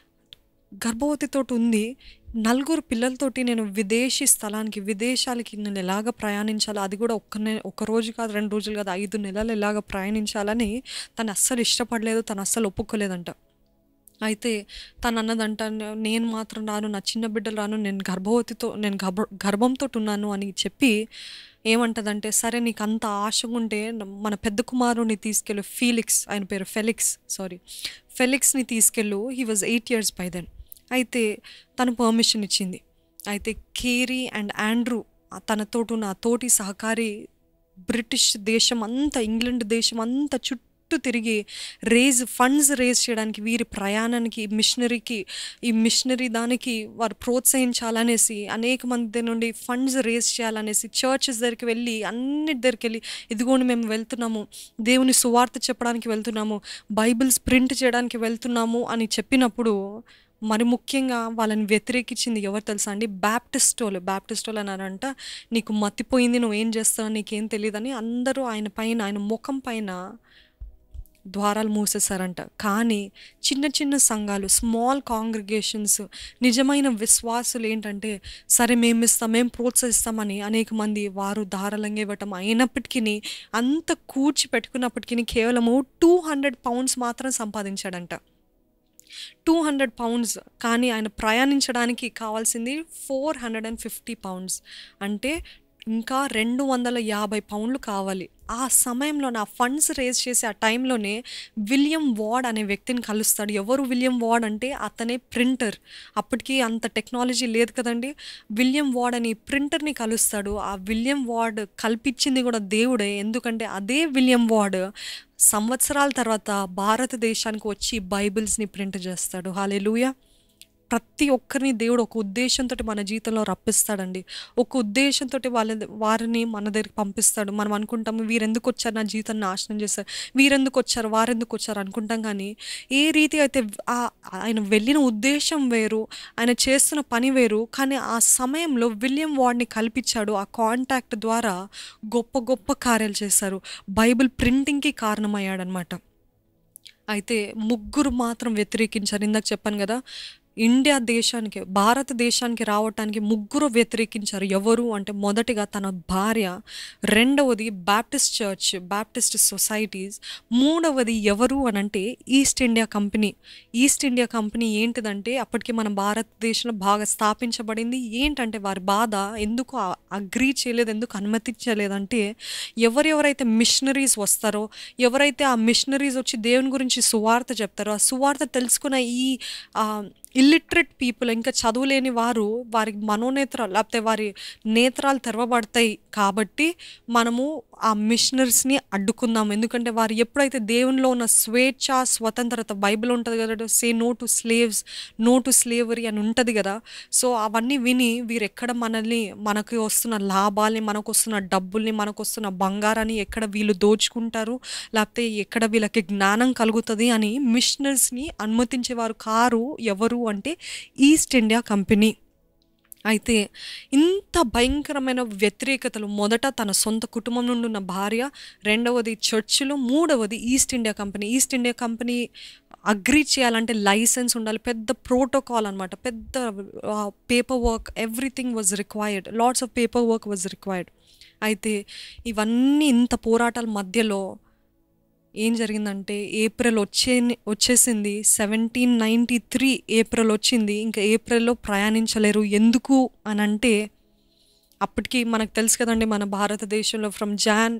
గర్భవతితోటి ఉంది. నలుగురు పిల్లలతోటి నేను విదేశీ స్థలానికి, విదేశాలకి నేను ఎలాగ ప్రయాణించాలో, అది కూడా ఒక్క నె ఒక రోజు కాదు, రెండు రోజులు కాదు, ఐదు నెలలు ఎలాగ ప్రయాణించాలని తను అస్సలు ఇష్టపడలేదు, తను అస్సలు ఒప్పుకోలేదంట. అయితే తను అన్నదంట, నేను మాత్రం రాను, నా చిన్న బిడ్డలు రాను, నేను గర్భవతితో నేను గర్భ గర్భంతో ఉన్నాను అని చెప్పి ఏమంటదంటే, సరే నీకు అంత ఆశగా ఉంటే మన పెద్ద కుమారుని తీసుకెళ్ళు, ఫీలిక్స్, ఆయన పేరు ఫెలిక్స్, సారీ ఫెలిక్స్ని తీసుకెళ్ళు. He was eight years by then. అయితే తను పర్మిషన్ ఇచ్చింది. అయితే కేరీ అండ్ ఆండ్రూ తనతోటి ఉన్న ఆ తోటి సహకారి బ్రిటిష్ దేశం అంతా, ఇంగ్లాండ్ దేశం అంతా చుట్టూ తిరిగి రేజ్ ఫండ్స్ రేజ్ చేయడానికి, వీరి ప్రయాణానికి, మిషనరీకి, ఈ మిషనరీ దానికి వారు ప్రోత్సహించాలనేసి, అనేక మంది నుండి ఫండ్స్ రేజ్ చేయాలనేసి చర్చెస్ దగ్గరికి వెళ్ళి, అన్నిటి దగ్గరికి వెళ్ళి, ఇదిగోండి మేము వెళ్తున్నాము, దేవుని సువార్త చెప్పడానికి వెళ్తున్నాము, బైబిల్స్ ప్రింట్ చేయడానికి వెళ్తున్నాము అని చెప్పినప్పుడు, మరి ముఖ్యంగా వాళ్ళని వ్యతిరేకించింది ఎవరు తెలుసా అండి, బ్యాప్టిస్టోలు. బ్యాప్టిస్టోలు అన్నారంట, నీకు మతిపోయింది, నువ్వేం చేస్తావు, నీకేం తెలియదని అందరూ ఆయన పైన, ఆయన ముఖం పైన ద్వారాలు మూసేశారంట. కానీ చిన్న చిన్న సంఘాలు, స్మాల్ కాంగ్రిగేషన్స్, నిజమైన విశ్వాసులు ఏంటంటే, సరే మేము ఇస్తాం, మేము ప్రోత్సహిస్తామని అనేక మంది వారు ధారాళంగా ఇవ్వటం, అయినప్పటికీ అంత కూర్చి పెట్టుకున్నప్పటికీ కేవలము టూ హండ్రెడ్ పౌండ్స్ మాత్రం సంపాదించాడంట. Two hundred pounds. కానీ ఆయన ప్రయాణించడానికి కావాల్సింది four hundred and fifty pounds, అంటే ఇంకా రెండు వందల యాభై పౌండ్లు కావాలి. ఆ సమయంలో నా ఫండ్స్ రేజ్ చేసే ఆ టైంలోనే విలియం వార్డ్ అనే వ్యక్తిని కలుస్తాడు. ఎవరు విలియం వార్డ్ అంటే, అతనే ప్రింటర్. అప్పటికి అంత టెక్నాలజీ లేదు కదండి. విలియం వార్డ్ అని ప్రింటర్ని కలుస్తాడు. ఆ విలియం వార్డ్ కల్పించింది కూడా దేవుడే. ఎందుకంటే అదే విలియం వార్డ్ సంవత్సరాల తర్వాత భారతదేశానికి వచ్చి బైబిల్స్ని ప్రింట్ చేస్తాడు. హల్లెలూయా. ప్రతి ఒక్కరిని దేవుడు ఒక ఉద్దేశంతో మన జీవితంలో రప్పిస్తాడండి. ఒక ఉద్దేశంతో వాళ్ళ వారిని మన దగ్గరికి పంపిస్తాడు. మనం అనుకుంటాము వీరెందుకు వచ్చారు నా జీవితాన్ని నాశనం చేశారు, వీరెందుకు వచ్చారు వారెందుకు వచ్చారు అనుకుంటాం. కానీ ఏ రీతి అయితే ఆ- ఆయన వెళ్ళిన ఉద్దేశం వేరు, ఆయన చేస్తున్న పని వేరు. కానీ ఆ సమయంలో విలియం వార్డ్ని కల్పించాడు. ఆ కాంటాక్ట్ ద్వారా గొప్ప గొప్ప కార్యాలు చేశారు. బైబిల్ ప్రింటింగ్కి కారణమయ్యాడనమాట. అయితే ముగ్గురు మాత్రం వ్యతిరేకించారు. ఇందాక చెప్పాను కదా, ఇండియా దేశానికి భారతదేశానికి రావటానికి ముగ్గురు వ్యతిరేకించారు. ఎవరు అంటే మొదటిగా తన భార్య, రెండవది బ్యాప్టిస్ట్ చర్చ్ బ్యాప్టిస్ట్ సొసైటీస్, మూడవది ఎవరు అని అంటే East India Company. East India Company ఏంటిదంటే అప్పటికి మన భారతదేశంలో బాగా స్థాపించబడింది. ఏంటంటే వారి బాధ ఎందుకు అగ్రీ చేయలేదు, ఎందుకు అనుమతించలేదంటే ఎవరెవరైతే మిషనరీస్ వస్తారో, ఎవరైతే ఆ మిషనరీస్ వచ్చి దేవుని గురించి సువార్త చెప్తారో, ఆ సువార్త తెలుసుకున్న ఈ ఇల్లిటరేట్ పీపుల్, ఇంకా చదువులేని వారు, వారి మనోనేత్రాలు లేకపోతే వారి నేత్రాలు తెరవబడతాయి. కాబట్టి మనము ఆ మిషనరీస్ని అడ్డుకుందాం. ఎందుకంటే వారు ఎప్పుడైతే దేవునిలో ఉన్న స్వేచ్ఛ, స్వతంత్రత, బైబిల్ ఉంటుంది కదా, say no to slaves, no to slavery అని ఉంటుంది కదా. సో అవన్నీ విని వీరు ఎక్కడ మనల్ని, మనకు వస్తున్న లాభాలని, మనకు వస్తున్న డబ్బుల్ని, మనకు వస్తున్న బంగారాన్ని ఎక్కడ వీళ్ళు దోచుకుంటారు, లేకపోతే ఎక్కడ వీళ్ళకి జ్ఞానం కలుగుతుంది అని మిషనరీస్ని అనుమతించేవారు కారు. ఎవరు అంటే ఈస్ట్ ఇండియా కంపెనీ. అయితే ఇంత భయంకరమైన వ్యతిరేకతలు, మొదట తన సొంత కుటుంబం నుండి ఉన్న భార్య, రెండవది చర్చిలు, మూడవది East India Company. East India Company agree చేయాలంటే లైసెన్స్ ఉండాలి, పెద్ద ప్రోటోకాల్ అనమాట, పెద్ద paper work, everything was required, lots of paper work was required. అయితే ఇవన్నీ ఇంత పోరాటాల మధ్యలో ఏం జరిగిందంటే ఏప్రిల్ వచ్చే వచ్చేసింది సెవెంటీన్ నైంటీ త్రీ ఏప్రిల్ వచ్చింది. ఇంకా ఏప్రిల్లో ప్రయాణించలేరు. ఎందుకు అని అంటే అప్పటికి మనకు తెలుసు కదండి, మన భారతదేశంలో from Jan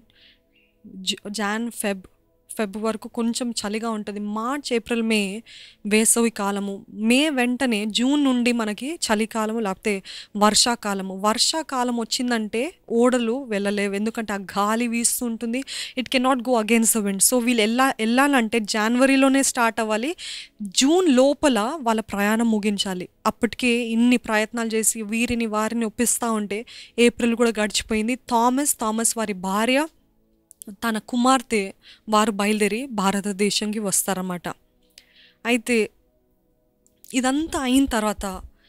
Jan Feb Feb వరకు కొంచెం చలిగా ఉంటుంది. మార్చ్, ఏప్రిల్, మే వేసవి కాలము. మే వెంటనే జూన్ నుండి మనకి చలికాలము లేకపోతే వర్షాకాలము. వర్షాకాలం వచ్చిందంటే ఓడలు వెళ్ళలేవు, ఎందుకంటే ఆ గాలి వీస్తూ ఉంటుంది. It can not go against the wind. So వీళ్ళు వెళ్ళా వెళ్ళాలంటే జనవరిలోనే స్టార్ట్ అవ్వాలి, జూన్ లోపల వాళ్ళ ప్రయాణం ముగించాలి. అప్పటికే ఇన్ని ప్రయత్నాలు చేసి వీరిని వారిని ఒప్పిస్తూ ఉంటే ఏప్రిల్ కూడా గడిచిపోయింది. థామస్ థామస్ వారి భార్య, తన కుమార్తె, వారు బయలుదేరి భారతదేశంకి వస్తారన్నమాట. అయితే ఇదంతా అయిన తర్వాత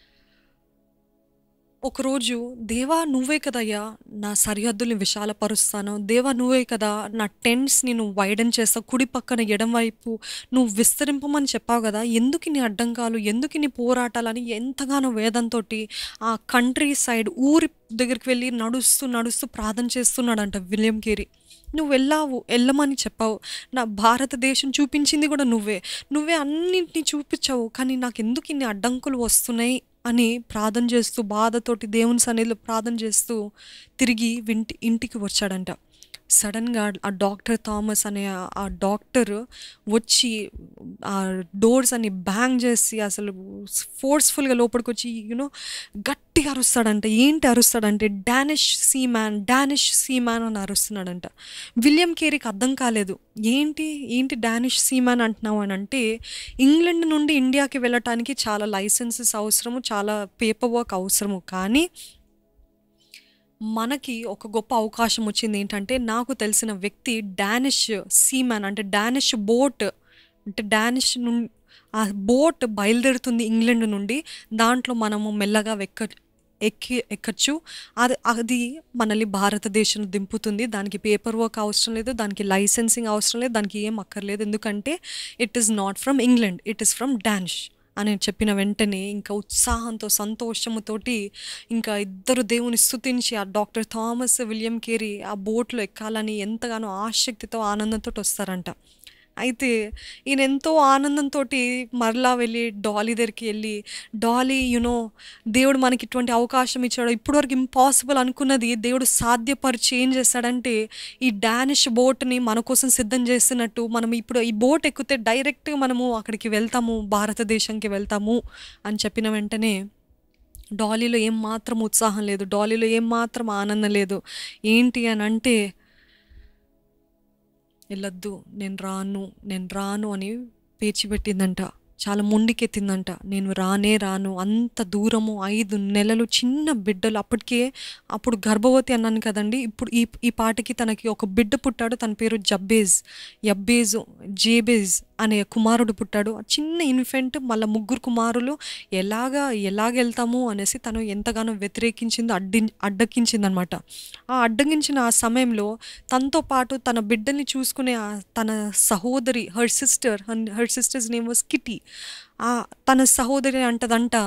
ఒకరోజు, దేవా నువ్వే కదయ్యా నా సరిహద్దుల్ని విశాలపరుస్తాను, దేవా నువ్వే కదా నా టెంట్స్ని నువ్వు వైడన్ చేస్తావు, కుడి పక్కన ఎడం వైపు నువ్వు విస్తరింపమని చెప్పావు కదా, ఎందుకు నీ అడ్డంకాలు, ఎందుకు నీ పోరాటాలని ఎంతగానో వేదంతో ఆ కంట్రీ సైడ్ ఊరి దగ్గరికి వెళ్ళి నడుస్తూ నడుస్తూ ప్రార్థన చేస్తున్నాడంట విలియం కేరీ. నువ్వు వెళ్ళావు, వెళ్ళమని చెప్పావు, నా భారతదేశం చూపించింది కూడా నువ్వే, నువ్వే అన్నింటినీ చూపించావు, కానీ నాకు ఎందుకు ఇన్ని అడ్డంకులు వస్తున్నాయి అని ప్రార్థన చేస్తూ, బాధతోటి దేవుని సన్నిధిలో ప్రార్థన చేస్తూ తిరిగి వింటి ఇంటికి వచ్చాడంట. సడన్గా ఆ డాక్టర్ థామస్ అనే ఆ డాక్టర్ వచ్చి ఆ డోర్స్ అన్ని బ్యాంగ్ చేసి అసలు ఫోర్స్ఫుల్గా లోపలికి వచ్చి యూనో గట్టిగా అరుస్తాడంట. ఏంటి అరుస్తాడంటే Danish sea man, Danish sea man అని అరుస్తున్నాడంట. విలియం కేరీకి అర్థం కాలేదు, ఏంటి ఏంటి డానిష్ సీ మ్యాన్ అంటున్నావు అని అంటే, ఇంగ్లాండ్ నుండి ఇండియాకి వెళ్ళటానికి చాలా లైసెన్సెస్ అవసరము, చాలా పేపర్ వర్క్ అవసరము, కానీ మనకి ఒక గొప్ప అవకాశం వచ్చింది. ఏంటంటే నాకు తెలిసిన వ్యక్తి డానిష్ సీమ్యాన్, అంటే డానిష్ బోట్, అంటే డానిష్ నుండి ఆ బోట్ బయలుదేరుతుంది ఇంగ్లాండ్ నుండి, దాంట్లో మనము మెల్లగా ఎక్క ఎక్కి ఎక్కచ్చు, అది అది మనల్ని భారతదేశం దింపుతుంది. దానికి పేపర్ వర్క్ అవసరం లేదు, దానికి లైసెన్సింగ్ అవసరం లేదు, దానికి ఏం అక్కర్లేదు, ఎందుకంటే it is not from England, it is from Danish అని చెప్పిన వెంటనే ఇంకా ఉత్సాహంతో, సంతోషముతోటి ఇంకా ఇద్దరు దేవుని స్తుతించి ఆ డాక్టర్ థామస్, విలియం కేరీ ఆ బోట్లో ఎక్కాలని ఎంతగానో ఆసక్తితో, ఆనందంతో వస్తారంట. అయితే ఈయన ఎంతో ఆనందంతో మరలా వెళ్ళి డాలీ దగ్గరికి వెళ్ళి, డాలీ యునో దేవుడు మనకి ఇటువంటి అవకాశం ఇచ్చాడు, ఇప్పటివరకు ఇంపాసిబుల్ అనుకున్నది దేవుడు సాధ్యపరిచి ఏం చేస్తాడంటే ఈ డానిష్ బోట్ని మన కోసం సిద్ధం చేస్తున్నట్టు, మనం ఇప్పుడు ఈ బోట్ ఎక్కితే డైరెక్ట్గా మనము అక్కడికి వెళ్తాము, భారతదేశంకి వెళ్తాము అని చెప్పిన వెంటనే డాలీలో ఏం మాత్రం ఉత్సాహం లేదు, డాలీలో ఏం మాత్రం ఆనందం లేదు. ఏంటి అని అంటే, వెళ్ళొద్దు, నేను రాను నేను రాను అని పేచిపెట్టిందంట. చాలా మొండికెత్తిందంట. నేను రానే రాను, అంత దూరము, ఐదు నెలలు చిన్న బిడ్డలు. అప్పటికే అప్పుడు గర్భవతి అన్నాను కదండి. ఇప్పుడు ఈ ఈ పాటకి తనకి ఒక బిడ్డ పుట్టాడు. తన పేరు జబ్బేజ్, యబ్బేజు, జేబేజ్ అనే కుమారుడు పుట్టాడు. చిన్న ఇన్ఫెంట్, మళ్ళీ ముగ్గురు కుమారులు. ఎలాగా ఎలాగ వెళ్తాము అనేసి తను ఎంతగానో వ్యతిరేకించింది, అడ్డి అడ్డగించింది అనమాట. ఆ అడ్డగించిన ఆ సమయంలో తనతో పాటు తన బిడ్డల్ని చూసుకునే ఆ తన సహోదరి, her sister, her sister's name was Kitty. ఆ తన సహోదరి అంటదంట,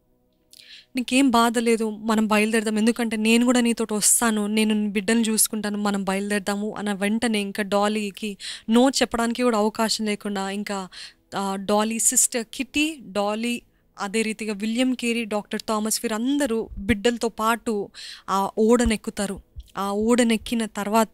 నీకేం బాధ లేదు, మనం బయలుదేరదాం, ఎందుకంటే నేను కూడా నీతోటి వస్తాను, నేను నీ బిడ్డను చూసుకుంటాను, మనం బయలుదేరదాము అన్న వెంటనే ఇంకా డాలీకి నో చెప్పడానికి కూడా అవకాశం లేకుండా ఇంకా ఆ, డాలీ సిస్టర్ కిటీ, డాలీ, అదే రీతిగా విలియం కేరీ, డాక్టర్ థామస్ వీరందరూ బిడ్డలతో పాటు ఆ ఓడనెక్కుతారు. ఆ ఓడనెక్కిన తర్వాత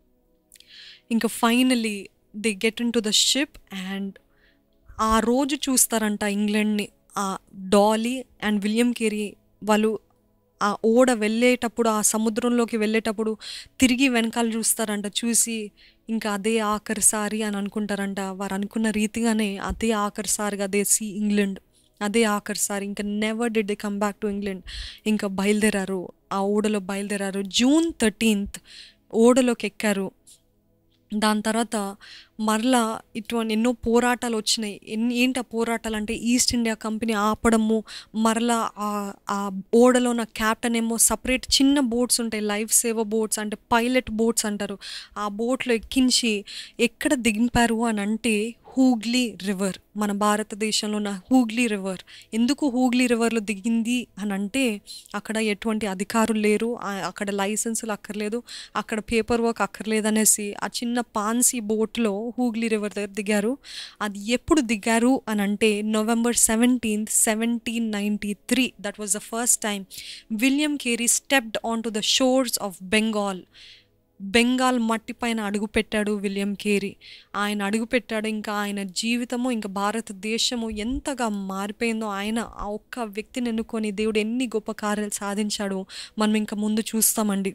ఇంకా finally they get into the ship. And ఆ రోజు చూస్తారంట ఇంగ్లాండ్ని. ఆ డాలీ అండ్ విలియం కేరీ వాళ్ళు ఆ ఓడ వెళ్ళేటప్పుడు, ఆ సముద్రంలోకి వెళ్ళేటప్పుడు తిరిగి వెనకాల చూస్తారంట. చూసి ఇంకా అదే ఆఖరిసారి అని అనుకుంటారంట. వారు అనుకున్న రీతిగానే అదే ఆఖరిసారిగా అదే సీ ఇంగ్లాండ్, అదే ఆఖరిసారి. ఇంకా never did they come back to England. ఇంకా బయలుదేరారు, ఆ ఓడలో బయలుదేరారు. జూన్ థర్టీన్త్ ఓడలోకి ఎక్కారు. దాని తర్వాత మరలా ఇటువంటి ఎన్నో పోరాటాలు వచ్చినాయి. ఎన్ని ఏంటి ఆ పోరాటాలు అంటే, ఈస్ట్ ఇండియా కంపెనీ ఆపడము, మరలా ఆ ఆ ఓడలో ఉన్న క్యాప్టెన్ ఏమో సపరేట్ చిన్న బోట్స్ ఉంటాయి, లైఫ్ సేవర్ బోట్స్ అంటే పైలట్ బోట్స్ అంటారు. ఆ బోట్లో ఎక్కించి ఎక్కడ దింపారు అని అంటే హూగ్లీ రివర్, మన భారతదేశంలో ఉన్న హూగ్లీ రివర్. ఎందుకు హూగ్లీ రివర్లో దిగింది అని అంటే, అక్కడ ఎటువంటి అధికారులు లేరు, ఆ- అక్కడ లైసెన్సులు అక్కర్లేదు, అక్కడ పేపర్ వర్క్ అక్కర్లేదు అనేసి ఆ చిన్న పాన్సీ బోట్లో హూగ్లీ రివర్ దగ్గర దిగారు. అది ఎప్పుడు దిగారు అని అంటే November seventeenth seventeen ninety three that was the first time William Carey stepped on to the shores of Bengal. Bengal మట్టి పైన అడుగుపెట్టాడు విలియం కేరీ. ఆయన అడుగుపెట్టాడు. ఇంకా ఆయన జీవితము, ఇంకా భారతదేశము ఎంతగా మారిపోయిందో, ఆయన ఆ ఒక్క వ్యక్తిని ఎన్నుకొని దేవుడు ఎన్ని గొప్ప కార్యాలు సాధించాడో మనం ఇంకా ముందు చూస్తామండి.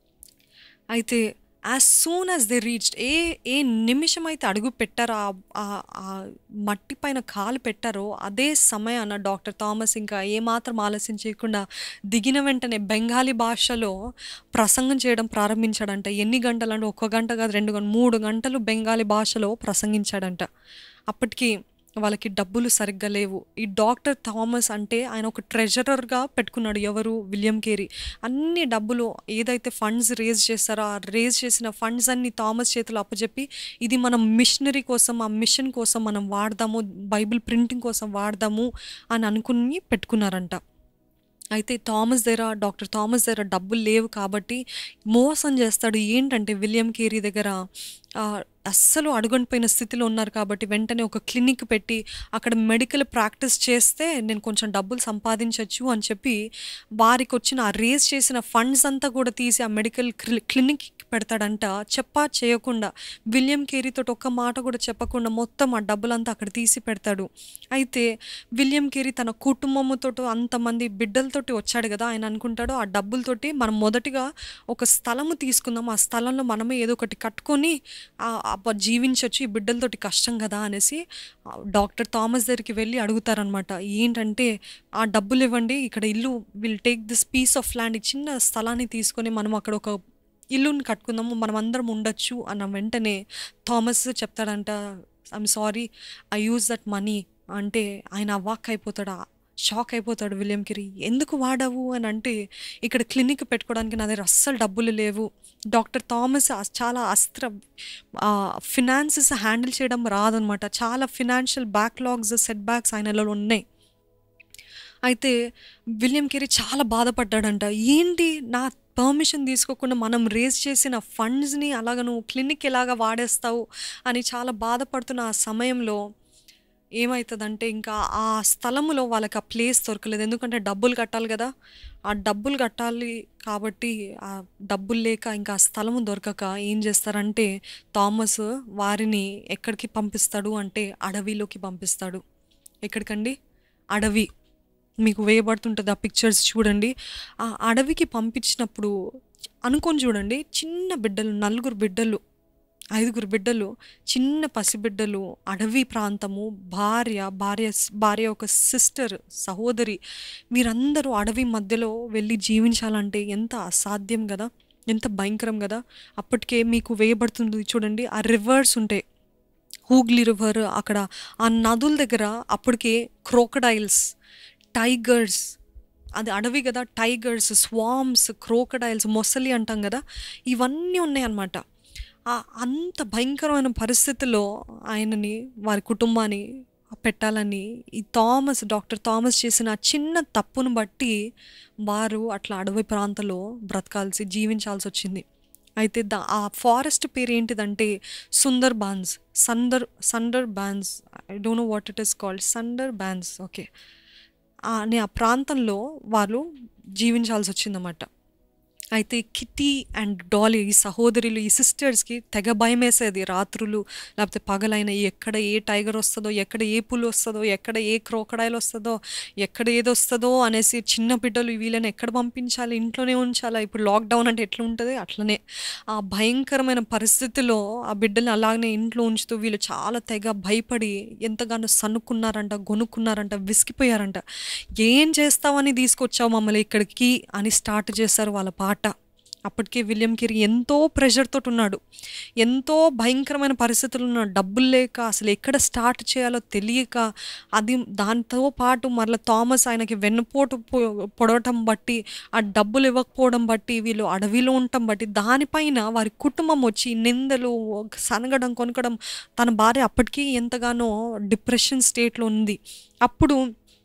అయితే as soon as they reached, ఏ ఏ నిమిషం అయితే అడుగు పెట్టారో, ఆ ఆ మట్టి పైన కాలు పెట్టారో, అదే సమయాన డాక్టర్ థామస్ ఇంకా ఏమాత్రం ఆలస్యం చేయకుండా దిగిన వెంటనే బెంగాలీ భాషలో ప్రసంగం చేయడం ప్రారంభించాడంట. ఎన్ని గంటలు అంటే ఒక్క గంట కాదు, రెండు గంటలు, మూడు గంటలు బెంగాలీ భాషలో ప్రసంగించాడంట. అప్పటికి వాళ్ళకి డబ్బులు సరిగ్గా లేవు. ఈ డాక్టర్ థామస్ అంటే ఆయన ఒక ట్రెజరర్గా పెట్టుకున్నాడు. ఎవరు? William Carey. అన్ని డబ్బులు ఏదైతే ఫండ్స్ రేజ్ చేస్తారో, ఆ రేజ్ చేసిన ఫండ్స్ అన్ని థామస్ చేతులు అప్పచెప్పి, ఇది మనం మిషనరీ కోసం, ఆ మిషన్ కోసం మనం వాడదాము, బైబిల్ ప్రింటింగ్ కోసం వాడదాము అని అనుకుని పెట్టుకున్నారంట. అయితే థామస్ దగ్గర, డాక్టర్ థామస్ దగ్గర డబ్బులు లేవు కాబట్టి మోసం చేస్తాడు. ఏంటంటే విలియం కేరీ దగ్గర ఆ, అస్సలు అడుగంటిపోయిన స్థితిలో ఉన్నారు కాబట్టి వెంటనే ఒక క్లినిక్ పెట్టి అక్కడ మెడికల్ ప్రాక్టీస్ చేస్తే నేను కొంచెం డబ్బులు సంపాదించవచ్చు అని చెప్పి వారికి వచ్చిన ఆ రేజ్ చేసిన ఫండ్స్ అంతా కూడా తీసి ఆ మెడికల్ క్లినిక్ పెడతాడంట. చెప్పా చేయకుండా, విలియం కేరీతో ఒక్క మాట కూడా చెప్పకుండా మొత్తం ఆ డబ్బులంతా అక్కడ తీసి పెడతాడు. అయితే విలియం కేరీ తన కుటుంబంతో, అంతమంది బిడ్డలతోటి వచ్చాడు కదా, ఆయన అనుకుంటాడు ఆ డబ్బులతోటి మనం మొదటిగా ఒక స్థలము తీసుకుందాం, ఆ స్థలంలో మనమే ఏదో ఒకటి కట్టుకొని జీవించవచ్చు, ఈ బిడ్డలతోటి కష్టం కదా అనేసి డాక్టర్ థామస్ దగ్గరికి వెళ్ళి అడుగుతారనమాట. ఏంటంటే ఆ డబ్బులు ఇవ్వండి, ఇక్కడ ఇల్లు, will take this piece of land, చిన్న స్థలాన్ని తీసుకొని మనం అక్కడ ఒక ఇల్లుని కట్టుకుందాము, మనం అందరం ఉండొచ్చు అన్న వెంటనే థామస్ చెప్తాడంట, I'm sorry I use that money అంటే ఆయన అవాక్ అయిపోతాడు, షాక్ అయిపోతాడు విలియం కేరీ. ఎందుకు వాడావు అని అంటే, ఇక్కడ క్లినిక్ పెట్టుకోవడానికి నా దగ్గర అస్సలు డబ్బులు లేవు. డాక్టర్ థామస్ చాలా అస్త్ర ఫినాన్సెస్ హ్యాండిల్ చేయడం రాదనమాట. చాలా ఫినాన్షియల్ బ్యాక్లాగ్స్, సెట్ బ్యాక్స్ ఆయనలో ఉన్నాయి. అయితే విలియం కేరీ చాలా బాధపడ్డాడంట. ఏంటి, నా పర్మిషన్ తీసుకోకుండా మనం రేజ్ చేసిన ఫండ్స్ని అలాగ నువ్వు క్లినిక్ ఎలాగ వాడేస్తావు అని చాలా బాధపడుతున్న ఆ సమయంలో ఏమవుతుందంటే, ఇంకా ఆ స్థలములో వాళ్ళకి ఆ ప్లేస్ దొరకలేదు. ఎందుకంటే డబ్బులు కట్టాలి కదా, ఆ డబ్బులు కట్టాలి కాబట్టి ఆ డబ్బులు లేక ఇంకా ఆ స్థలము దొరకక ఏం చేస్తారంటే థామస్ వారిని ఎక్కడికి పంపిస్తాడు అంటే అడవిలోకి పంపిస్తాడు. ఎక్కడికండి? అడవి. మీకు వేయబడుతుంటుంది ఆ పిక్చర్స్ చూడండి. ఆ అడవికి పంపించినప్పుడు అనుకొని చూడండి, చిన్న బిడ్డలు, నలుగురు బిడ్డలు ఐదుగురు బిడ్డలు, చిన్న పసిబిడ్డలు, అడవి ప్రాంతము, భార్య భార్య భార్య ఒక సిస్టర్ సహోదరి, మీరందరూ అడవి మధ్యలో వెళ్ళి జీవించాలంటే ఎంత అసాధ్యం కదా, ఎంత భయంకరం కదా. అప్పటికే మీకు వేయబడుతుంది చూడండి, ఆ రివర్స్ ఉంటాయి, హూగ్లీ రివర్, అక్కడ ఆ నదుల దగ్గర అప్పటికే క్రోకడైల్స్, టైగర్స్, అది అడవి కదా, టైగర్స్, స్వామ్స్, క్రోకడైల్స్, మొసలి అంటాం కదా, ఇవన్నీ ఉన్నాయన్నమాట. అంత భయంకరమైన పరిస్థితుల్లో ఆయనని, వారి కుటుంబాన్ని పెట్టాలని ఈ థామస్ డాక్టర్ థామస్ చేసిన చిన్న తప్పును బట్టి వారు అట్లా అడవి ప్రాంతంలో బ్రతకాల్సి జీవించాల్సి వచ్చింది. అయితే దా ఆ ఫారెస్ట్ పేరు ఏంటిదంటే సుందర్ బాన్స్, సందర్ Sundarbans, I don't know what it is called, Sundarbans, okay అని ఆ ప్రాంతంలో వాళ్ళు జీవించాల్సి వచ్చిందన్నమాట. అయితే కిటీ అండ్ డాలీ, ఈ సహోదరులు, ఈ సిస్టర్స్కి తెగ భయం వేసేది రాత్రులు లేకపోతే పగలైన, ఎక్కడ ఏ టైగర్ వస్తుందో, ఎక్కడ ఏ పులి వస్తుందో, ఎక్కడ ఏ క్రోకడైల్ వస్తుందో, ఎక్కడ ఏది వస్తుందో అనేసి చిన్న బిడ్డలు వీళ్ళని ఎక్కడ పంపించాలి, ఇంట్లోనే ఉంచాలా, ఇప్పుడు లాక్డౌన్ అంటే ఎట్లా ఉంటుంది అట్లనే ఆ భయంకరమైన పరిస్థితిలో ఆ బిడ్డల్ని అలాగనే ఇంట్లో ఉంచుతూ వీళ్ళు చాలా తెగ భయపడి ఎంతగానో సన్నుకున్నారంట, గొనుక్కున్నారంట, విసిగిపోయారంట. ఏం చేస్తావని తీసుకొచ్చావు మమ్మల్ని ఇక్కడికి అని స్టార్ట్ చేశారు వాళ్ళ పాట. అప్పటికే విలియం కేరీ ఎంతో ప్రెషర్ తోటి ఉన్నాడు, ఎంతో భయంకరమైన పరిస్థితులు ఉన్నాడు, డబ్బులు లేక అసలు ఎక్కడ స్టార్ట్ చేయాలో తెలియక, అది దాంతో పాటు మరలా థామస్ ఆయనకి వెన్నుపోటు పొడవటం బట్టి, ఆ డబ్బులు ఇవ్వకపోవడం బట్టి, వీళ్ళు అడవిలో ఉండటం బట్టి, దానిపైన వారి కుటుంబం వచ్చి నిందలు, సనగడం, కొనకడం, తన భార్య అప్పటికీ ఎంతగానో డిప్రెషన్ స్టేట్లో ఉంది. అప్పుడు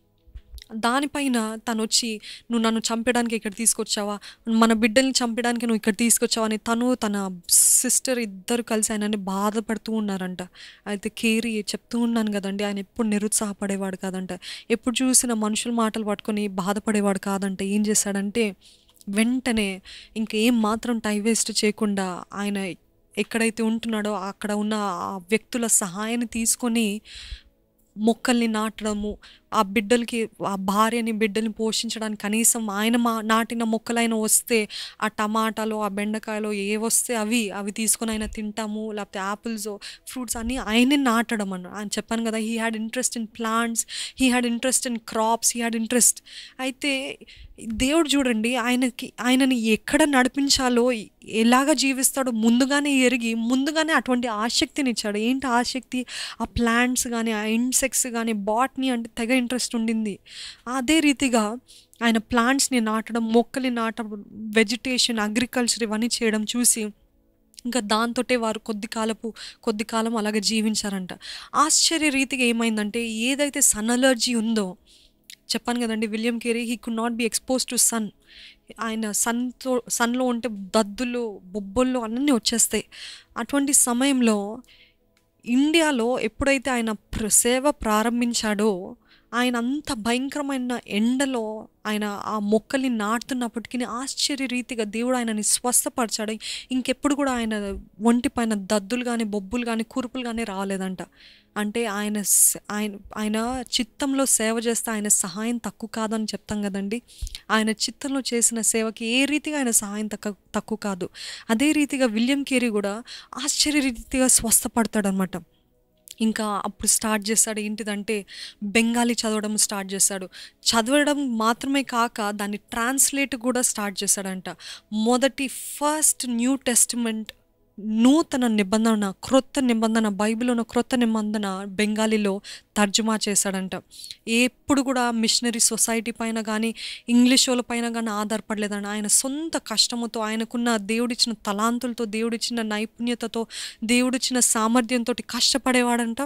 దానిపైన తను వచ్చి, నువ్వు నన్ను చంపడానికి ఇక్కడ తీసుకొచ్చావా, మన బిడ్డల్ని చంపడానికి నువ్వు ఇక్కడ తీసుకొచ్చావా అని తను తన సిస్టర్ ఇద్దరు కలిసి ఆయనని బాధపడుతూ ఉన్నారంట. అయితే కేరీ చెప్తూ ఉన్నాను కదండి, ఆయన ఎప్పుడు నిరుత్సాహపడేవాడు కాదంట, ఎప్పుడు చూసిన మనుషుల మాటలు పట్టుకొని బాధపడేవాడు కాదంట. ఏం చేశాడంటే వెంటనే ఇంకేం మాత్రం టైం వేస్ట్ చేయకుండా ఆయన ఎక్కడైతే ఉంటున్నాడో అక్కడ ఉన్న ఆ వ్యక్తుల సహాయాన్ని తీసుకొని మొక్కల్ని నాటడము, ఆ బిడ్డలకి, ఆ భార్యని బిడ్డల్ని పోషించడానికి కనీసం ఆయన మా నాటిన మొక్కలైనా వస్తే, ఆ టమాటాలు, ఆ బెండకాయలు ఏ వస్తే అవి అవి తీసుకొని ఆయన తింటాము, లేకపోతే యాపిల్స్, ఫ్రూట్స్ అన్నీ ఆయనే నాటడం అన్న. ఆయన చెప్పాను కదా, he had interest in plants, he had interest in crops, he had interest. అయితే దేవుడు చూడండి, ఆయనకి ఆయనని ఎక్కడ నడిపించాలో, ఎలాగ జీవిస్తాడో ముందుగానే ఎరిగి ముందుగానే అటువంటి ఆసక్తిని ఇచ్చాడు. ఏంటి ఆసక్తి? ఆ ప్లాంట్స్ కానీ, ఆ ఇన్సెక్ట్స్ కానీ, బాట్నీ అంటే తెగ ఇంట్రెస్ట్ ఉండింది. అదే రీతిగా ఆయన ప్లాంట్స్ని నాటడం, మొక్కల్ని నాటడం, వెజిటేషన్, అగ్రికల్చర్ ఇవన్నీ చేయడం చూసి ఇంకా దాంతోటే వారు కొద్ది కాలపు కొద్ది కాలం అలాగే జీవించారంట. ఆశ్చర్య రీతిగా ఏమైందంటే, ఏదైతే సన్ అలర్జీ ఉందో చెప్పాను కదండి, William Carey he could not be expose to sun. ఆయన సన్తో సన్లో ఉంటే దద్దులు, బొబ్బళ్ళు అన్నీ వచ్చేస్తాయి. అటువంటి సమయంలో ఇండియాలో ఎప్పుడైతే ఆయన ప్ర సేవ ప్రారంభించాడో, ఆయన అంత భయంకరమైన ఎండలో ఆయన ఆ మొక్కల్ని నాటుతున్నప్పటికీ ఆశ్చర్య రీతిగా దేవుడు ఆయనని స్వస్థపరిచాడు. ఇంకెప్పుడు కూడా ఆయన ఒంటి పైన దద్దులు కానీ, బొబ్బులు కానీ, కూర్పులు కానీ రాలేదంట. అంటే ఆయన ఆయన ఆయన చిత్తంలో సేవ చేస్తే ఆయన సహాయం తక్కువ కాదని చెప్తాం కదండి. ఆయన చిత్తంలో చేసిన సేవకి ఏ రీతిగా ఆయన సహాయం తక్కువ తక్కువ కాదు. అదే రీతిగా విలియం కేరీ కూడా ఆశ్చర్య రీతిగా స్వస్థపడతాడు అనమాట. ఇంకా అప్పుడు స్టార్ట్ చేస్తాడు ఏంటిదంటే బెంగాలీ చదవడం స్టార్ట్ చేస్తాడు. చదవడం మాత్రమే కాక దాన్ని ట్రాన్స్లేట్ కూడా స్టార్ట్ చేశాడంట. మొదటి ఫస్ట్ న్యూ టెస్టిమెంట్, నూతన నిబంధన, క్రొత్త నిబంధన, బైబిల్ ఉన్న క్రొత్త నిబంధన బెంగాలీలో తర్జుమా చేశాడంట. ఎప్పుడు కూడా మిషనరీ సొసైటీ పైన కానీ, ఇంగ్లీష్ వాళ్ళ పైన కానీ ఆధారపడలేదంట. ఆయన సొంత కష్టముతో, ఆయనకున్న దేవుడిచ్చిన తలాంతులతో, దేవుడిచ్చిన నైపుణ్యతతో, దేవుడిచ్చిన సామర్థ్యంతో కష్టపడేవాడంట.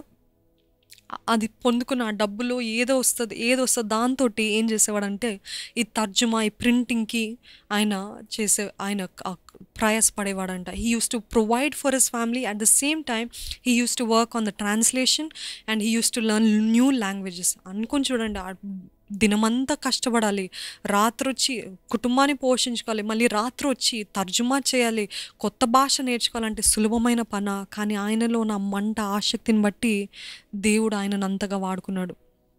అది పొందుకున్న ఆ డబ్బులో ఏదో వస్తుంది ఏదో వస్తుంది దాంతో ఏం చేసేవాడంటే ఈ తర్జుమా, ఈ ప్రింటింగ్కి ఆయన చేసే ఆయన ప్రయాసపడేవాడంట. He use to provide for his family, at the same time he use to work on the translation and he use to learn new languages. అనుకొని చూడండి, దినమంతా కష్టపడాలి, రాత్రి వచ్చి కుటుంబాన్ని పోషించుకోవాలి, మళ్ళీ రాత్రి వచ్చి తర్జుమా చేయాలి, కొత్త భాష నేర్చుకోవాలంటే సులభమైన పన. కానీ ఆయనలో నా మంట, ఆసక్తిని బట్టి దేవుడు ఆయనను అంతగా వాడుకున్నాడు.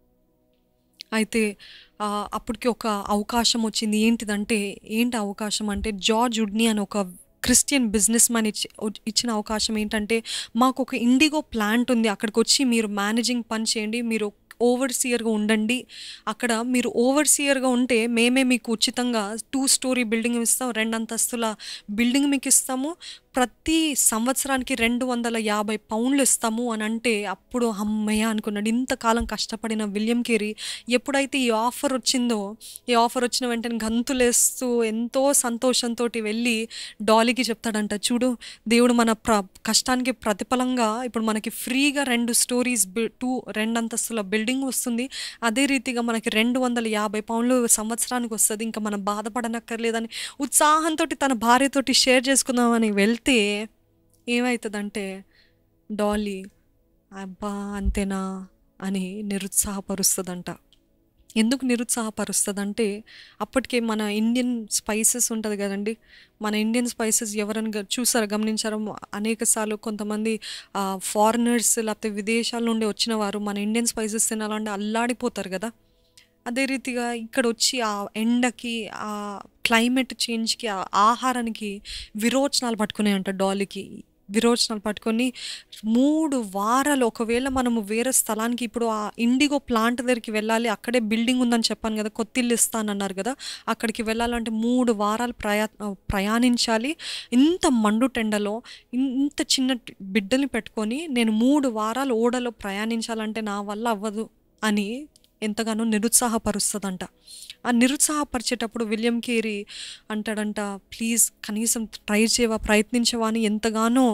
అయితే అప్పటికి ఒక అవకాశం వచ్చింది. ఏంటిదంటే ఏంటి అవకాశం అంటే, జార్జ్ వుడ్నీ అని ఒక క్రిస్టియన్ బిజినెస్ మ్యాన్ ఇచ్చి ఇచ్చిన అవకాశం ఏంటంటే, మాకు ఒక ఇండిగో ప్లాంట్ ఉంది, అక్కడికి వచ్చి మీరు మేనేజింగ్ పని చేయండి, మీరు ఓవర్సియర్గా ఉండండి, అక్కడ మీరు ఓవర్సియర్గా ఉంటే మేమే మీకు ఉచితంగా టూ స్టోరీ బిల్డింగ్ ఇస్తాం, రెండు అంతస్తుల బిల్డింగ్ మీకు ఇస్తాము, ప్రతి సంవత్సరానికి రెండు వందల యాభై పౌండ్లు ఇస్తాము అని అంటే, అప్పుడు అమ్మయ్య అనుకున్నాడు. ఇంతకాలం కష్టపడిన విలియం కేరీ ఎప్పుడైతే ఈ ఆఫర్ వచ్చిందో, ఈ ఆఫర్ వచ్చిన వెంటనే గంతులేస్తూ ఎంతో సంతోషంతో వెళ్ళి డాలీకి చెప్తాడంట, చూడు దేవుడు మన ప్ర కష్టానికి ప్రతిఫలంగా ఇప్పుడు మనకి ఫ్రీగా రెండు స్టోరీస్ టూ రెండు అంతస్తుల బిల్డింగ్ వస్తుంది, అదే రీతిగా మనకి రెండు వందల యాభై పౌండ్లు సంవత్సరానికి వస్తుంది, ఇంకా మనం బాధపడనక్కర్లేదని ఉత్సాహంతో తన భార్యతోటి షేర్ చేసుకుందామని వెళ్తే ఏమవుతుందంటే, డాలీ అబ్బా అంతేనా అని నిరుత్సాహపరుస్తుందంట. ఎందుకు నిరుత్సాహపరుస్తుందంటే, అప్పటికే మన ఇండియన్ స్పైసెస్ ఉంటుంది కదండి, మన ఇండియన్ స్పైసెస్ ఎవరైనా చూసారా, గమనించారో అనేక సార్లు కొంతమంది ఫారినర్స్ లేకపోతే విదేశాల నుండి వచ్చిన వారు మన ఇండియన్ స్పైసెస్ తినాలంటే అల్లాడిపోతారు కదా. అదే రీతిగా ఇక్కడ వచ్చి ఆ ఎండకి, ఆ క్లైమేట్ చేంజ్కి, ఆ ఆహారానికి విరోచనాలు పట్టుకున్నాయంట డాలీకి. విరోచనాలు పట్టుకొని మూడు వారాలు, ఒకవేళ మనము వేరే స్థలానికి ఇప్పుడు ఆ ఇండిగో ప్లాంట్ దగ్గరికి వెళ్ళాలి, అక్కడే బిల్డింగ్ ఉందని చెప్పాను కదా, కొత్తిల్లు ఇస్తానన్నారు కదా, అక్కడికి వెళ్ళాలంటే మూడు వారాలు ప్రయా ప్రయాణించాలి ఇంత మండుటెండలో. ఇంత చిన్న బిడ్డల్ని పెట్టుకొని నేను మూడు వారాలు ఓడలో ప్రయాణించాలంటే నా వల్ల అవ్వదు అని ఎంతగానో నిరుత్సాహపరుస్తుందంట. ఆ నిరుత్సాహపరిచేటప్పుడు విలియం కేరీ అంటాడంట, ప్లీజ్ కనీసం ట్రై చేయవా, ప్రయత్నించవా అని ఎంతగానో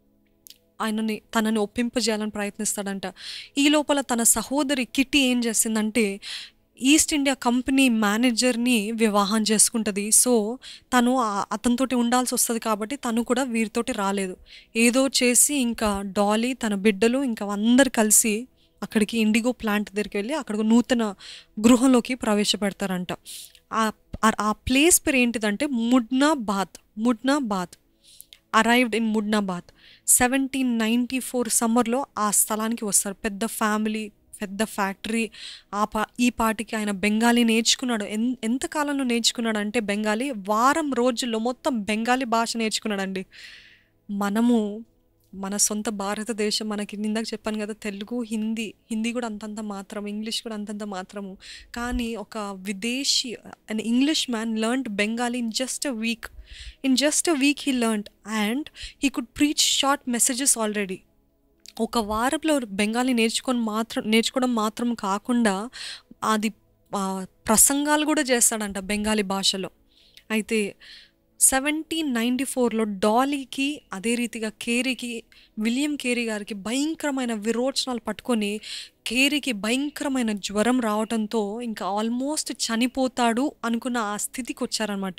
ఆయనని తనని ఒప్పింపజేయాలని ప్రయత్నిస్తాడంట. ఈ లోపల తన సహోదరి కిట్టి ఏం చేసిందంటే, ఈస్ట్ ఇండియా కంపెనీ మేనేజర్ని వివాహం చేసుకుంటుంది. సో తను అతనితోటి ఉండాల్సి వస్తుంది కాబట్టి తను కూడా వీరితోటి రాలేదు. ఏదో చేసి ఇంకా డాలీ, తన బిడ్డలు ఇంకా అందరు కలిసి అక్కడికి ఇండిగో ప్లాంట్ దగ్గరికి వెళ్ళి అక్కడ నూతన గృహంలోకి ప్రవేశపెడతారంట. ఆ ప్లేస్ పేరు ఏంటిదంటే Mudnabad. Mudnabad arrived in Mudnabad. Seventeen ninety four సమ్మర్లో ఆ స్థలానికి వస్తారు. పెద్ద ఫ్యామిలీ, పెద్ద ఫ్యాక్టరీ. ఆ పా ఈ పాటికి ఆయన బెంగాలీ నేర్చుకున్నాడు. ఎన్ ఎంతకాలంలో నేర్చుకున్నాడు అంటే బెంగాలీ వారం రోజుల్లో మొత్తం బెంగాలీ భాష నేర్చుకున్నాడండి. మనము మన సొంత భారతదేశం, మనకి ఇందాక చెప్పాను కదా, తెలుగు, హిందీ హిందీ కూడా అంతంత మాత్రం, ఇంగ్లీష్ కూడా అంతంత మాత్రము. కానీ ఒక విదేశీ, an Englishman learned Bengali in just a week. In just a week he learned and he could preach short messages already. ఒక వారంలో బెంగాలీ నేర్చుకొని మాత్రం నేర్చుకోవడం మాత్రం కాకుండా అది ప్రసంగాలు కూడా చేస్తాడంట బెంగాలీ భాషలో. అయితే సెవెంటీన్ నైంటీ ఫోర్లో డాలీకి, అదే రీతిగా కేరీకి, విలియం కేరీ గారికి భయంకరమైన విరోచనాలు పట్టుకొని కేరీకి భయంకరమైన జ్వరం రావడంతో ఇంకా ఆల్మోస్ట్ చనిపోతాడు అనుకున్న ఆ స్థితికి వచ్చారనమాట.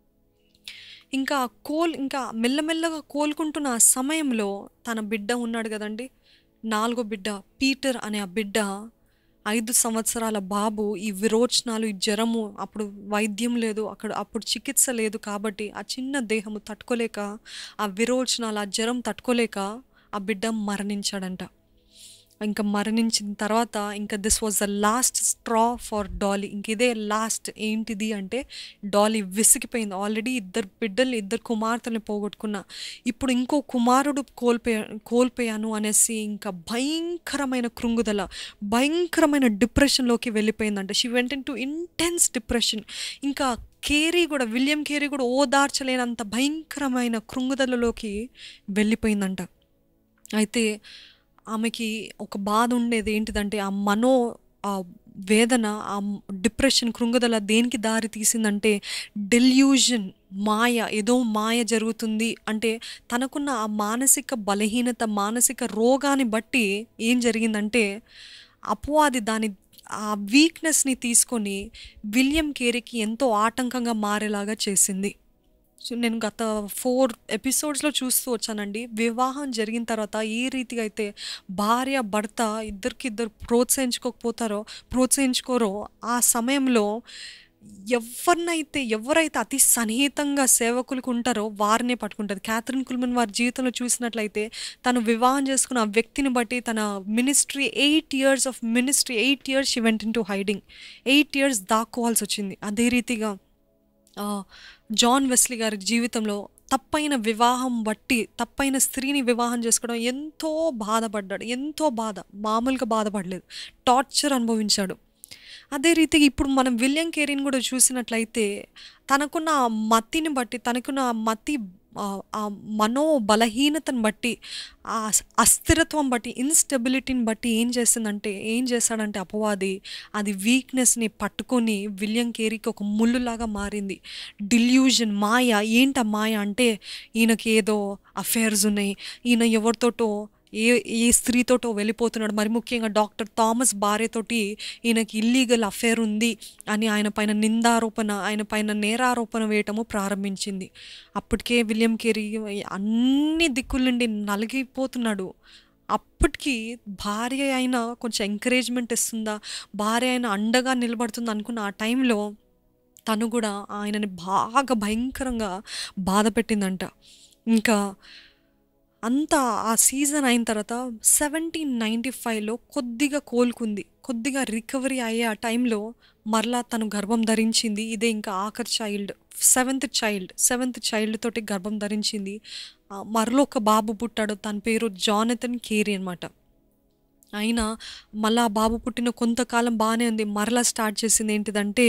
ఇంకా కోల్ ఇంకా మెల్లమెల్లగా కోలుకుంటున్న ఆ సమయంలో తన బిడ్డ ఉన్నాడు కదండి, నాలుగో బిడ్డ పీటర్ అనే ఆ బిడ్డ, ఐదు సంవత్సరాల బాబు, ఈ విరోచనాలు, ఈ జ్వరము, అప్పుడు వైద్యం లేదు అక్కడ, అప్పుడు చికిత్స లేదు కాబట్టి ఆ చిన్న దేహము తట్టుకోలేక, ఆ విరోచనాలు, ఆ జ్వరం తట్టుకోలేక ఆ బిడ్డ మరణించాడంట. ఇంకా మరణించిన తర్వాత ఇంకా this was the last straw for Dolly. ఇంక ఇదే లాస్ట్. ఏంటిది అంటే డాలీ విసిగిపోయింది. ఆల్రెడీ ఇద్దరు బిడ్డల్ని, ఇద్దరు కుమార్తెల్ని పోగొట్టుకున్నా, ఇప్పుడు ఇంకో కుమారుడు కోల్పోయా కోల్పోయాను అనేసి ఇంకా భయంకరమైన కృంగుదల, భయంకరమైన డిప్రెషన్లోకి వెళ్ళిపోయిందంట. She went into intense depression. ఇంకా కేరీ కూడా, విలియం కేరీ కూడా ఓదార్చలేనంత భయంకరమైన కృంగుదలలోకి వెళ్ళిపోయిందంట. అయితే ఆమెకి ఒక బాధ ఉండేది ఏంటిదంటే, ఆ మనో ఆ వేదన, ఆ డిప్రెషన్, కృంగుదల దేనికి దారి తీసిందంటే డెల్యూజన్, మాయ, ఏదో మాయ జరుగుతుంది అంటే తనకున్న ఆ మానసిక బలహీనత, మానసిక రోగాన్ని బట్టి ఏం జరిగిందంటే అపవాది దాని ఆ వీక్నెస్ని తీసుకొని విలియం కేరీకి ఎంతో ఆటంకంగా మారేలాగా చేసింది. సో నేను గత ఫోర్ ఎపిసోడ్స్లో చూస్తూ వచ్చానండి. వివాహం జరిగిన తర్వాత ఏ రీతిగా అయితే భార్య భర్త ఇద్దరికిద్దరు ప్రోత్సహించుకోకపోతారో ప్రోత్సహించుకోరో ఆ సమయంలో ఎవరినైతే ఎవరైతే అతి సన్నిహితంగా సేవకులకు ఉంటారో వారినే పట్టుకుంటుంది. క్యాథరిన్ కుల్మన్ వారి జీవితంలో చూసినట్లయితే తను వివాహం చేసుకున్న ఆ వ్యక్తిని బట్టి తన ministry eight years of ministry eight years she went into hiding. Eight years దాక్కోవాల్సి వచ్చింది. అదే రీతిగా జాన్ వెస్లీ గారి జీవితంలో తప్పైన వివాహం బట్టి తప్పైన స్త్రీని వివాహం చేసుకోవడం ఎంతో బాధపడ్డాడు, ఎంతో బాధ, మామూలుగా బాధపడలేదు, టార్చర్ అనుభవించాడు. అదే రీతిగా ఇప్పుడు మనం విలియం కేరీని కూడా చూసినట్లయితే తనకున్న ఆ మతిని బట్టి, తనకున్న ఆ మతి ఆ ఆ మనో బలహీనతను బట్టి, ఆ అస్- అస్థిరత్వం బట్టి, ఇన్స్టెబిలిటీని బట్టి ఏం చేస్తుందంటే ఏం చేస్తాడంటే అపవాది అది వీక్నెస్ని పట్టుకొని విలియం కేరీకి ఒక ముళ్ళులాగా మారింది. డిల్యూజన్, మాయ. ఏంట మాయ అంటే ఈయనకి ఏదో అఫేర్స్ ఉన్నాయి, ఈయన ఎవరితోటో ఏ ఏ స్త్రీతోటో వెళ్ళిపోతున్నాడు, మరి ముఖ్యంగా డాక్టర్ థామస్ భార్యతోటి ఈయనకి ఇల్లీగల్ అఫేర్ ఉంది అని ఆయన పైన నిందారోపణ, ఆయన పైన నేరారోపణ వేయటము ప్రారంభించింది. అప్పటికే విలియం కేరీ అన్ని దిక్కుల నుండి నలిగిపోతున్నాడు. అప్పటికి భార్య అయినా కొంచెం ఎంకరేజ్మెంట్ ఇస్తుందా, భార్య అయినా అండగా నిలబడుతుంది అనుకున్న ఆ టైంలో తను కూడా ఆయనని బాగా భయంకరంగా బాధ పెట్టిందంట. ఇంకా అంతా ఆ సీజన్ అయిన తర్వాత సెవెంటీన్ నైంటీ ఫైవ్లో కొద్దిగా కోలుకుంది, కొద్దిగా రికవరీ అయ్యే ఆ టైంలో మరలా తను గర్భం ధరించింది. ఇదే ఇంకా ఆఖరి child, seventh child seventh child తోటి గర్భం ధరించింది. ఆ, మరలో ఒక బాబు పుట్టాడు, తన పేరు జానథన్ కేరీ అనమాట. అయినా మళ్ళా ఆ బాబు పుట్టిన కొంతకాలం బాగానే ఉంది, మరలా స్టార్ట్ చేసింది ఏంటిదంటే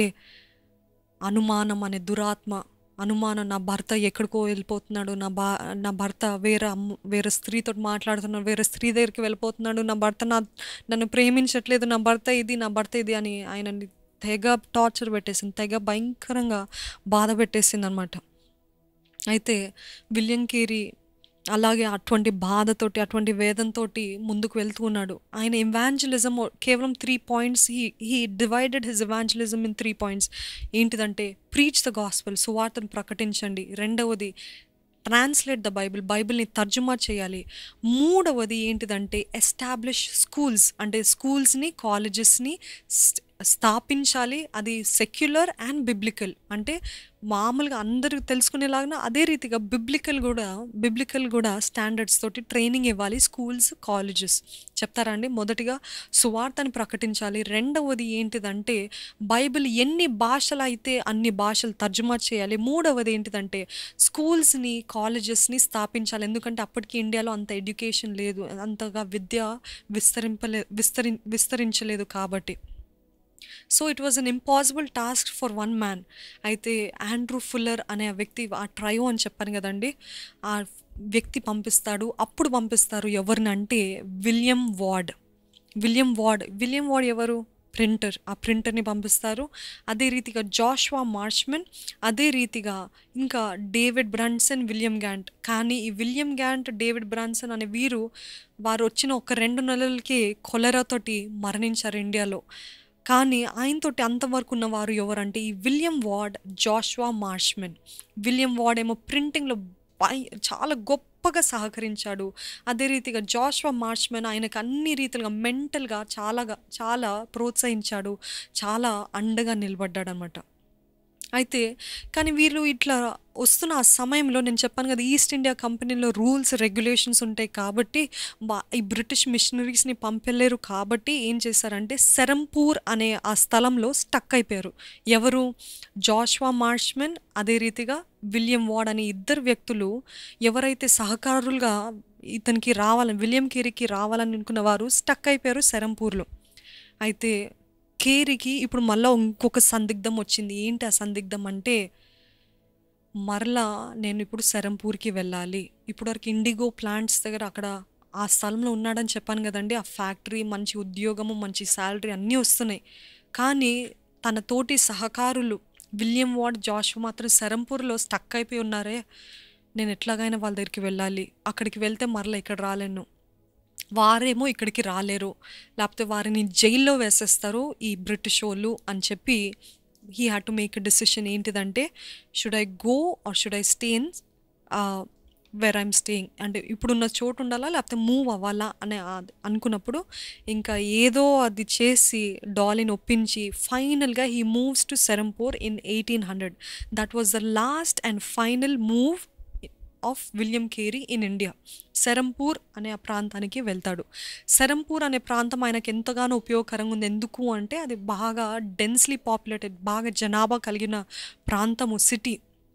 అనుమానం అనే దురాత్మ. అనుమానం, నా భర్త ఎక్కడికో వెళ్ళిపోతున్నాడు, నా బా నా భర్త వేరే అమ్మ వేరే స్త్రీతో మాట్లాడుతున్నాడు, వేరే స్త్రీ దగ్గరికి వెళ్ళిపోతున్నాడు, నా భర్త నా నన్ను ప్రేమించట్లేదు, నా భర్త ఇది నా భర్త ఇది అని ఆయనని తెగ టార్చర్ పెట్టేసింది, తెగ భయంకరంగా బాధ పెట్టేసింది అనమాట. అయితే విలియం కేరీ అలాగే అటువంటి బాధతోటి, అటువంటి వేదంతోటి ముందుకు వెళ్తూ ఉన్నాడు. ఆయన ఇవాంజలిజం కేవలం three points, he he divided his evangelism in three points. ఏంటిదంటే ప్రీచ్ ద గాస్పెల్, సువార్తను ప్రకటించండి. రెండవది ట్రాన్స్లేట్ ద బైబిల్, బైబిల్ని తర్జుమా చేయాలి. మూడవది ఏంటిదంటే ఎస్టాబ్లిష్ స్కూల్స్, అంటే స్కూల్స్ని కాలేజెస్ని స్థాపించాలి. అది సెక్యులర్ అండ్ బిబ్లికల్, అంటే మామూలుగా అందరూ తెలుసుకునేలాగా అదే రీతిగా బిబ్లికల్ కూడా బిబ్లికల్ కూడా స్టాండర్డ్స్ తోటి ట్రైనింగ్ ఇవ్వాలి స్కూల్స్ కాలేజెస్. చెప్తారా అండి? మొదటిగా సువార్తని ప్రకటించాలి. రెండవది ఏంటిదంటే బైబిల్ ఎన్ని భాషలు అయితే అన్ని భాషలు తర్జుమా చేయాలి. మూడవది ఏంటిదంటే స్కూల్స్ని కాలేజెస్ని స్థాపించాలి. ఎందుకంటే అప్పటికి ఇండియాలో అంత ఎడ్యుకేషన్ లేదు, అంతగా విద్య విస్తరింపలే విస్తరి విస్తరించలేదు కాబట్టి. So it was an impossible task for one man. అయితే ఆండ్రూ ఫుల్లర్ అనే ఆ వ్యక్తి, ఆ ట్రయో అని చెప్పాను కదండి, ఆ వ్యక్తి పంపిస్తాడు. అప్పుడు పంపిస్తారు ఎవరిని అంటే William Ward. William Ward William Ward ఎవరు? ప్రింటర్. ఆ ప్రింటర్ని పంపిస్తారు. అదే రీతిగా జాషువా మార్ష్మన్, అదే రీతిగా ఇంకా డేవిడ్ బ్రాన్సన్, విలియం గ్యాంట్. కానీ ఈ విలియం గ్యాంట్, డేవిడ్ బ్రాన్సన్ అనే వీరు వారు వచ్చిన ఒక రెండు నెలలకి కొలెరాతోటి మరణించారు ఇండియాలో. కానీ ఆయనతోటి అంతవరకు ఉన్నవారు ఎవరంటే ఈ William Ward, Joshua Marshman. William Ward ఏమో ప్రింటింగ్లో బై చాలా గొప్పగా సహకరించాడు. అదే రీతిగా జాషువా మార్ష్మన్ ఆయనకు అన్ని రీతిలుగా మెంటల్గా చాలాగా చాలా ప్రోత్సహించాడు, చాలా అండగా నిలబడ్డాడు అనమాట. అయితే కానీ వీళ్ళు ఇట్లా వస్తున్న ఆ సమయంలో నేను చెప్పాను కదా, ఈస్ట్ ఇండియా కంపెనీలో రూల్స్ రెగ్యులేషన్స్ ఉంటాయి కాబట్టి బా ఈ బ్రిటిష్ మిషనరీస్ని పంపలేరు. కాబట్టి ఏం చేశారంటే సెరంపూర్ అనే ఆ స్థలంలో స్టక్ అయిపోయారు. ఎవరు? జాషువా మార్ష్మన్, అదే రీతిగా విలియం వార్డ్ అనే ఇద్దరు వ్యక్తులు ఎవరైతే సహకారులుగా ఇతనికి రావాలని, విలియం కేరీకి రావాలని అనుకున్న వారు స్టక్ అయిపోయారు సెరంపూర్లో. అయితే కేరీకి ఇప్పుడు మళ్ళీ ఇంకొక సందిగ్ధం వచ్చింది. ఏంటి ఆ సందిగ్ధం అంటే మరలా నేను ఇప్పుడు సెరంపూర్కి వెళ్ళాలి. ఇప్పటివరకు ఇండిగో ప్లాంట్స్ దగ్గర అక్కడ ఆ స్థలంలో ఉన్నాడని చెప్పాను కదండి, ఆ ఫ్యాక్టరీ, మంచి ఉద్యోగము, మంచి శాలరీ అన్నీ వస్తున్నాయి. కానీ తన తోటి సహకారులు విలియం వార్డ్, జాషువా మాత్రం సెరంపూర్లో స్టక్ అయిపోయి ఉన్నారే. నేను ఎట్లాగైనా వాళ్ళ దగ్గరికి వెళ్ళాలి, అక్కడికి వెళ్తే మరలా ఇక్కడ రాలేను, వారేమో ఇక్కడికి రాలేరు, లేకపోతే వారిని జైల్లో వేసేస్తారు ఈ బ్రిటిష్ వాళ్ళు అని చెప్పి he had to make a decision. ఏంటిదంటే should I go or should I stay in where I'm staying, అంటే ఇప్పుడున్న చోటు ఉండాలా లేకపోతే మూవ్ అవ్వాలా అని అనుకున్నప్పుడు ఇంకా ఏదో అది చేసి డాలీని ఒప్పించి ఫైనల్గా he moves to Serampore in eighteen hundred. That was the last and final move of William Carey in India. Serampore అనే ఆ ప్రాంతానికి వెళ్తాడు. సెరంపూర్ అనే ప్రాంతం ఆయనకు ఎంతగానో ఉపయోగకరంగా ఉంది. ఎందుకు అంటే అది బాగా డెన్స్లీ పాపులేటెడ్, బాగా జనాభా కలిగిన ప్రాంతము, సిటీ.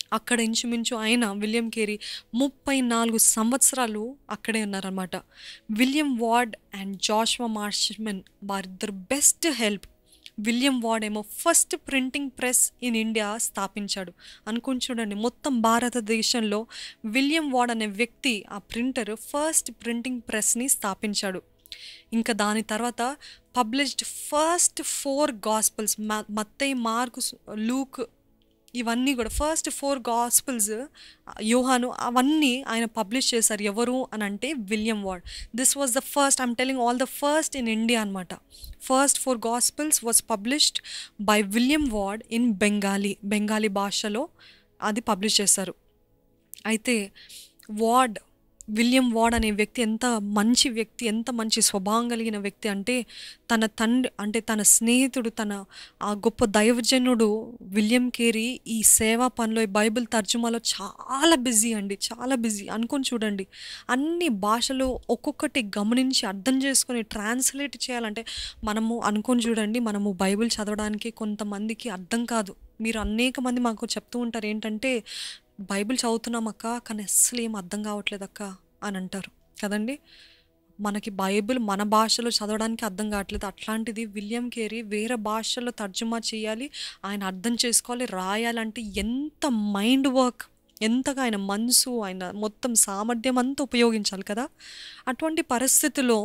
అక్కడ ఇంచుమించు ఆయన విలియం కేరీ ముప్పై నాలుగు సంవత్సరాలు అక్కడే ఉన్నారన్నమాట. William Ward and Joshua Marshman వారిద్దరు బెస్ట్ హెల్ప్. విలియం వార్డ్ ఏమో first printing press in India స్థాపించాడు. అనుకుని చూడండి, మొత్తం భారతదేశంలో విలియం వార్డ్ అనే వ్యక్తి, ఆ ప్రింటర్, ఫస్ట్ ప్రింటింగ్ ప్రెస్ని స్థాపించాడు. ఇంకా దాని తర్వాత పబ్లిష్డ్ ఫస్ట్ ఫోర్ గాస్పల్స్, మత్తయి, మార్కు, లూక్, ఇవన్నీ కూడా ఫస్ట్ ఫోర్ గాస్పల్స్, యోహాను, అవన్నీ ఆయన పబ్లిష్ చేశారు. ఎవరు అని అంటే William Ward. This was the first, I'm telling all the first in India అనమాట. First four gospels was published by William Ward in Bengali, Bengali భాషలో అది పబ్లిష్ చేశారు. అయితే వార్డ్, విలియం వార్డ్ అనే వ్యక్తి ఎంత మంచి వ్యక్తి, ఎంత మంచి స్వభావం కలిగిన వ్యక్తి అంటే, తన తండ్రి అంటే తన స్నేహితుడు, తన ఆ గొప్ప దైవజనుడు విలియం కేరీ ఈ సేవా పనిలో, ఈ బైబిల్ తర్జుమాలో చాలా బిజీ అండి, చాలా బిజీ. అనుకొని చూడండి, అన్ని భాషలు ఒక్కొక్కటి గమనించి అర్థం చేసుకొని ట్రాన్స్లేట్ చేయాలంటే, మనము అనుకొని చూడండి, మనము బైబిల్ చదవడానికి కొంతమందికి అర్థం కాదు. మీరు అనేక మంది మాకు చెప్తూ ఉంటారు ఏంటంటే, బైబిల్ చదువుతున్నాం అక్క, కానీ అస్సలు ఏం అర్థం కావట్లేదు అక్క అని అంటారు కదండి. మనకి బైబిల్ మన భాషలో చదవడానికి అర్థం కావట్లేదు. అట్లాంటిది విలియం కేరీ వేరే భాషలో తర్జుమా చేయాలి, ఆయన అర్థం చేసుకోవాలి, రాయాలంటే ఎంత మైండ్ వర్క్, ఎంతగా ఆయన మనసు, ఆయన మొత్తం సామర్థ్యం అంతా ఉపయోగించాలి కదా. అటువంటి పరిస్థితిలో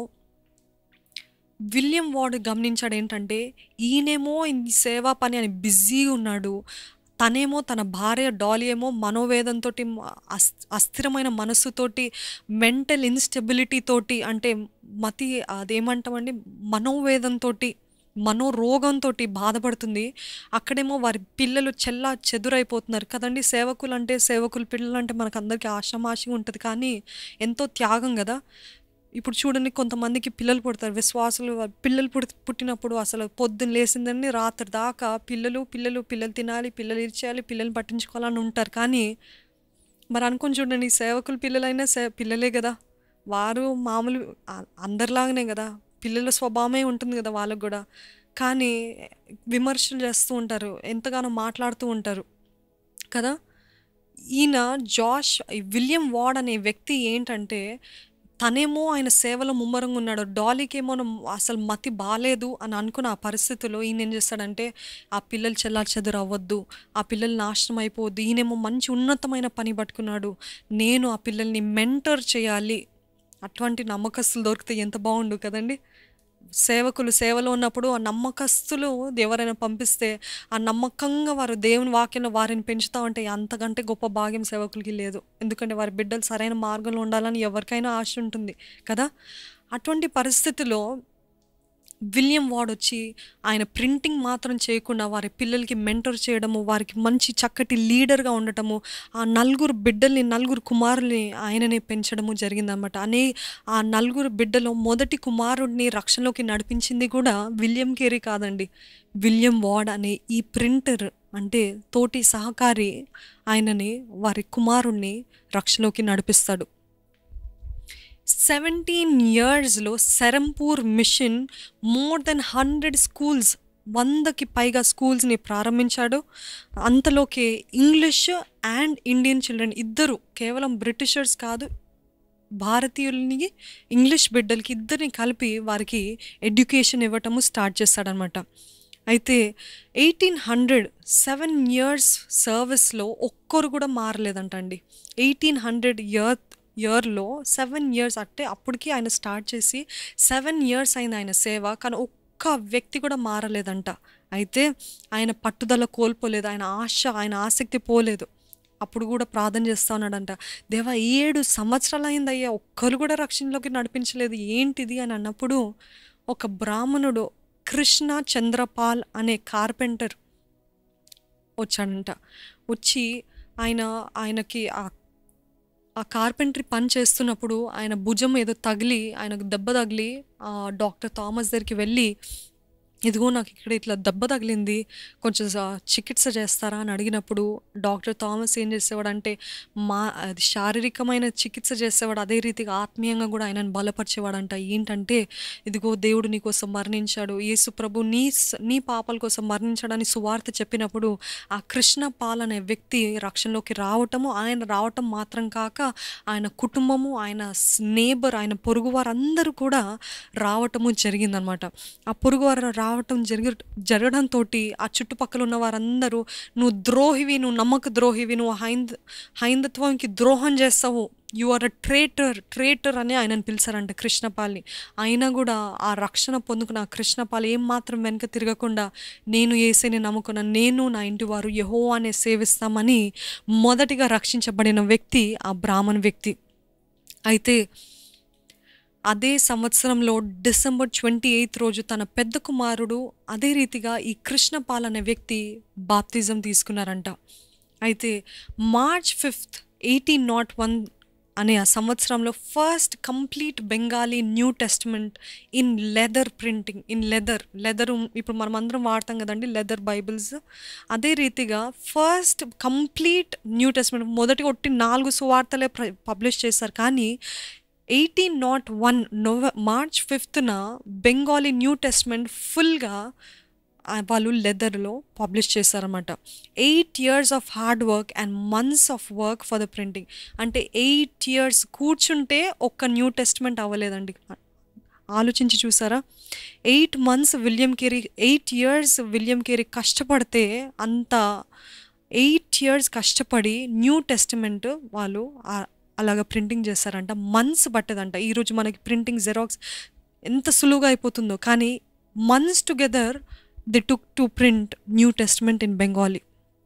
విలియం వార్డ్ గమనించాడు ఏంటంటే, ఈయనేమో ఈ సేవా పని అని బిజీగా ఉన్నాడు, తనేమో తన భార్య డాలీ ఏమో మనోవేదంతో, అస్ అస్థిరమైన మనస్సుతోటి, మెంటల్ ఇన్స్టెబిలిటీ తోటి, అంటే మతి అదేమంటామండి, మనోవేదంతో, మనోరోగంతో బాధపడుతుంది. అక్కడేమో వారి పిల్లలు చెల్లా చెదురైపోతున్నారు కదండి. సేవకులు అంటే, సేవకులు పిల్లలు అంటే మనకు అందరికీ ఆషామాషిగా ఉంటుంది, కానీ ఎంతో త్యాగం కదా. ఇప్పుడు చూడండి, కొంతమందికి పిల్లలు పుడతారు, విశ్వాసులు, పిల్లలు పుట్టి పుట్టినప్పుడు అసలు పొద్దున్న లేసిందని రాత్రి దాకా పిల్లలు పిల్లలు పిల్లలు తినాలి, పిల్లలు ఇచ్చేయాలి, పిల్లల్ని పట్టించుకోవాలని ఉంటారు. కానీ మరి అనుకొని చూడండి, సేవకులు పిల్లలైనా సే పిల్లలే కదా, వారు మామూలు అందరిలాగానే కదా, పిల్లల స్వభావమే ఉంటుంది కదా వాళ్ళకు కూడా. కానీ విమర్శలు చేస్తూ ఉంటారు, ఎంతగానో మాట్లాడుతూ ఉంటారు కదా. ఈయన జాష్ విలియం వార్డ్ అనే వ్యక్తి ఏంటంటే, తనేమో ఆయన సేవలో ముమ్మరంగా ఉన్నాడు, డాలీకేమో అసలు మతి బాలేదు అని అనుకున్న ఆ పరిస్థితిలో ఈయన ఏం చేస్తాడంటే, ఆ పిల్లలు చెల్లా చెదురు అవ్వద్దు, ఆ పిల్లలు నాశనం అయిపోవద్దు, ఈయనేమో మంచి ఉన్నతమైన పని పట్టుకున్నాడు, నేను ఆ పిల్లల్ని మెంటర్ చేయాలి. అటువంటి నమ్మకస్తులు దొరికితే ఎంత బాగుండు కదండి. సేవకులు సేవలో ఉన్నప్పుడు ఆ నమ్మకస్తులు ఎవరైనా పంపిస్తే, ఆ నమ్మకంగా వారు దేవుని వాక్యంలో వారిని పెంచుతా ఉంటే అంతకంటే గొప్ప భాగ్యం సేవకులకి లేదు. ఎందుకంటే వారి బిడ్డలు సరైన మార్గంలో ఉండాలని ఎవరికైనా ఆశ ఉంటుంది కదా. అటువంటి పరిస్థితిలో విలియం వార్డ్ వచ్చి ఆయన ప్రింటింగ్ మాత్రం చేయకుండా వారి పిల్లలకి మెంటర్ చేయడము, వారికి మంచి చక్కటి లీడర్గా ఉండటము, ఆ నలుగురు బిడ్డల్ని, నలుగురు కుమారుల్ని ఆయననే పెంచడము జరిగిందన్నమాట. అనే ఆ నలుగురు బిడ్డలో మొదటి కుమారుడిని రక్షణలోకి నడిపించింది కూడా విలియం కేరీ కాదండి, విలియం వార్డ్ అనే ఈ ప్రింటర్, అంటే తోటి సహకారి ఆయనని, వారి కుమారుణ్ణి రక్షణలోకి నడిపిస్తాడు. సెవెంటీన్ ఇయర్స్లో Serampore mission more than hundred schools, వందకి పైగా స్కూల్స్ని ప్రారంభించాడు. అంతలోకే ఇంగ్లీష్ అండ్ ఇండియన్ చిల్డ్రన్ ఇద్దరు, కేవలం బ్రిటిషర్స్ కాదు, భారతీయుల్ని ఇంగ్లీష్ బిడ్డలకి ఇద్దరిని కలిపి వారికి ఎడ్యుకేషన్ ఇవ్వటము స్టార్ట్ చేస్తాడనమాట. అయితే ఎయిటీన్ హండ్రెడ్ సెవెన్ ఇయర్స్ సర్వీస్లో ఒక్కరు కూడా మారలేదంట అండి. ఎయిటీన్ హండ్రెడ్ ఇయర్ ఇయర్లో సెవెన్ ఇయర్స్ అంటే అప్పటికి ఆయన స్టార్ట్ చేసి సెవెన్ ఇయర్స్ అయింది ఆయన సేవ, కానీ ఒక్క వ్యక్తి కూడా మారలేదంట. అయితే ఆయన పట్టుదల కోల్పోలేదు, ఆయన ఆశ, ఆయన ఆసక్తి పోలేదు. అప్పుడు కూడా ప్రార్థన చేస్తూ ఉన్నాడంట, దేవా ఏడు సంవత్సరాలు అయిందయ్యా, ఒక్కరు కూడా రక్షణలోకి నడిపించలేదు, ఏంటిది అని అన్నప్పుడు ఒక బ్రాహ్మణుడు కృష్ణ చంద్రపాల్ అనే కార్పెంటర్ వచ్చాడంట. వచ్చి ఆయన ఆయనకి ఆ ఆ కార్పెంటరీ పని చేస్తున్నప్పుడు ఆయన భుజం ఏదో తగిలి, ఆయనకు దెబ్బ తగిలి డాక్టర్ థామస్ దగ్గరికి వెళ్ళి ఇదిగో నాకు ఇక్కడ ఇట్లా దెబ్బ తగిలింది, కొంచెం స- చికిత్స చేస్తారా అని అడిగినప్పుడు డాక్టర్ థామస్ ఏం చేసేవాడు అంటే మా అది శారీరకమైన చికిత్స చేసేవాడు, అదే రీతిగా ఆత్మీయంగా కూడా ఆయనను బలపరిచేవాడంట. ఏంటంటే ఇదిగో దేవుడు నీ కోసం మరణించాడు, యేసు ప్రభు నీ స- నీ పాపాల కోసం మరణించాడని సువార్త చెప్పినప్పుడు ఆ కృష్ణ పాల్ అనే వ్యక్తి రక్షణలోకి రావటము, ఆయన రావటం మాత్రం కాక ఆయన కుటుంబము, ఆయన నేబర్, ఆయన పొరుగు వారందరూ కూడా రావటము జరిగిందనమాట. ఆ పొరుగు వారు రావటం జరిగి జరగడంతో ఆ చుట్టుపక్కల ఉన్న వారందరూ నువ్వు ద్రోహివి, నువ్వు నమ్మక ద్రోహివి, నువ్వు హైంద హైందత్వంకి ద్రోహం చేస్తావు, you are a traitor traitor అని ఆయనను పిలిచారంట కృష్ణపాల్ని. అయినా కూడా ఆ రక్షణ పొందుకున్న ఆ కృష్ణపాల్ ఏం మాత్రం వెనక తిరగకుండా నేను యేసుని నమ్ముకున్నాను, నేను నా ఇంటి వారు యెహోవానే సేవిస్తామని మొదటిగా రక్షించబడిన వ్యక్తి ఆ బ్రాహ్మణ వ్యక్తి. అయితే అదే సంవత్సరంలో డిసెంబర్ ట్వంటీ ఎయిత్ రోజు తన పెద్ద కుమారుడు అదే రీతిగా ఈ కృష్ణపాల్ అనే వ్యక్తి బాప్తిజం తీసుకున్నారంట. అయితే March fifth eighteen nought one అనే ఆ సంవత్సరంలో first complete Bengali new testament in leather printing, in leather leather ఇప్పుడు మనం అందరం వాడతాం కదండి లెదర్ బైబిల్స్, అదే రీతిగా ఫస్ట్ కంప్లీట్ న్యూ టెస్ట్మెంట్ మొదటి ఒట్టి నాలుగు సువార్తలే పబ్లిష్ చేశారు. కానీ ఎయిటీన్ నాట్ వన్ నోవె మార్చ్ ఫిఫ్త్న బెంగాలీ న్యూ టెస్ట్మెంట్ ఫుల్గా వాళ్ళు లెదర్లో పబ్లిష్ చేశారన్నమాట. Eight years of hard work and months of work for the printing. అంటే ఎయిట్ ఇయర్స్ కూర్చుంటే ఒక్క న్యూ టెస్ట్మెంట్ అవ్వలేదండి. ఆలోచించి చూసారా, eight months William Carey, eight years William Carey కష్టపడితే అంత ఎయిట్ ఇయర్స్ కష్టపడి న్యూ టెస్టిమెంట్ వాళ్ళు అలాగ ప్రింటింగ్ చేస్తారంట. మంత్స్ పట్టదంట. ఈరోజు మనకి ప్రింటింగ్ జెరాక్స్ ఎంత సులువుగా అయిపోతుందో, కానీ months together they took to print new testament in Bengali.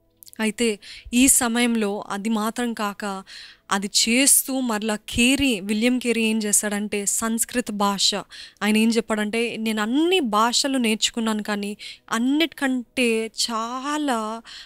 అయితే ఈ సమయంలో అది మాత్రం కాక అది చేస్తూ మరలా కేరీ విలియం కేరీ ఏం చేస్తాడంటే సంస్కృత భాష, ఆయన ఏం చెప్పాడంటే నేను అన్ని భాషలు నేర్చుకున్నాను కానీ అన్నిటికంటే చాలా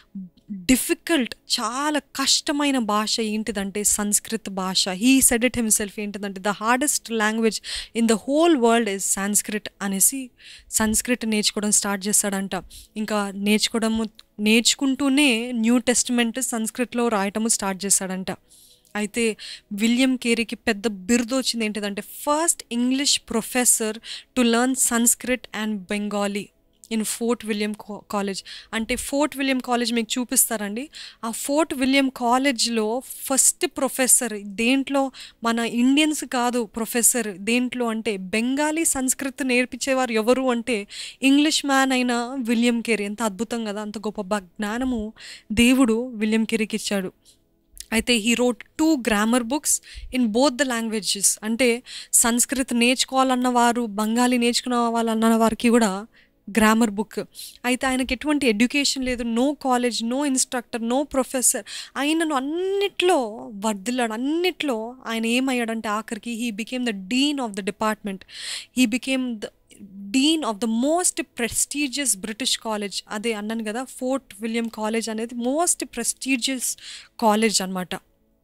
డిఫికల్ట్, చాలా కష్టమైన భాష ఏంటిదంటే సంస్కృత భాష. హీ సెడ్ ఇట్ హిమ్సెల్ఫ్, ఏంటిదంటే the hardest language in the whole world is Sanskrit అనేసి సంస్కృత్ నేర్చుకోవడం స్టార్ట్ చేస్తాడంట. ఇంకా నేర్చుకోవడము నేర్చుకుంటూనే న్యూ టెస్టిమెంట్ సంస్కృత్లో రాయటము స్టార్ట్ చేశాడంట. అయితే విలియం కేరీకి పెద్ద బిరుదు వచ్చింది ఏంటిదంటే first English professor to learn Sanskrit and Bengali in Fort William college. అంటే ఫోర్ట్ విలియం కాలేజ్ మీకు చూపిస్తారండి. ఆ ఫోర్ట్ విలియం కాలేజ్లో ఫస్ట్ ప్రొఫెసర్ దేంట్లో, మన ఇండియన్స్ కాదు ప్రొఫెసర్ దేంట్లో అంటే బెంగాలీ సంస్కృత్ నేర్పించేవారు ఎవరు అంటే ఇంగ్లీష్ మ్యాన్ అయిన విలియం కేరీ. ఎంత అద్భుతం కదా, అంత గొప్ప జ్ఞానము దేవుడు విలియం కేరీకి ఇచ్చాడు. అయితే he wrote two grammar books in both the languages. అంటే సంస్కృత్ నేర్చుకోవాలన్న వారు, బెంగాలీ నేర్చుకున్న వాళ్ళన్న వారికి కూడా గ్రామర్ బుక్. అయితే ఆయనకి ఎటువంటి ఎడ్యుకేషన్ లేదు, no college, no instructor, no professor. ఆయనను అన్నిట్లో వర్ధిల్లాడు. అన్నిట్లో ఆయన ఏమయ్యాడంటే ఆఖరికి he became the dean of the department. He became the dean of the most prestigious British college. అదే అన్నాను కదా, ఫోర్ట్ విలియం కాలేజ్ అనేది మోస్ట్ ప్రెస్టీజియస్ కాలేజ్ అనమాట.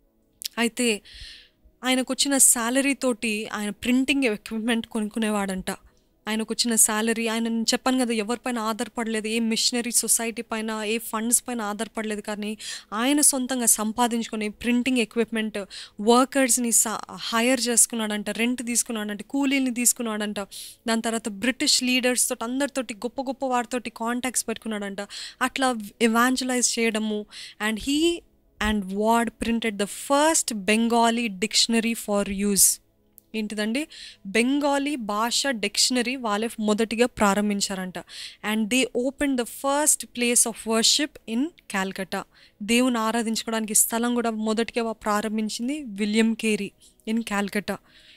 అయితే ఆయనకు వచ్చిన శాలరీ తోటి ఆయన ప్రింటింగ్ ఎక్విప్మెంట్ కొనుక్కునేవాడంట. ఆయనకు వచ్చిన శాలరీ, ఆయన నేను చెప్పాను కదా ఎవరిపైన ఆధారపడలేదు, ఏ మిషనరీ సొసైటీ పైన, ఏ ఫండ్స్ పైన ఆధారపడలేదు. కానీ ఆయన సొంతంగా సంపాదించుకొని ప్రింటింగ్ ఎక్విప్మెంట్ వర్కర్స్ని హైర్ చేసుకున్నాడంట, రెంట్ తీసుకున్నాడంట, కూలీని తీసుకున్నాడంట. దాని తర్వాత బ్రిటిష్ లీడర్స్ తోటి అందరితోటి గొప్ప గొప్ప వారితోటి కాంటాక్ట్స్ పెట్టుకున్నాడంట. అట్లా ఎవాంజలైజ్ చేయడము. And he and Ward printed the first Bengali dictionary for use. ఏంటిదండి, బెంగాలీ భాష డిక్షనరీ వాళ్ళే మొదటిగా ప్రారంభించారంట. And they open the first place of worship in Calcutta. దేవుని ఆరాధించుకోవడానికి స్థలం కూడా మొదటిగా ప్రారంభించింది విలియం కేరీ ఇన్ క్యాల్కటా.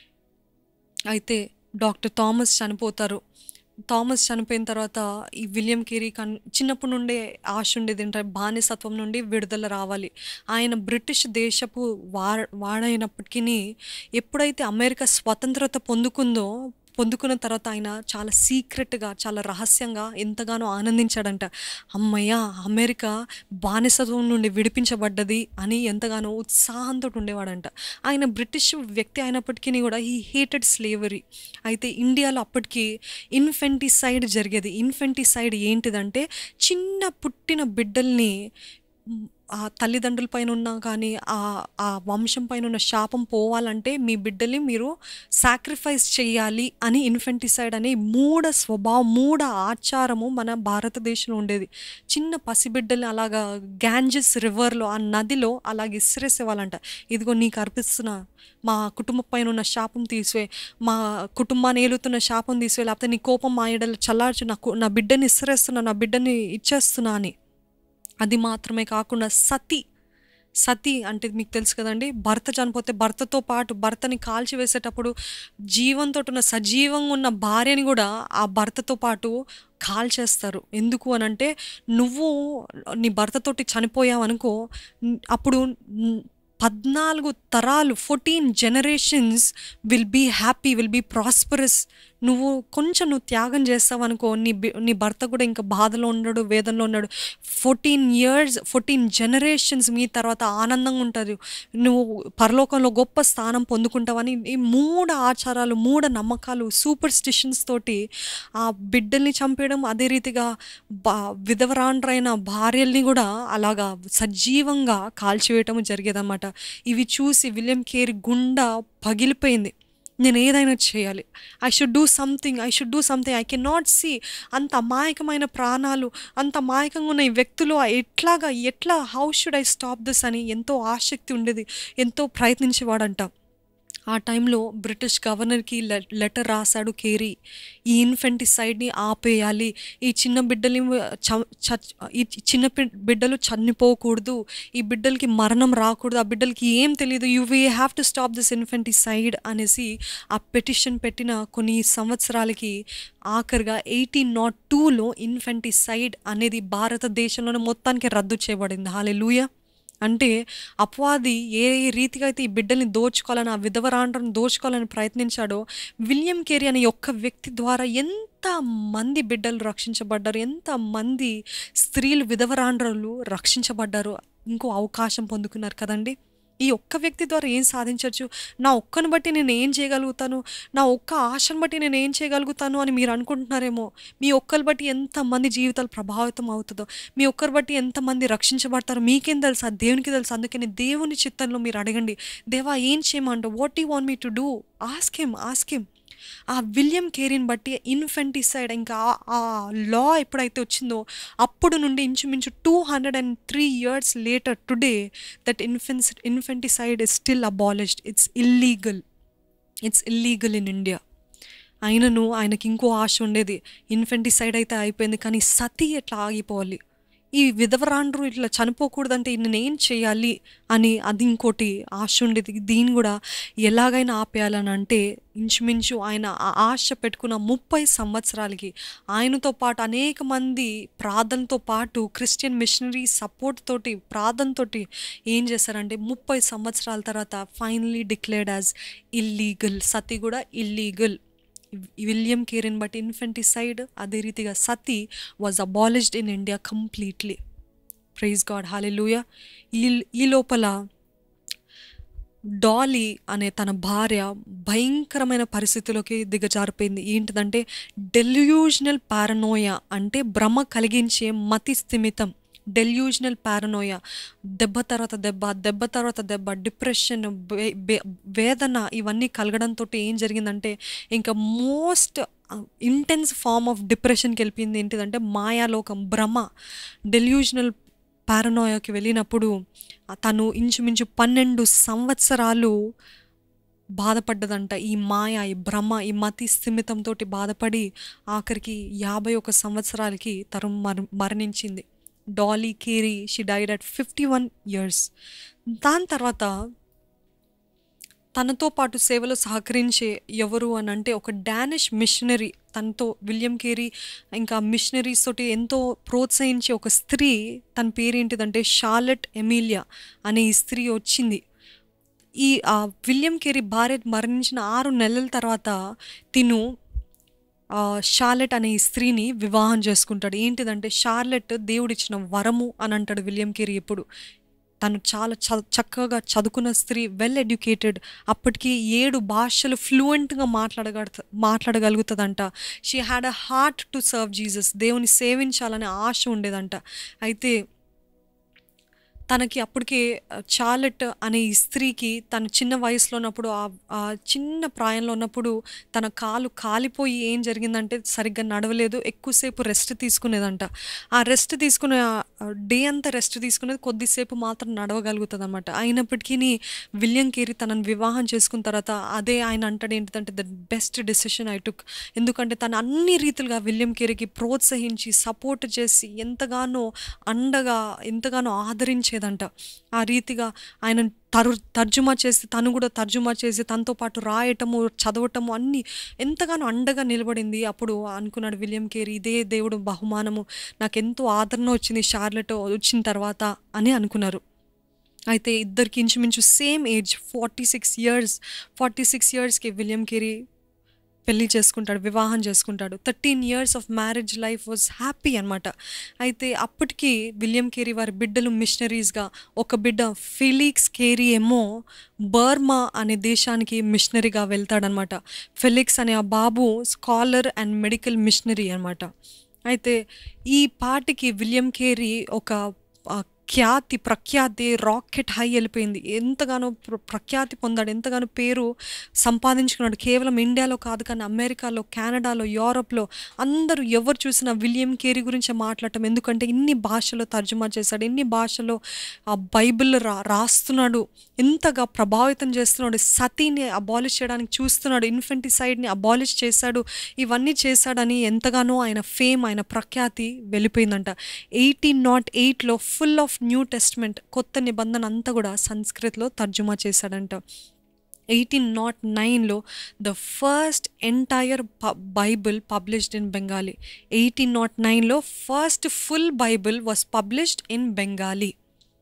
అయితే డాక్టర్ థామస్ చనిపోతారు. థామస్ చనిపోయిన తర్వాత ఈ విలియం కేరీ కన్ చిన్నప్పటి నుండే ఆశ ఉండేది ఏంటంటే బానిసత్వం నుండి విడుదల రావాలి. ఆయన బ్రిటిష్ దేశపు వా వాడైనప్పటికీ ఎప్పుడైతే అమెరికా స్వతంత్రత పొందుకుందో పొందుకున్న తర్వాత ఆయన చాలా సీక్రెట్గా, చాలా రహస్యంగా ఎంతగానో ఆనందించాడంట. అమ్మయ్య, అమెరికా బానిసత్వం నుండి విడిపించబడ్డది అని ఎంతగానో ఉత్సాహంతో ఉండేవాడంట. ఆయన బ్రిటిష్ వ్యక్తి అయినప్పటికీ కూడా ఈ హేటెడ్ స్లేవరీ. అయితే ఇండియాలో అప్పటికి ఇన్ఫెంటిసైడ్ జరిగేది. ఇన్ఫెంటిసైడ్ ఏంటిదంటే చిన్న పుట్టిన బిడ్డల్ని ఆ తల్లిదండ్రుల పైన ఉన్న కానీ ఆ ఆ వంశం పైన ఉన్న శాపం పోవాలంటే మీ బిడ్డల్ని మీరు సాక్రిఫైస్ చేయాలి అని ఇన్ఫెంటిసైడ్ అనే మూఢ స్వభావం, మూఢ ఆచారము మన భారతదేశంలో ఉండేది. చిన్న పసిబిడ్డల్ని అలాగా గ్యాంజెస్ రివర్లో, ఆ నదిలో అలాగ ఇసిరేసేవాళ్ళంట. ఇదిగో నీకు అర్పిస్తున్నా, మా కుటుంబం పైన ఉన్న శాపం తీసివే, మా కుటుంబాన్ని ఏలుతున్న శాపం తీసివే, లేకపోతే నీ కోపం మా ఎడలు చల్లార్చు, నాకు నా బిడ్డని ఇసిరేస్తున్నా, నా బిడ్డని ఇచ్చేస్తున్నా అని. అది మాత్రమే కాకుండా సతి సతి అంటే మీకు తెలుసు కదండి, భర్త చనిపోతే భర్తతో పాటు భర్తని కాల్చి వేసేటప్పుడు జీవంతో ఉన్న సజీవంగా ఉన్న భార్యని కూడా ఆ భర్తతో పాటు కాల్చేస్తారు. ఎందుకు అని అంటే నువ్వు నీ భర్తతోటి చనిపోయావు అనుకో, అప్పుడు పద్నాలుగు తరాలు, fourteen generations will be happy, will be prosperous. నువ్వు కొంచెం నువ్వు త్యాగం చేస్తావు అనుకో, నీ నీ భర్త కూడా ఇంకా బాధలో ఉన్నాడు, వేదనలో ఉన్నాడు. ఫోర్టీన్ ఇయర్స్ ఫోర్టీన్ జనరేషన్స్ మీ తర్వాత ఆనందంగా ఉంటుంది, నువ్వు పరలోకంలో గొప్ప స్థానం పొందుకుంటావని ఈ మూఢ ఆచారాలు, మూఢ నమ్మకాలు, సూపర్ స్టిషన్స్ తోటి ఆ బిడ్డల్ని చంపేయడం, అదే రీతిగా బా విధవరాండ్రైన భార్యల్ని కూడా అలాగా సజీవంగా కాల్చివేయటం జరిగేదన్నమాట. ఇవి చూసి విలియం కేరీ గుండె పగిలిపోయింది. నేను ఏదైనా చేయాలి, I should do something, I should do something, I can not see అంత అమాయకమైన ప్రాణాలు, అంత అమాయకంగా ఉన్న ఈ వ్యక్తులు ఎట్లాగా ఎట్లా how should I stop this అని ఎంతో ఆసక్తి ఉండేది, ఎంతో ప్రయత్నించేవాడంట. ఆ టైంలో బ్రిటిష్ గవర్నర్కి లెటర్ రాశాడు కేరీ, ఈ ఇన్ఫెంటిసైడ్ని ఆపేయాలి, ఈ చిన్న బిడ్డల్ని చ ఈ చిన్న బిడ్డలు చనిపోకూడదు, ఈ బిడ్డలకి మరణం రాకూడదు, ఆ బిడ్డలకి ఏం తెలియదు, you we have to stop this infanticide అనేసి ఆ పెటిషన్ పెట్టిన కొన్ని సంవత్సరాలకి ఆఖరిగా ఎయిటీన్ నాట్ టూలో ఇన్ఫెంటిసైడ్ అనేది భారతదేశంలోనే మొత్తానికి రద్దు చేయబడింది. హల్లెలూయా. అంటే అపవాది ఏ రీతిగా అయితే ఈ బిడ్డల్ని దోచుకోవాలని, ఆ విధవరాండ్రను దోచుకోవాలని ప్రయత్నించాడో, విలియం కేరీ అనే ఒక్క వ్యక్తి ద్వారా ఎంత మంది బిడ్డలు రక్షించబడ్డారు, ఎంతమంది స్త్రీలు విధవరాండ్రలు రక్షించబడ్డారు, ఇంకో అవకాశం పొందుకున్నారు కదండి. ఈ ఒక్క వ్యక్తి ద్వారా ఏం సాధించవచ్చు, నా ఒక్కని బట్టి నేను ఏం చేయగలుగుతాను, నా ఒక్క ఆశను బట్టి నేను ఏం చేయగలుగుతాను అని మీరు అనుకుంటున్నారేమో. మీ ఒక్కరి బట్టి ఎంతమంది జీవితాలు ప్రభావితం అవుతుందో, మీ ఒక్కరి బట్టి ఎంతమంది రక్షించబడతారో మీకేం తెలుసు, ఆ దేవునికి తెలుసు. అందుకని దేవుని చిత్తంలో మీరు అడగండి, దేవా ఏం చేయమంటావు, what you want me to do, ask him ask him. ఆ విలియం కేరీని బట్టి ఇన్ఫెంటిసైడ్ ఇంకా ఆ లా ఎప్పుడైతే వచ్చిందో అప్పుడు నుండి ఇంచుమించు two hundred and three years later today that ఇన్ఫెన్స్ infanticide is still abolished. It's illegal, it's illegal in India. అయినను ఆయనకి ఇంకో ఆశ ఉండేది, ఇన్ఫెంటిసైడ్ అయితే అయిపోయింది కానీ సతీ ఎట్లా ఆగిపోవాలి, ఈ విధవరాండ్రు ఇట్లా చనిపోకూడదంటే నేనేం చేయాలి అని అది ఇంకోటి ఆశ ఉండేది. దీన్ని కూడా ఎలాగైనా ఆపేయాలని అంటే ఇంచుమించు ఆయన ఆ ఆశ పెట్టుకున్న ముప్పై సంవత్సరాలకి ఆయనతో పాటు అనేక మంది ప్రార్థనతో పాటు క్రిస్టియన్ మిషనరీ సపోర్ట్ తోటి ప్రార్థనతోటి ఏం చేశారంటే ముప్పై సంవత్సరాల తర్వాత finally declared as illegal. Sati కూడా ఇల్లీగల్. విలియం కేరీని బట్టి ఇన్ఫెంటిసైడ్, అదే రీతిగా sati was abolished in India completely. Praise God, hallelujah. ఈ ఈ లోపల డాలీ అనే తన భార్య భయంకరమైన పరిస్థితిలోకి దిగజారిపోయింది. ఏంటిదంటే డెల్యూజనల్ పారనోయా, అంటే భ్రమ కలిగించే మతి స్థిమితం. డెల్యూజనల్ పారనోయా, దెబ్బ తర్వాత దెబ్బ, దెబ్బ తర్వాత దెబ్బ, డిప్రెషన్, వేదన ఇవన్నీ కలగడంతో ఏం జరిగిందంటే ఇంకా మోస్ట్ ఇంటెన్స్ ఫార్మ్ ఆఫ్ డిప్రెషన్కి వెళ్ళిపోయింది. ఏంటిదంటే మాయాలోకం, భ్రమ, డెల్యూజనల్ పారనోయాకి వెళ్ళినప్పుడు తను ఇంచుమించు పన్నెండు సంవత్సరాలు బాధపడ్డదంట. ఈ మాయ, ఈ భ్రమ, ఈ మతి స్థిమితంతో బాధపడి ఆఖరికి యాభై ఒక సంవత్సరాలకి తను మర మరణించింది. Dolly Carey, she died at fifty one years. దాని తర్వాత తనతో పాటు సేవలో సహకరించే ఎవరు అని అంటే ఒక డానిష్ మిషనరీ, తనతో విలియం కేరీ ఇంకా మిషనరీస్ తోటి ఎంతో ప్రోత్సహించే ఒక స్త్రీ, తన పేరేంటిదంటే షార్లెట్ ఎమిలియా అనే ఈ స్త్రీ వచ్చింది. ఈ విలియం కేరీ భార్య మరణించిన ఆరు నెలల తర్వాత తిను షార్లెట్ అనే ఈ స్త్రీని వివాహం చేసుకుంటాడు. ఏంటిదంటే షార్లెట్ దేవుడిచ్చిన వరము అని అంటాడు విలియం కేరీ ఎప్పుడు. తను చాలా చ చక్కగా చదువుకున్న స్త్రీ, వెల్ ఎడ్యుకేటెడ్, అప్పటికి ఏడు భాషలు ఫ్లూయెంట్గా మాట్లాడగల మాట్లాడగలుగుతుందంట. She had a heart to serve Jesus, దేవుని సేవించాలనే ఆశ ఉండేదంట. అయితే తనకి అప్పటికే చార్లెట్ అనే ఈ స్త్రీకి తను చిన్న వయసులో ఉన్నప్పుడు, ఆ చిన్న ప్రాయంలో ఉన్నప్పుడు తన కాలు కాలిపోయి ఏం జరిగిందంటే సరిగ్గా నడవలేదు, ఎక్కువసేపు రెస్ట్ తీసుకునేదంట. ఆ రెస్ట్ తీసుకునే డే అంతా రెస్ట్ తీసుకునేది, కొద్దిసేపు మాత్రం నడవగలుగుతుంది అనమాట. అయినప్పటికీ విలియం కేరీ తనను వివాహం చేసుకున్న తర్వాత అదే ఆయన అంటాడు ఏంటంటే the best decision I took. ఎందుకంటే తను అన్ని రీతిలుగా విలియం కేరీకి ప్రోత్సహించి సపోర్ట్ చేసి ఎంతగానో అండగా ఎంతగానో ఆదరించేదంట. ఆ రీతిగా ఆయన తరు తర్జుమా చేసి తను కూడా తర్జుమా చేసి తనతో పాటు రాయటము చదవటము అన్నీ ఎంతగానో అండగా నిలబడింది. అప్పుడు అనుకున్నాడు విలియం కేరీ, ఇదే దేవుడు బహుమానము, నాకు ఎంతో ఆదరణ వచ్చింది షార్లెట్ వచ్చిన తర్వాత అని అనుకున్నారు. అయితే ఇద్దరికి ఇంచుమించు same age, forty six years forty six ఇయర్స్కి విలియం కేరీ పెళ్ళి చేసుకుంటాడు, వివాహం చేసుకుంటాడు. Thirteen years of marriage life was happy అనమాట. అయితే అప్పటికి విలియం కేరీ వారి బిడ్డలు మిషనరీస్గా, ఒక బిడ్డ ఫెలిక్స్ కేరీ ఏమో బర్మా అనే దేశానికి మిషనరీగా వెళ్తాడనమాట. ఫెలిక్స్ అనే ఆ బాబు స్కాలర్ అండ్ మెడికల్ మిషనరీ అనమాట. అయితే ఈ పాటికి విలియం కేరీ ఒక ఖ్యాతి ప్రఖ్యాతి రాకెట్ హై వెళ్ళిపోయింది. ఎంతగానో ప్రఖ్యాతి పొందాడు, ఎంతగానో పేరు సంపాదించుకున్నాడు. కేవలం ఇండియాలో కాదు కానీ అమెరికాలో, కెనడాలో, యూరోప్లో అందరూ ఎవరు చూసినా విలియం కేరీ గురించి మాట్లాడటం. ఎందుకంటే ఇన్ని భాషలో తర్జుమా చేశాడు, ఇన్ని భాషలో ఆ బైబిల్ రా రాస్తున్నాడు ఎంతగా ప్రభావితం చేస్తున్నాడు. సతీని అబాలిష్ చేయడానికి చూస్తున్నాడు, ఇన్ఫెంటిసైడ్ని అబాలిష్ చేశాడు, ఇవన్నీ చేశాడని ఎంతగానో ఆయన ఫేమ్, ఆయన ప్రఖ్యాతి వెళ్ళిపోయిందంట. ఎయిటీన్ నాట్ ఎయిట్లో ఫుల్ ఆఫ్ న్యూ టెస్ట్మెంట్, కొత్త నిబంధన అంతా కూడా సంస్కృతిలో తర్జుమా చేశాడంట. ఎయిటీన్ నాట్ నైన్లో the first entire Bible published in Bengali. Eighteen nought నైన్లో first full Bible was published in Bengali.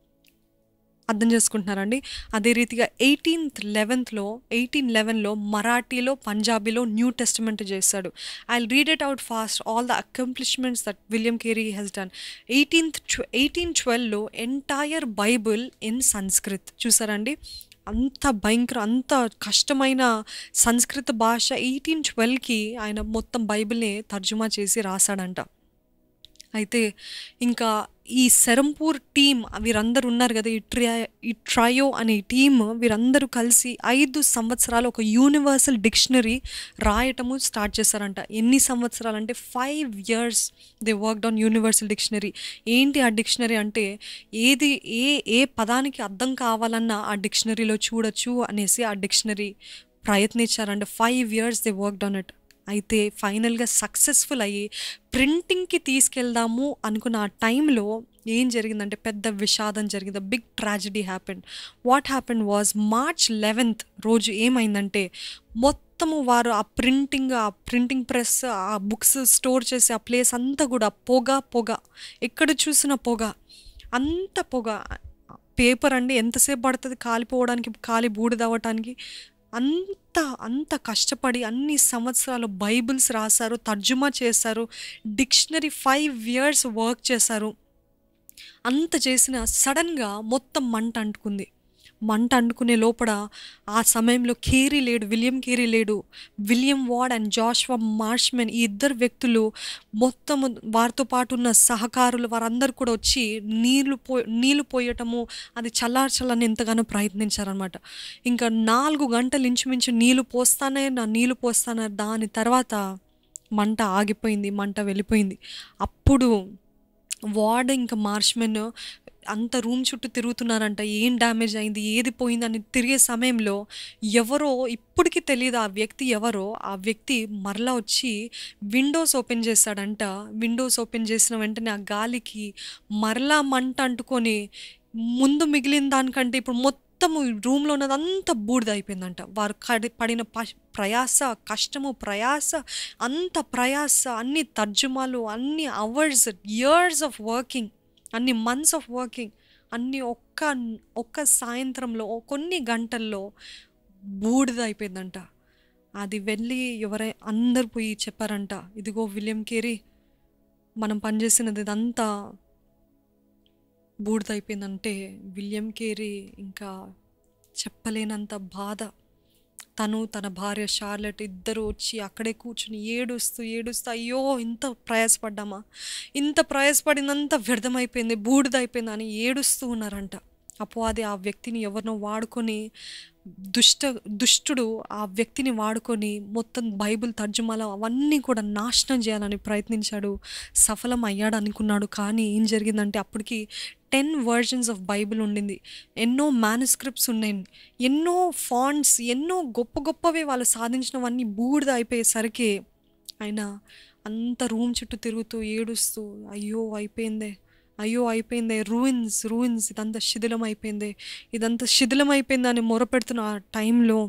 అర్థం చేసుకుంటున్నారండి. అదే రీతిగా ఎయిటీన్త్ లెవెన్త్లో ఎయిటీన్ లెవెన్లో మరాఠీలో, పంజాబీలో న్యూ టెస్టిమెంట్ చేశాడు. I read it out fast all the accomplishments that William Carey has done. Eighteenth eighteen ట్వెల్వ్లో ఎంటైర్ బైబుల్ ఇన్ సంస్కృత్. చూసారండి, అంత భయంకర అంత కష్టమైన సంస్కృత భాష ఎయిటీన్ ట్వెల్వ్కి ఆయన మొత్తం బైబిల్ని తర్జుమా చేసి రాశాడంట. అయితే ఇంకా ఈ సెరంపూర్ టీమ్ వీరందరూ ఉన్నారు కదా, ఈ ట్రియా ఈ ట్రయో అనే టీమ్ వీరందరూ కలిసి ఐదు సంవత్సరాలు ఒక యూనివర్సల్ డిక్షనరీ రాయటము స్టార్ట్ చేశారంట. ఎన్ని సంవత్సరాలు అంటే five years they worked on universal dictionary. ఏంటి ఆ డిక్షనరీ అంటే ఏది ఏ ఏ పదానికి అర్థం కావాలన్నా ఆ డిక్షనరీలో చూడొచ్చు అనేసి ఆ డిక్షనరీ ప్రయత్నించారంట. Five years they worked on it. అయితే ఫైనల్గా సక్సెస్ఫుల్ అయ్యి ప్రింటింగ్కి తీసుకెళ్దాము అనుకున్న ఆ టైంలో ఏం జరిగిందంటే పెద్ద విషాదం జరిగింది. Big tragedy happened. What happened was March eleventh రోజు ఏమైందంటే మొత్తము వారు ఆ ప్రింటింగ్ ఆ ప్రింటింగ్ ప్రెస్ ఆ బుక్స్ స్టోర్ చేసి ఆ ప్లేస్ అంతా కూడా పొగ పొగ, ఎక్కడ చూసిన పొగ, అంత పొగ. పేపర్ అండి ఎంతసేపు పడుతుంది కాలిపోవడానికి, కాలి బూడిదవ్వటానికి. అంత అంత కష్టపడి అన్ని సంవత్సరాలు బైబిల్స్ రాశారు, తర్జుమా చేశారు, డిక్షనరీ ఫైవ్ ఇయర్స్ వర్క్ చేశారు. అంత చేసిన సడన్గా మొత్తం మంట అంటుకుంది. మంట అంటుకునే లోపల ఆ సమయంలో కేరీ లేడు, విలియం కేరీ లేడు. William Ward and Joshua Marshman ఈ ఇద్దరు వ్యక్తులు మొత్తము వారితో పాటు ఉన్న సహకారులు వారందరూ కూడా వచ్చి నీళ్ళు పో నీళ్ళు పోయటము అది చల్లార్చాలని ఎంతగానో ప్రయత్నించారనమాట. ఇంకా నాలుగు గంటలు ఇంచుమించు నీళ్ళు పోస్తానే నా నీళ్ళు పోస్తానే దాని తర్వాత మంట ఆగిపోయింది, మంట వెళ్ళిపోయింది. అప్పుడు వార్డ్ ఇంకా మార్ష్మెన్ అంత రూమ్ చుట్టూ తిరుగుతున్నారంట, ఏం డ్యామేజ్ అయింది, ఏది పోయిందని తిరిగే సమయంలో ఎవరో ఇప్పటికీ తెలియదు ఆ వ్యక్తి ఎవరో. ఆ వ్యక్తి మరలా వచ్చి విండోస్ ఓపెన్ చేశాడంట. విండోస్ ఓపెన్ చేసిన వెంటనే ఆ గాలికి మరలా మంట అంటుకొని ముందు మిగిలిన దానికంటే ఇప్పుడు మొత్తము రూమ్లో ఉన్నది అంత బూడిద అయిపోయిందంట. వారు కడి పడిన ప ప్రయాస కష్టము ప్రయాస అంత ప్రయాస, అన్ని తర్జుమాలు, అన్ని అవర్స్, ఇయర్స్ ఆఫ్ వర్కింగ్, అన్ని మంత్స్ ఆఫ్ వర్కింగ్ అన్నీ ఒక్క ఒక్క సాయంత్రంలో కొన్ని గంటల్లో బూడిద అయిపోయిందంట. అది వెళ్ళి ఎవరై అందరు పోయి చెప్పారంట, ఇదిగో విలియం కేరీ మనం పనిచేసినది ఇదంతా బూడిదైపోయిందంటే విలియం కేరీ ఇంకా చెప్పలేనంత బాధ. తను తన భార్య షార్లెట్ ఇద్దరు వచ్చి అక్కడే కూర్చుని ఏడుస్తూ ఏడుస్తూ అయ్యో ఇంత ప్రయాసపడ్డామా, ఇంత ప్రయాసపడినంత వ్యర్థమైపోయింది, బూడిదైపోయింది అని ఏడుస్తూ ఉన్నారంట. అపవాది ఆ వ్యక్తిని ఎవరినో వాడుకొని దుష్ట దుష్టుడు ఆ వ్యక్తిని వాడుకొని మొత్తం బైబిల్ తర్జుమాలు అవన్నీ కూడా నాశనం చేయాలని ప్రయత్నించాడు. సఫలం అయ్యాడు అనుకున్నాడు. కానీ ఏం జరిగిందంటే అప్పటికి టెన్ వర్జన్స్ ఆఫ్ బైబిల్ ఉండింది, ఎన్నో మ్యానుస్క్రిప్ట్స్ ఉన్నాయి, ఎన్నో ఫాంట్స్, ఎన్నో గొప్ప గొప్పవి వాళ్ళు సాధించినవన్నీ బూడిద అయిపోయేసరికి ఆయన అంత రూమ్ చుట్టూ తిరుగుతూ ఏడుస్తూ అయ్యో అయిపోయిందే, అయ్యో అయిపోయిందే, రూయిన్స్ రూయిన్స్ ఇదంతా శిథిలం అయిపోయింది, ఇదంతా శిథిలం అయిపోయింది అని మొరపెడుతున్న ఆ టైంలో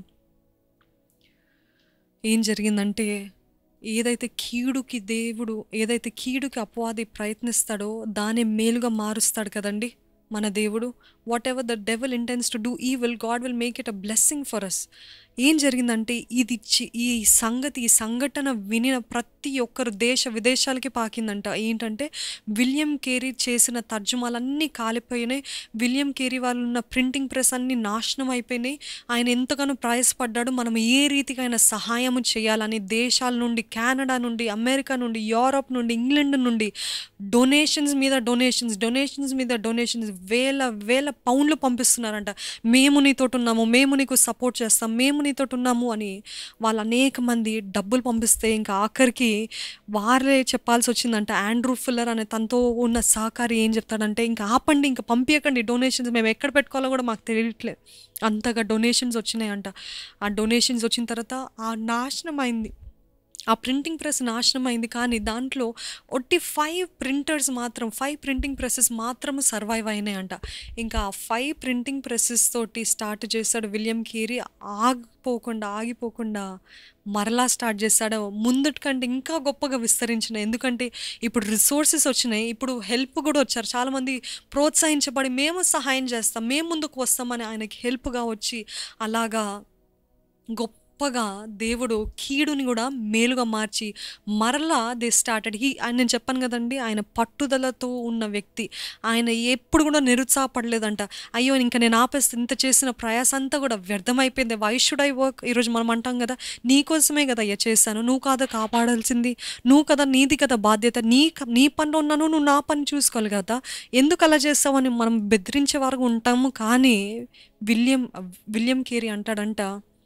ఏం జరిగిందంటే ఏదైతే కీడుకి దేవుడు ఏదైతే కీడుకి అపవాది ప్రయత్నిస్తాడో దాన్ని మేలుగా మారుస్తాడు కదండి మన దేవుడు. Whatever the devil intends to do evil, God will make it a blessing for us. ఏం జరిగిందంటే ఇది ఈ సంగతి ఈ సంఘటన వినిన ప్రతి ఒక్కరు దేశ విదేశాలకి పాకిందంట. ఏంటంటే విలియం కేరీ చేసిన తర్జుమాలన్నీ కాలిపోయినాయి, విలియం కేరీ వాళ్ళు ఉన్న ప్రింటింగ్ ప్రెస్ అన్నీ నాశనం అయిపోయినాయి. ఆయన ఎంతగానో ప్రయాసపడ్డాడు మనం ఏ రీతిగా ఆయన సహాయం చేయాలని. దేశాల నుండి, కెనడా నుండి, అమెరికా నుండి, యూరోప్ నుండి, ఇంగ్లాండ్ నుండి డొనేషన్స్ మీద డొనేషన్స్ డొనేషన్స్ మీద డొనేషన్స్ వేల వేల పౌండ్లు పంపిస్తున్నారంట. మేము నీతో ఉన్నాము, మేము నీకు సపోర్ట్ చేస్తాం, మేము నీతో ఉన్నాము అని వాళ్ళు అనేక మంది డబ్బులు పంపిస్తే ఇంకా ఆఖరికి వారే చెప్పాల్సి వచ్చిందంట. ఆండ్రూ ఫుల్లర్ అనే తనతో ఉన్న సహకారి ఏం చెప్తాడంటే ఇంకా ఆపండి, ఇంకా పంపించకండి డొనేషన్స్, మేము ఎక్కడ పెట్టుకోవాలో కూడా మాకు తెలియట్లేదు. అంతగా డొనేషన్స్ వచ్చినాయంట. ఆ డొనేషన్స్ వచ్చిన తర్వాత ఆ నాశనం అయింది, ఆ ప్రింటింగ్ ప్రెస్ నాశనం అయింది. కానీ దాంట్లో ఒట్టి ఫైవ్ ప్రింటర్స్ మాత్రం ఫైవ్ ప్రింటింగ్ ప్రెసెస్ మాత్రం సర్వైవ్ అయినాయంట. ఇంకా ఆ ఫైవ్ ప్రింటింగ్ ప్రెసెస్ తోటి స్టార్ట్ చేశాడు విలియం కేరీ. ఆగిపోకుండా ఆగిపోకుండా మరలా స్టార్ట్ చేశాడు. ముందుటి కంటే ఇంకా గొప్పగా విస్తరించినాయి. ఎందుకంటే ఇప్పుడు రిసోర్సెస్ వచ్చినాయి, ఇప్పుడు హెల్ప్ కూడా వచ్చారు. చాలామంది ప్రోత్సహించబడి మేము సహాయం చేస్తాం, మేము ముందుకు వస్తామని ఆయనకి హెల్ప్గా వచ్చి అలాగా గొప్ప గొప్పగా దేవుడు కీడుని కూడా మేలుగా మార్చి మరలా దే స్టార్టెడ్ హీ ఆయన నేను చెప్పాను కదండి, ఆయన పట్టుదలతో ఉన్న వ్యక్తి. ఆయన ఎప్పుడు కూడా నిరుత్సాహపడలేదంట. అయ్యో ఇంకా నేను ఆపేస్తే ఇంత చేసిన ప్రయాస అంతా కూడా వ్యర్థమైపోయింది, వై షుడ్ ఐ వర్క్. ఈరోజు మనం అంటాం కదా, నీకోసమే కదా అయ్యా చేశాను, నువ్వు కాదా కాపాడాల్సింది, నువ్వు కదా నీది కదా బాధ్యత, నీ నీ పనిలో ఉన్నాను, నువ్వు నా పని చూసుకోవాలి కదా, ఎందుకు అలా చేస్తావని మనం బెదిరించే వరకు ఉంటాము. కానీ విలియం విలియం కేరీ అంటాడంట,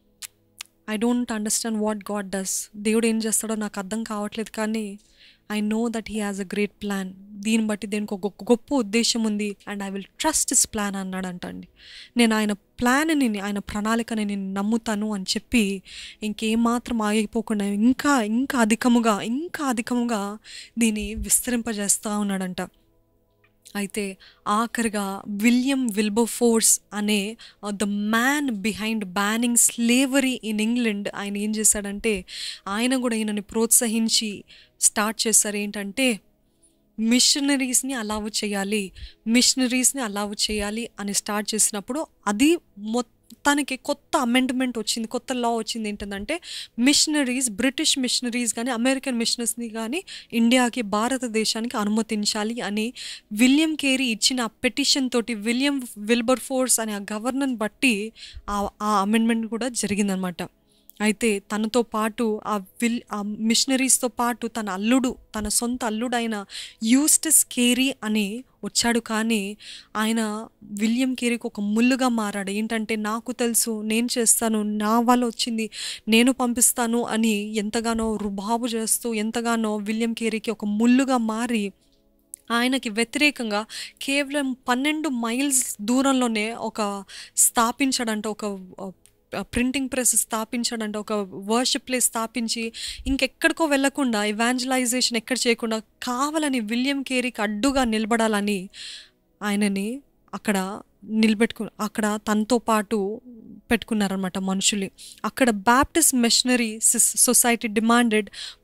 I don't understand what God does. దేవుడు ఏం చేస్తాడో నాకు అర్థం కావట్లేదు, కానీ I know that he has a great plan. దీన్ని బట్టి దేనికి ఒక గొప్ప ఉద్దేశం ఉంది and I will trust his plan అన్నాడంట అండి. నేను ఆయన ప్లాన్ని, ఆయన ప్రణాళికని నేను నమ్ముతాను అని చెప్పి ఇంకేమాత్రం ఆగిపోకుండా ఇంకా ఇంకా అధికముగా ఇంకా అధికముగా దీన్ని విస్తరింపజేస్తూ ఉన్నాడంట. అయితే ఆఖరిగా విలియం విల్బర్ఫోర్స్ అనే the man behind banning slavery in England ఆయన ఏం చేశాడంటే ఆయన కూడా ఈయనని ప్రోత్సహించి స్టార్ట్ చేశారు. ఏంటంటే మిషనరీస్ని అలౌ చేయాలి మిషనరీస్ని అలౌ చేయాలి అని స్టార్ట్ చేసినప్పుడు అది మొత్తానికి కొత్త అమెండ్మెంట్ వచ్చింది, కొత్త లా వచ్చింది. ఏంటంటే మిషనరీస్, బ్రిటిష్ మిషనరీస్ కానీ అమెరికన్ మిషనరీస్ని కానీ ఇండియాకి, భారతదేశానికి అనుమతించాలి అని విలియం కేరీ ఇచ్చిన పెటిషన్ తోటి విలియం విల్బర్ఫోర్స్ అనే ఆ గవర్నర్ని బట్టి ఆ అమెండ్మెంట్ కూడా జరిగిందనమాట. అయితే తనతో పాటు ఆ విల్ ఆ మిషనరీస్తో పాటు తన అల్లుడు, తన సొంత అల్లుడైన యూస్టస్ కేరీ అని వచ్చాడు. కానీ ఆయన విలియం కేరీకి ఒక ముల్లుగా మారాడు. ఏంటంటే నాకు తెలుసు, నేను చేస్తాను, నా వల్ల వచ్చింది నేను పంపిస్తాను అని ఎంతగానో రుబాబు చేస్తూ ఎంతగానో విలియం కేరీకి ఒక ముల్లుగా మారి ఆయనకి వ్యతిరేకంగా కేవలం పన్నెండు మైల్స్ దూరంలోనే ఒక స్థాపించాడంట, ఒక ప్రింటింగ్ ప్రెస్ స్థాపించాడంట, ఒక వర్షిప్ ప్లేస్ స్థాపించి ఇంకెక్కడికో వెళ్ళకుండా ఇవాంజలైజేషన్ ఎక్కడ చేయకుండా కావాలని విలియం కేరీకి అడ్డుగా నిలబడాలని ఆయనని అక్కడ నిలబెట్టుకు అక్కడ తనతో పాటు పెట్టుకున్నారనమాట మనుషులు. అక్కడ Baptist Missionary Society demanded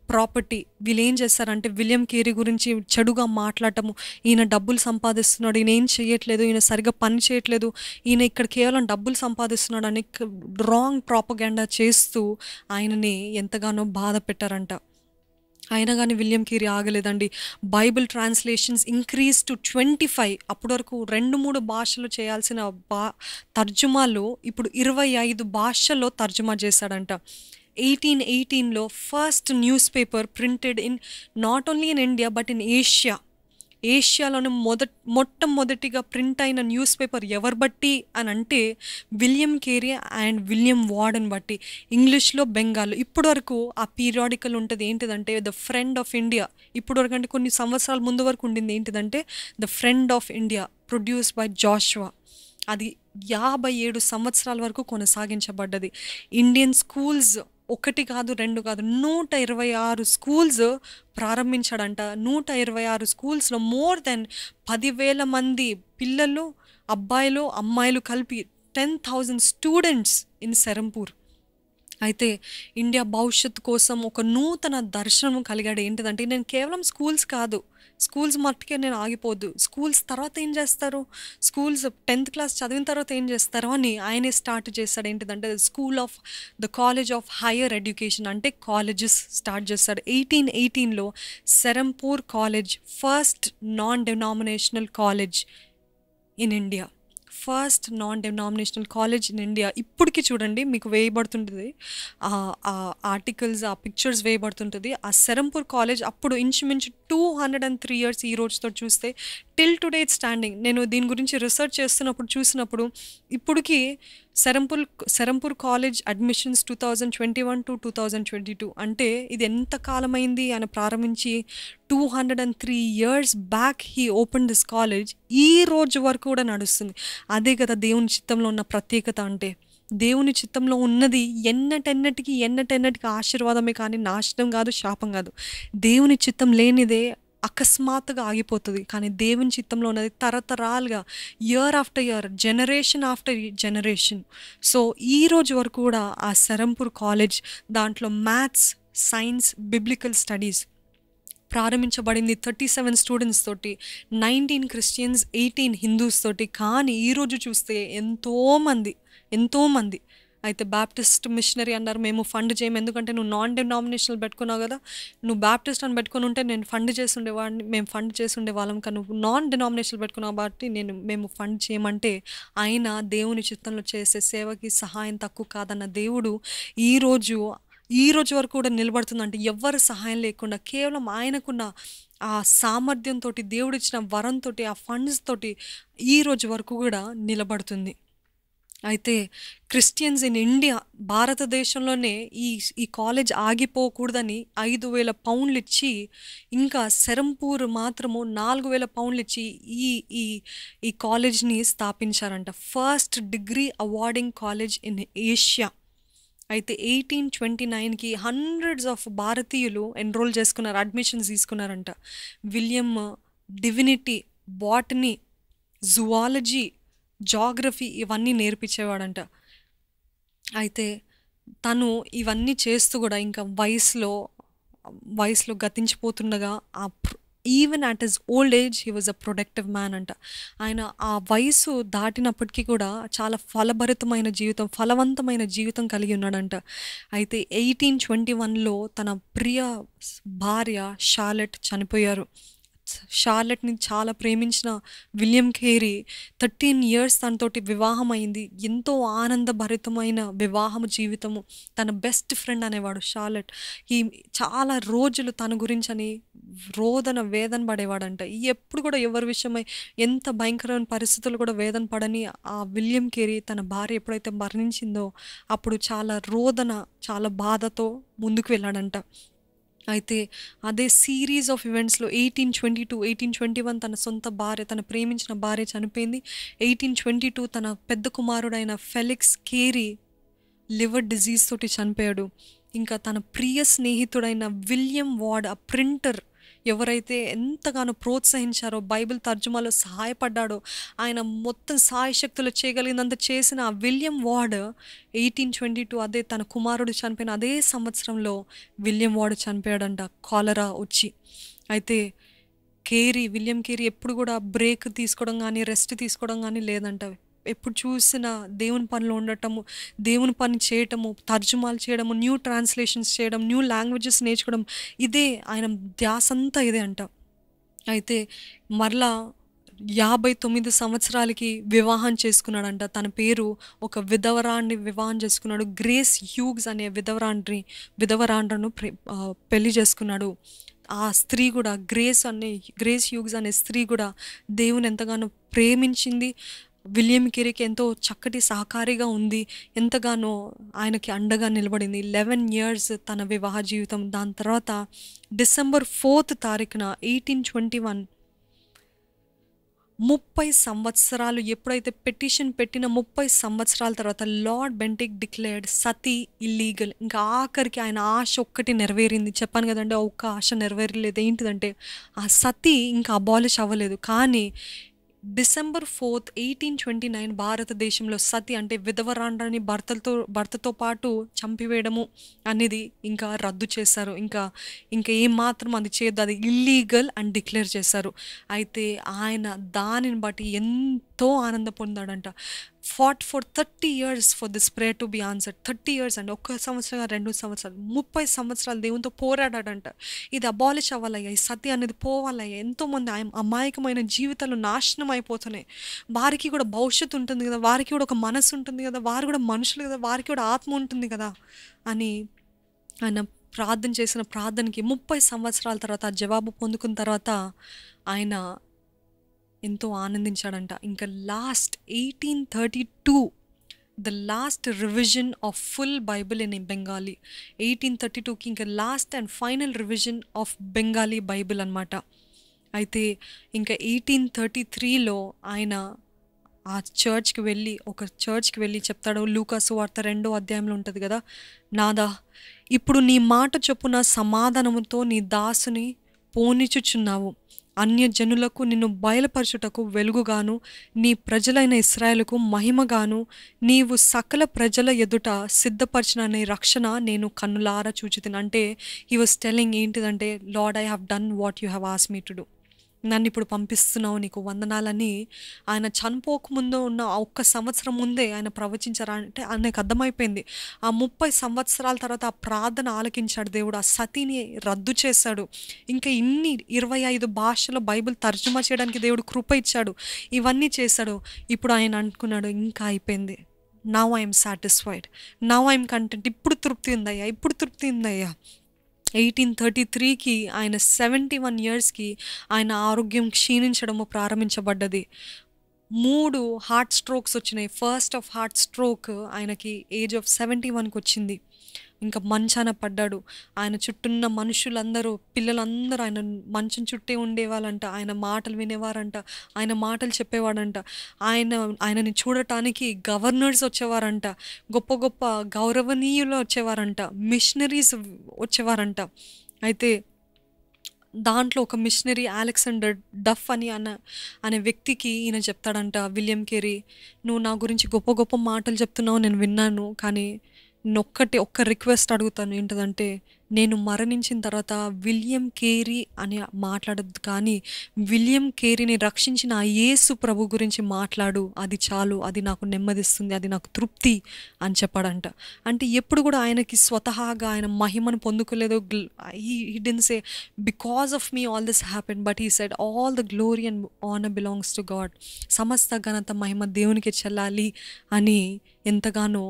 property. వీళ్ళు ఏం చేస్తారంటే విలియం కేరీ గురించి చెడుగా మాట్లాడటము, ఈయన డబ్బులు సంపాదిస్తున్నాడు, ఈయన ఏం చేయట్లేదు, ఈయన సరిగ్గా పని చేయట్లేదు, ఈయన ఇక్కడ కేవలం డబ్బులు సంపాదిస్తున్నాడు అని రాంగ్ ప్రాపగాండా చేస్తూ ఆయనని ఎంతగానో బాధ పెట్టారంట. అయినా కానీ విలియం కేరీ ఆగలేదండి. Bible translations increase to twenty five అప్పటి వరకు రెండు మూడు భాషలు చేయాల్సిన బా తర్జుమాలు ఇప్పుడు ఇరవై ఐదు భాషల్లో తర్జుమా చేశాడంట. ఎయిటీన్ ఎయిటీన్లో first newspaper printed in not only in India but in Asia. ఏషియాలోనే మొద మొట్టమొదటిగా ప్రింట్ అయిన న్యూస్ పేపర్ ఎవరు బట్టి అని అంటే William Carey and William Warden బట్టి. ఇంగ్లీష్లో, బెంగాల్. ఇప్పటి వరకు ఆ పీరియాడికల్ ఉంటుంది ఏంటిదంటే ద ఫ్రెండ్ ఆఫ్ ఇండియా. ఇప్పటి వరకు అంటే కొన్ని సంవత్సరాల ముందు వరకు ఉండింది ఏంటిదంటే the Friend of India produce by Joshua. అది యాభై ఏడు సంవత్సరాల వరకు కొనసాగించబడ్డది. ఇండియన్ స్కూల్స్ ఒకటి కాదు రెండు కాదు నూట ఇరవై ఆరు స్కూల్స్ ప్రారంభించాడంట. నూట ఇరవై ఆరు స్కూల్స్లో మోర్ దెన్ పదివేల మంది పిల్లలు, అబ్బాయిలు, అమ్మాయిలు కలిపి ten thousand students in Serampore. అయితే ఇండియా భవిష్యత్తు కోసం ఒక నూతన దర్శనం కలిగాడు. ఏంటిదంటే నేను కేవలం స్కూల్స్ కాదు, స్కూల్స్ మట్టుకే నేను ఆగిపోద్దు, స్కూల్స్ తర్వాత ఏం చేస్తారు, స్కూల్స్ టెన్త్ క్లాస్ చదివిన తర్వాత ఏం చేస్తారు అని ఆయనే స్టార్ట్ చేస్తాడు. ఏంటిదంటే school of the college of higher education అంటే కాలేజెస్ స్టార్ట్ చేస్తాడు. ఎయిటీన్ ఎయిటీన్లో Serampore college first non denominational college in India. First non denominational college in India. ఇప్పటికి చూడండి మీకు వేయబడుతుంటుంది ఆ ఆర్టికల్స్, ఆ పిక్చర్స్ వేయబడుతుంటుంది. ఆ సెరంపూర్ కాలేజ్ అప్పుడు ఇంచుమించు two hundred and three years ఈ రోజుతో చూస్తే టిల్ టుడే ఇట్ స్టాండింగ్. నేను దీని గురించి రీసెర్చ్ చేస్తున్నప్పుడు చూసినప్పుడు ఇప్పటికి Serampore Serampore college admissions two thousand twenty one to two thousand twenty two అంటే ఇది ఎంత కాలమైంది ఆయన ప్రారంభించి. Two hundred and three years back he open this college. ఈ రోజు వరకు కూడా నడుస్తుంది. అదే కదా దేవుని చిత్తంలో ఉన్న ప్రత్యేకత అంటే. దేవుని చిత్తంలో ఉన్నది ఎన్నటెన్నటికి ఎన్నటెన్నటికి ఆశీర్వాదమే కానీ నాశనం కాదు, శాపం కాదు. దేవుని చిత్తం లేనిదే అకస్మాత్తుగా ఆగిపోతుంది. కానీ దేవుని చిత్తంలో ఉన్నది తరతరాలుగా, year after year, generation after generation. So ఈ రోజు వరకు కూడా ఆ సెరంపూర్ కాలేజ్ దాంట్లో మ్యాథ్స్, సైన్స్, బిబ్లికల్ స్టడీస్ ప్రారంభించబడింది థర్టీ సెవెన్ స్టూడెంట్స్ తోటి, నైన్టీన్ క్రిస్టియన్స్, ఎయిటీన్ హిందూస్ తోటి. కానీ ఈరోజు చూస్తే ఎంతోమంది ఎంతోమంది అయితే బాప్టిస్ట్ మిషనరీ అన్నారు మేము ఫండ్ చేయము, ఎందుకంటే నువ్వు నాన్ డినామినేషనల్ పెట్టుకున్నావు కదా, నువ్వు బాప్టిస్ట్ అని పెట్టుకుని ఉంటే నేను ఫండ్ చేసి ఉండేవాడిని, మేము ఫండ్ చేసి ఉండేవాళ్ళం, కానీ నువ్వు నాన్ డినామినేషనల్ పెట్టుకున్నావు కాబట్టి నేను మేము ఫండ్ చేయమంటే ఆయన దేవుని చిత్తంలో చేసే సేవకి సహాయం తక్కువ కాదన్న దేవుడు ఈరోజు ఈ రోజు వరకు కూడా నిలబడుతుందంటే ఎవరి సహాయం లేకుండా కేవలం ఆయనకున్న ఆ సామర్థ్యంతో, దేవుడిచ్చిన వరంతో, ఆ ఫండ్స్ తోటి ఈ రోజు వరకు కూడా నిలబడుతుంది. అయితే క్రిస్టియన్స్ ఇన్ ఇండియా, భారతదేశంలోనే ఈ ఈ కాలేజ్ ఆగిపోకూడదని ఐదు వేల పౌండ్లు ఇచ్చి, ఇంకా సెరంపూర్ మాత్రము నాలుగు వేల పౌండ్లు ఇచ్చి ఈ ఈ ఈ కాలేజ్ని స్థాపించారంట. First degree awarding college in Asia. అయితే ఎయిటీన్ ట్వంటీ నైన్కి హండ్రెడ్స్ ఆఫ్ భారతీయులు ఎన్రోల్ చేసుకున్నారు, అడ్మిషన్స్ తీసుకున్నారంట. William divinity, botany, zoology, geography ఇవన్నీ నేర్పించేవాడంట. అయితే తను ఇవన్నీ చేస్తూ కూడా ఇంకా వయసులో వయసులో గతించిపోతుండగా ఆ even at his old age he was a productive man అంట. ఆయన ఆ వయసు దాటినప్పటికీ కూడా చాలా ఫలభరితమైన జీవితం, ఫలవంతమైన జీవితం కలిగి ఉన్నాడంట. అయితే ఎయిటీన్ ట్వంటీ వన్లో తన ప్రియ భార్య షార్లెట్ చనిపోయారు. షార్లెట్ని చాలా ప్రేమించిన విలియం కేరీ థర్టీన్ ఇయర్స్ తనతోటి వివాహం అయింది. ఎంతో ఆనందభరితమైన వివాహము జీవితము. తన బెస్ట్ ఫ్రెండ్ అనేవాడు షార్లెట్. ఈ చాలా రోజులు తన గురించి అని రోదన వేదన పడేవాడంట. ఎప్పుడు కూడా ఎవరి విషయమై ఎంత భయంకరమైన పరిస్థితులు కూడా వేదన పడని ఆ విలియం కేరీ తన భార్య ఎప్పుడైతే మరణించిందో అప్పుడు చాలా రోదన, చాలా బాధతో ముందుకు వెళ్ళాడంట. అయితే అదే సిరీస్ ఆఫ్ ఈవెంట్స్లో eighteen twenty two eighteen twenty one తన సొంత భార్య, తన ప్రేమించిన భార్య చనిపోయింది. ఎయిటీన్ ట్వంటీ టూ తన పెద్ద కుమారుడైన ఫెలిక్స్ కేరీ లివర్ డిజీజ్ తోటి చనిపోయాడు. ఇంకా తన ప్రియ స్నేహితుడైన విలియం వార్డ్, ఆ ప్రింటర్, ఎవరైతే ఎంతగానో ప్రోత్సహించారో, బైబిల్ తర్జుమాలో సహాయపడ్డాడో, ఆయన మొత్తం సాయశక్తులు చేయగలిగినంత చేసిన ఆ William Ward eighteen twenty two అదే తన కుమారుడు చనిపోయిన అదే సంవత్సరంలో విలియం వార్డ్ చనిపోయాడంట కాలరా వచ్చి. అయితే కేరీ విలియం కేరీ ఎప్పుడు కూడా బ్రేక్ తీసుకోవడం కానీ రెస్ట్ తీసుకోవడం కానీ లేదంట. ఎప్పుడు చూసినా దేవుని పనిలో ఉండటము, దేవుని పని చేయటము, తర్జుమాలు చేయడము, న్యూ ట్రాన్స్లేషన్స్ చేయడం, న్యూ లాంగ్వేజెస్ నేర్చుకోవడం, ఇదే ఆయన ధ్యాస అంతా ఇదే అంట. అయితే మరలా యాభై తొమ్మిది సంవత్సరాలకి వివాహం చేసుకున్నాడంట. తన పేరు ఒక విధవరాండ్ని వివాహం చేసుకున్నాడు. గ్రేస్ హ్యూగ్స్ అనే విధవరాండ్ని విధవరాండ్రను పెళ్లి చేసుకున్నాడు. ఆ స్త్రీ కూడా గ్రేస్ అనే గ్రేస్ హ్యూగ్స్ అనే స్త్రీ కూడా దేవుని ఎంతగానో ప్రేమించింది. విలియం కేరీకి ఎంతో చక్కటి సహకారిగా ఉంది, ఎంతగానో ఆయనకి అండగా నిలబడింది. లెవెన్ ఇయర్స్ తన వివాహ జీవితం. దాని తర్వాత డిసెంబర్ ఫోర్త్ తారీఖున ఎయిటీన్ ట్వంటీ వన్ ముప్పై సంవత్సరాలు ఎప్పుడైతే పెటిషన్ పెట్టిన ముప్పై సంవత్సరాల తర్వాత Lord Bentinck declared sati illegal. ఇంకా ఆఖరికి ఆయన ఆశ ఒక్కటి నెరవేరింది. చెప్పాను కదండి, ఒక్క ఆశ నెరవేరలేదు. ఏంటిదంటే ఆ సతీ ఇంకా అబాలిష్ అవ్వలేదు. కానీ December fourth eighteen twenty nine భారతదేశంలో సతి అంటే విధవరాండ్రని భర్తలతో భర్తతో పాటు చంపివేయడము అనేది ఇంకా రద్దు చేశారు. ఇంకా ఇంకా ఏమాత్రం అది చేయొద్దు, అది ఇల్లీగల్ అని డిక్లేర్ చేశారు. అయితే ఆయన దానిని బట్టి ఎంతో ఆనంద పొందాడంట. Fought for thirty years for this prayer to be answered. Thirty years అంటే ఒక్క సంవత్సరం రెండు సంవత్సరాలు ముప్పై సంవత్సరాలు దేవునితో పోరాడాడంట. ఇది అబాలిష్ అవ్వాలయ్యా, ఈ సత్య అనేది పోవాలయ్యా. ఎంతోమంది అమాయకమైన జీవితాలు నాశనం అయిపోతున్నాయి. వారికి కూడా భవిష్యత్తు ఉంటుంది కదా, వారికి కూడా ఒక మనసు ఉంటుంది కదా, వారు కూడా మనుషులు కదా, వారికి కూడా ఆత్మ ఉంటుంది కదా అని ఆయన ప్రార్థన చేసిన ప్రార్థనకి ముప్పై సంవత్సరాల తర్వాత జవాబు పొందుకున్న తర్వాత ఆయన ఎంతో ఆనందించాడంట. ఇంకా last eighteen thirty two the last revision of full Bible in Bengali. Eighteen thirty టూకి ఇంకా last and final revision of Bengali Bible అనమాట. అయితే ఇంకా ఎయిటీన్ థర్టీ త్రీలో ఆయన ఆ చర్చ్కి వెళ్ళి ఒక చర్చ్కి వెళ్ళి చెప్తాడు. లూకాసు వార్త రెండో అధ్యాయంలో ఉంటుంది కదా, నాదా ఇప్పుడు నీ మాట చొప్పున సమాధానముతో నీ దాసుని పోనిచుచున్నావు. అన్యజనులకు నిన్ను బయలుపరచుటకు వెలుగుగాను, నీ ప్రజలైన ఇశ్రాయేలుకు మహిమగాను నీవు సకల ప్రజల ఎదుట సిద్ధపరిచిన నీ రక్షణ నేను కన్నులారా చూచుతిని. అంటే హీ వాస్ టెల్లింగ్ ఏంటిదంటే, Lord I have done what you have asked me to do. నన్ను ఇప్పుడు పంపిస్తున్నావు, నీకు వందనాలని ఆయన చనిపోకముందు ఉన్న ఒక్క సంవత్సరం ముందే ఆయన ప్రవచించారు. అంటే ఆయనకు అర్థమైపోయింది. ఆ ముప్పై సంవత్సరాల తర్వాత ఆ ప్రార్థన ఆలకించాడు దేవుడు, ఆ సతీని రద్దు చేశాడు. ఇంకా ఇన్ని ఇరవై ఐదు భాషలో బైబిల్ తర్జుమా చేయడానికి దేవుడు కృప ఇచ్చాడు, ఇవన్నీ చేశాడు. ఇప్పుడు ఆయన అనుకున్నాడు, ఇంకా అయిపోయింది, now I'm satisfied, now I'm content, ఇప్పుడు తృప్తి ఉందయ్యా, ఇప్పుడు తృప్తి ఉందయ్యా. ఎయిటీన్ థర్టీ త్రీకి ఆయన సెవెంటీ వన్ ఇయర్స్కి ఆయన ఆరోగ్యం క్షీణించడము ప్రారంభించబడ్డది. మూడు హార్ట్ స్ట్రోక్స్ వచ్చినాయి. ఫస్ట్ ఆఫ్ హార్ట్ స్ట్రోక్ ఆయనకి ఏజ్ ఆఫ్ సెవెంటీ వన్కి వచ్చింది. ఇంకా మంచాన పడ్డాడు. ఆయన చుట్టూన్న మనుషులందరూ పిల్లలందరూ ఆయన మంచం చుట్టే ఉండేవాళ్ళంట. ఆయన మాటలు వినేవారంట, ఆయన మాటలు చెప్పేవాడంట. ఆయన ఆయనని చూడటానికి గవర్నర్స్ వచ్చేవారంట, గొప్ప గొప్ప గౌరవనీయులు వచ్చేవారంట, మిషనరీస్ వచ్చేవారంట. అయితే దాంట్లో ఒక మిషనరీ అలెగ్జాండర్ డఫ్ అని అన్న అనే వ్యక్తికి ఈయన చెప్తాడంట, విలియం కేరీ నువ్వు నా గురించి గొప్ప గొప్ప మాటలు చెప్తున్నావు, నేను విన్నాను, కానీ నొక్కటి ఒక్క రిక్వెస్ట్ అడుగుతాను. ఏంటంటే, నేను మరణించిన తర్వాత విలియం కేరీ అని మాట్లాడద్దు, కానీ విలియం కేరీని రక్షించిన ఆ యేసు ప్రభు గురించి మాట్లాడు, అది చాలు, అది నాకు నెమ్మదిస్తుంది, అది నాకు తృప్తి అని చెప్పాడంట. అంటే ఎప్పుడు కూడా ఆయనకి స్వతహాగా ఆయన మహిమను పొందుకోలేదు. He didn't say because of me all this happen, but he said all the glory and honour belongs to God. సమస్త ఘనత మహిమ దేవునికి చెల్లాలి అని ఎంతగానో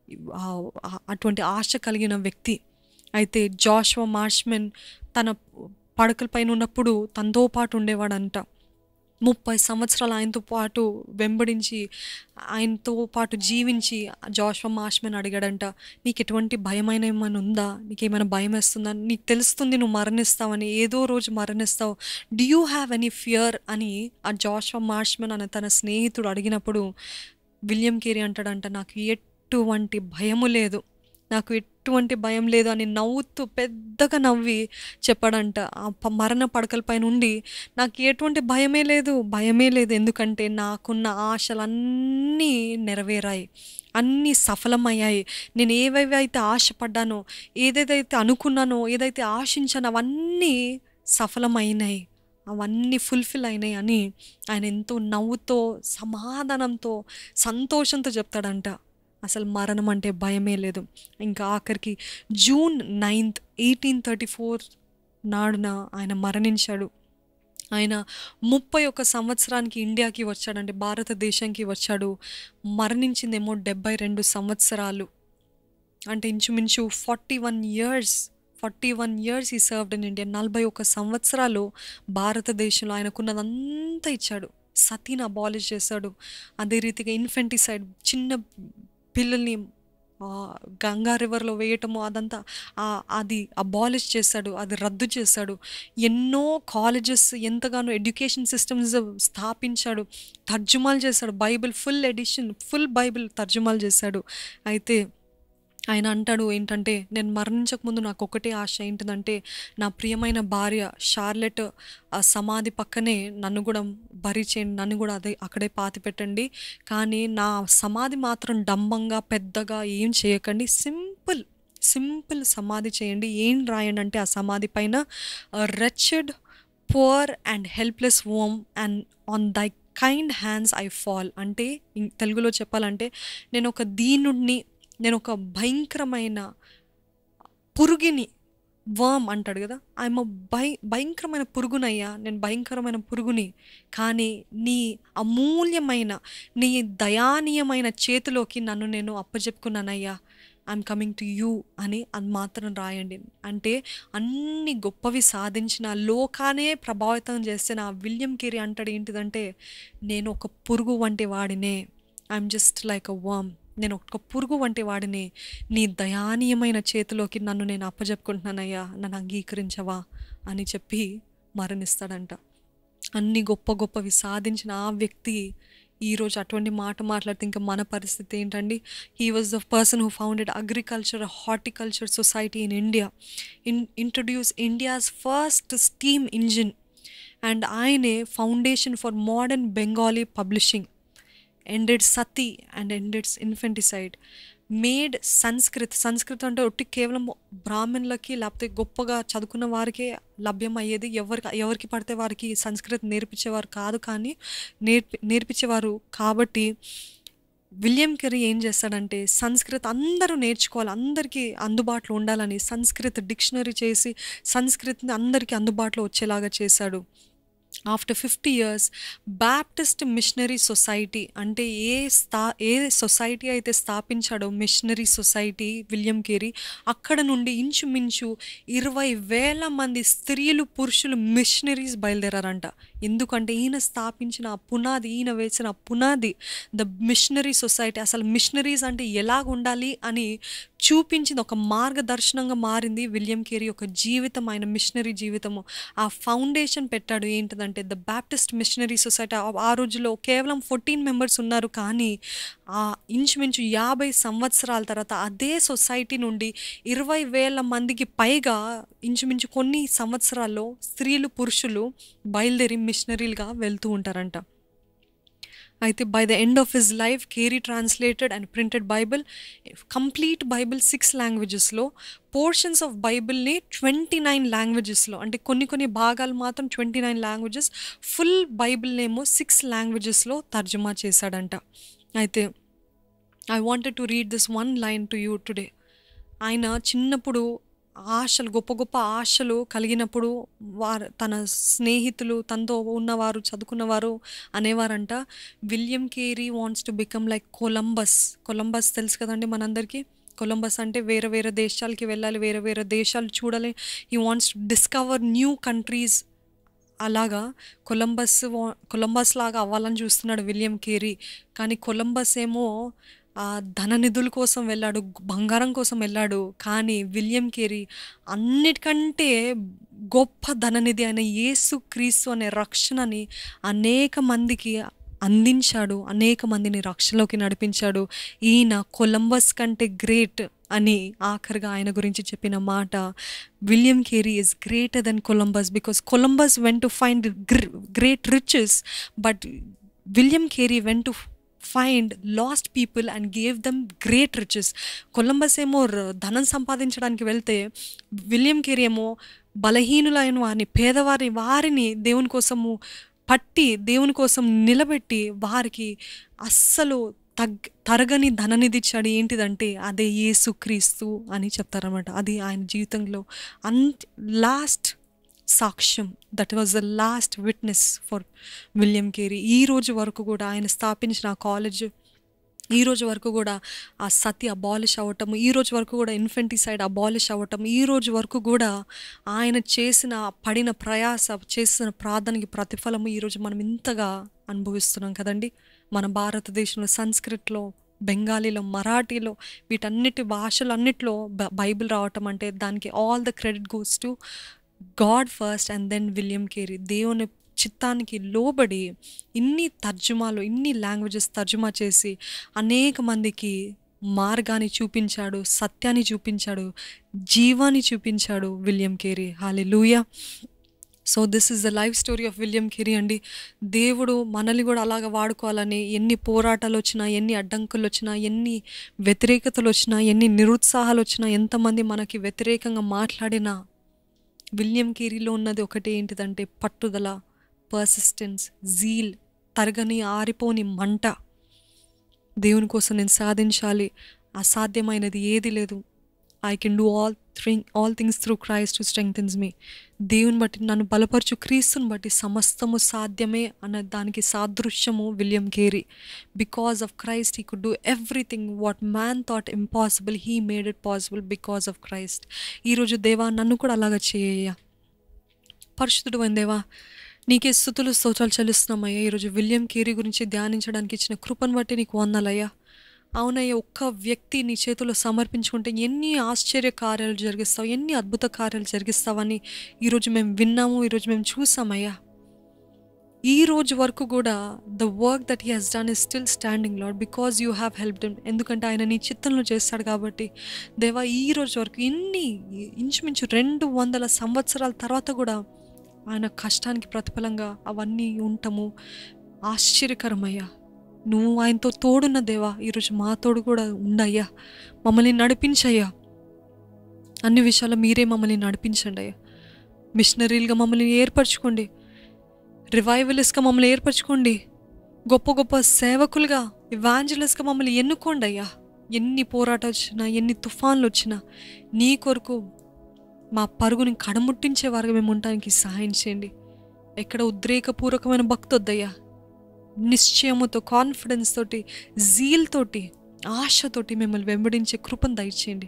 అటువంటి ఆశ కలిగిన వ్యక్తి. అయితే జాషువా మార్ష్మెన్ తన పడకల పైన ఉన్నప్పుడు తనతో పాటు ఉండేవాడంట. ముప్పై సంవత్సరాలు ఆయనతో పాటు వెంబడించి ఆయనతో పాటు జీవించి జాషువా మార్ష్మెన్ అడిగాడంట, నీకు ఎటువంటి భయమైన ఏమైనా ఉందా, నీకేమైనా భయం వేస్తుందా, నీకు తెలుస్తుంది నువ్వు మరణిస్తావని, ఏదో రోజు మరణిస్తావు, do you have any fear అని ఆ జాషువా మార్ష్మెన్ అనే తన స్నేహితుడు అడిగినప్పుడు విలియం కేరీ అంటాడంట, నాకు ఎటువంటి భయము లేదు, నాకు ఎటువంటి భయం లేదు అని నవ్వుతూ పెద్దగా నవ్వి చెప్పాడంట. ఆ ప- మరణ పడకల పైన ఉండి నాకు ఎటువంటి భయమే లేదు, భయమే లేదు, ఎందుకంటే నాకున్న ఆశలన్నీ నెరవేరాయి, అన్నీ సఫలమయ్యాయి. నేను ఏవేవి అయితే ఆశపడ్డానో, ఏదేదైతే అనుకున్నానో, ఏదైతే ఆశించానో అవన్నీ సఫలమైనాయి, అవన్నీ ఫుల్ఫిల్ అయినాయి అని ఆయన ఎంతో నవ్వుతో, సమాధానంతో, సంతోషంతో చెప్తాడంట. అసలు మరణం అంటే భయమే లేదు. ఇంకా ఆఖరికి June ninth eighteen thirty four నాడున ఆయన మరణించాడు. ఆయన ముప్పై ఒక్క సంవత్సరానికి ఇండియాకి వచ్చాడంటే, భారతదేశానికి వచ్చాడు. మరణించిందేమో డెబ్బై రెండు సంవత్సరాలు, అంటే ఇంచుమించు forty one years forty one years he served in India. నలభై ఒక్క సంవత్సరాలు భారతదేశంలో ఆయనకున్నదంతా ఇచ్చాడు. సతీని అబాలిష్ చేశాడు. అదే రీతిగా ఇన్ఫెంటిసైడ్, చిన్న పిల్లల్ని ఆ, గంగా రివర్లో వేయటము, అదంతా ఆ, అది అబాలిష్ చేశాడు, అది రద్దు చేశాడు. ఎన్నో కాలేజెస్, ఎంతగానో ఎడ్యుకేషన్ సిస్టమ్స్ స్థాపించాడు, తర్జుమాలు చేశాడు, Bible full edition, full Bible తర్జుమాలు చేశాడు. అయితే ఆయన అంటాడు ఏంటంటే, నేను మరణించక ముందు నాకు ఒకటే ఆశ ఏంటిదంటే, నా ప్రియమైన భార్య షార్లెట్ ఆ సమాధి పక్కనే నన్ను కూడా బరి చేయండి, నన్ను కూడా అదే అక్కడే పాతి పెట్టండి, కానీ నా సమాధి మాత్రం డంబంగా పెద్దగా ఏం చేయకండి, సింపుల్ సింపుల్ సమాధి చేయండి. ఏం రాయండి అంటే, ఆ సమాధి పైన wretched poor and helpless worm and on thy kind hands I fall. అంటే ఇం- తెలుగులో చెప్పాలంటే, నేను ఒక దీనుడిని, నేను ఒక భయంకరమైన పురుగుని, వర్మ్ అంటాడు కదా, ఐఎమ్ భయ భయంకరమైన పురుగునయ్యా, నేను భయంకరమైన పురుగుని, కానీ నీ అమూల్యమైన, నీ దయానీయమైన చేతిలోకి నన్ను నేను అప్పచెప్పుకున్నానయ్యా, ఐఎమ్ కమింగ్ టు యూ అని అది మాత్రం రాయండి. అంటే అన్ని గొప్పవి సాధించిన, లోకానే ప్రభావితం చేసిన ఆ విలియం కేరీ అంటాడు ఏంటిదంటే, నేను ఒక పురుగు వంటి వాడినే, I'm just like a worm, నేను ఒక పురుగు వంటి వాడిని, నీ దయానీయమైన చేతిలోకి నన్ను నేను అప్పచెప్పుకుంటున్నానయ్యా, నన్ను అంగీకరించవా అని చెప్పి మరణిస్తాడంట. అన్ని గొప్ప గొప్పవి సాధించిన ఆ వ్యక్తి ఈరోజు అటువంటి మాట మాట్లాడితే ఇంకా మన పరిస్థితి ఏంటండి? He was the person who founded agriculture horticulture society in India, in introduce India's first steam engine, and ఆయనే foundation for modern Bengali publishing, ended sati and ended infanticide, made Sanskrit Sanskrit అంటే ఒట్టి కేవలం బ్రాహ్మణులకి లేకపోతే గొప్పగా చదువుకున్న వారికే లభ్యం అయ్యేది, ఎవరికి ఎవరికి పడితే వారికి సంస్కృత్ నేర్పించేవారు కాదు, కానీ నేర్పి నేర్పించేవారు కాబట్టి విలియం కెరీ ఏం చేస్తాడంటే, సంస్కృత్ అందరూ నేర్చుకోవాలి, అందరికీ అందుబాటులో ఉండాలని సంస్కృత్ డిక్షనరీ చేసి సంస్కృత్ని అందరికీ అందుబాటులో వచ్చేలాగా చేశాడు. After fifty years Baptist Missionary Society, అంటే ఏ స్థా ఏ సొసైటీ అయితే స్థాపించాడో మిషనరీ సొసైటీ విలియం కేరీ, అక్కడ నుండి ఇంచుమించు ఇరవై వేల మంది స్త్రీలు పురుషులు మిషనరీస్ బయలుదేరారంట. ఎందుకంటే ఈయన స్థాపించిన ఆ పునాది, ఈయన వేసిన ఆ పునాది ద మిషనరీ సొసైటీ, అసలు మిషనరీస్ అంటే ఎలాగ ఉండాలి అని చూపించింది, ఒక మార్గదర్శనంగా మారింది విలియం కేరీ యొక్క జీవితం, ఆయన మిషనరీ జీవితము. ఆ ఫౌండేషన్ పెట్టాడు ఏంటిదంటే ద బ్యాప్టిస్ట్ మిషనరీ సొసైటీ. ఆ రోజుల్లో కేవలం ఫోర్టీన్ మెంబర్స్ ఉన్నారు, కానీ ఆ ఇంచుమించు యాభై సంవత్సరాల తర్వాత అదే సొసైటీ నుండి ఇరవై వేల మందికి పైగా ఇంచుమించు కొన్ని సంవత్సరాల్లో స్త్రీలు పురుషులు బయలుదేరి మిషనరీలుగా వెళ్తూ ఉంటారంట. అయితే by the end of his life Carey translated and printed Bible, complete Bible six లాంగ్వేజెస్లో, పోర్షన్స్ ఆఫ్ బైబిల్ని ట్వంటీ నైన్ లాంగ్వేజెస్లో, అంటే కొన్ని కొన్ని భాగాలు మాత్రం ట్వంటీ నైన్ లాంగ్వేజెస్, ఫుల్ బైబిల్నేమో సిక్స్ లాంగ్వేజెస్లో తర్జుమా చేశాడంట. అయితే I wanted to read this one line to you today. ఆయన చిన్నప్పుడు ఆశలు, గొప్ప గొప్ప ఆశలు కలిగినప్పుడు వారు తన స్నేహితులు, తనతో ఉన్నవారు, చదువుకున్నవారు అనేవారంట, William Carey wants to become like Columbus. Columbus తెలుసు కదండి మనందరికీ. కొలంబస్ అంటే వేరే వేరే దేశాలకి వెళ్ళాలి, వేరే వేరే దేశాలు చూడాలి, he wants to discover new countries. అలాగా కొలంబస్ కొలంబస్ లాగా అవ్వాలని చూస్తున్నాడు విలియం కేరీ. కానీ కొలంబస్ ఏమో ఆ ధన నిధుల కోసం వెళ్ళాడు, బంగారం కోసం వెళ్ళాడు, కానీ విలియం కేరీ అన్నిటికంటే గొప్ప ధననిధి అయిన యేసు క్రీస్తు అనే రక్షణని అనేక మందికి అందించాడు, అనేక మందిని రక్షణలోకి నడిపించాడు. ఈయన కొలంబస్ కంటే గ్రేట్ అని ఆఖరిగా ఆయన గురించి చెప్పిన మాట, William Carey is greater than Columbus because Columbus went to find great riches, but William Carey went to find lost people and gave them great riches. Columbus ఏమో ధనం సంపాదించడానికి వెళ్తే, విలియం కేరీ ఏమో బలహీనులైన వారిని, పేదవారిని, వారిని దేవుని కోసము పట్టి దేవుని కోసం నిలబెట్టి వారికి అస్సలు తగ్ తరగని ధననిధి ఇచ్చాడు. ఏంటిదంటే అదే యేసుక్రీస్తు అని చెప్తారన్నమాట. అది ఆయన జీవితంలో అన్ లాస్ట్ సాక్ష్యం. That was the last witness for William Carey. ఈ రోజు వరకు కూడా ఆయన స్థాపించిన ఆ కాలేజ్, ఈ రోజు వరకు కూడా ఆ సతి అబాలిష్ అవ్వటము, ఈ రోజు వరకు కూడా ఇన్ఫెంటిసైడ్ అబాలిష్ అవ్వటం, ఈ రోజు వరకు కూడా ఆయన చేసిన పడిన ప్రయాస, చేసిన ప్రార్థనకి ప్రతిఫలము ఈరోజు మనం ఇంతగా అనుభవిస్తున్నాం కదండి. మన భారతదేశంలో సంస్కృత్లో, బెంగాలీలో, మరాఠీలో, వీటన్నిటి భాషలు అన్నిట్లో బైబిల్ రావటం అంటే దానికి all the credit goes to God first and then William Carey. దేవుని చిత్తానికి లోబడి ఇన్ని తర్జుమాలు, ఇన్ని లాంగ్వేజెస్ తర్జుమా చేసి అనేక మందికి మార్గాన్ని చూపించాడు, సత్యాన్ని చూపించాడు, జీవాన్ని చూపించాడు William Carey. Hallelujah. So this is the life story of William Carey అండి. దేవుడు మనల్ని కూడా అలాగ వాడుకోవాలని, ఎన్ని పోరాటాలు వచ్చినా, ఎన్ని అడ్డంకులు వచ్చినా, ఎన్ని వ్యతిరేకతలు వచ్చినా, ఎన్ని నిరుత్సాహాలు వచ్చినా, ఎంతమంది మనకి వ్యతిరేకంగా మాట్లాడినా, విలియం కేరీలో ఉన్నది ఒకటి ఏంటిదంటే పట్టుదల, పర్సిస్టెన్స్, జీల్, తరగని ఆరిపోని మంట. దేవుని కోసం నేను సాధించాలి, అసాధ్యమైనది ఏది లేదు. I can do all thing all things through Christ who strengthens me. దేవుని బట్టి, నన్ను బలపరచు క్రీస్తుని బట్టి సమస్తము సాధ్యమే అన్న దానికి సాదృశ్యము William Carey. Because of Christ he could do everything what man thought impossible, he made it possible because of Christ. ఈరోజు దేవా నన్ను కూడా అలాగా చేయ. పరిశుద్ధుడు అయిన దేవా నీకే స్తుతులు స్తోత్రాలు చెల్లిస్తున్నామయ్యా. ఈరోజు విలియం కేరీ గురించి ధ్యానించడానికి ఇచ్చిన కృపను బట్టి నీకు వందనయ్యా. అవునయ్యా, ఒక్క వ్యక్తి నీ చేతుల్లో సమర్పించుకుంటే ఎన్ని ఆశ్చర్య కార్యాలు జరిగిస్తావు, ఎన్ని అద్భుత కార్యాలు జరిగిస్తావని ఈరోజు మేము విన్నాము, ఈరోజు మేము చూసామయ్యా. ఈ రోజు వరకు కూడా the work that he has done is still standing Lord because you have helped him. ఎందుకంటే ఆయన నీ చిత్తంలో చేస్తాడు కాబట్టి దేవా, ఈ రోజు వరకు ఇన్ని ఇంచుమించు రెండు వందల సంవత్సరాల తర్వాత కూడా ఆయన కష్టానికి ప్రతిఫలంగా అవన్నీ ఉండటము ఆశ్చర్యకరమయ్యా. నువ్వు ఆయనతో తోడున్న దేవా, ఈరోజు మా తోడు కూడా ఉండయ్యా. మమ్మల్ని నడిపించయ్యా, అన్ని విషయాల్లో మీరే మమ్మల్ని నడిపించండి అయ్యా. మిషనరీలుగా మమ్మల్ని ఏర్పరచుకోండి, రివైవలిస్ట్గా మమ్మల్ని ఏర్పరచుకోండి, గొప్ప గొప్ప సేవకులుగా, ఇవాంజలిస్ట్గా మమ్మల్ని ఎన్నుకోండి అయ్యా. ఎన్ని పోరాటాలు వచ్చినా, ఎన్ని తుఫాన్లు వచ్చినా నీ కొరకు మా పరుగుని కడముట్టించే వారుగా మేము ఉండడానికి సహాయం చేయండి. ఎక్కడ ఉద్రేకపూర్వకమైన భక్తి వద్దయ్యా, నిశ్చయముతో, కాన్ఫిడెన్స్ తోటి, జీల్ తోటి, ఆశతోటి మిమ్మల్ని వెంబడించే కృపను దయచేయండి.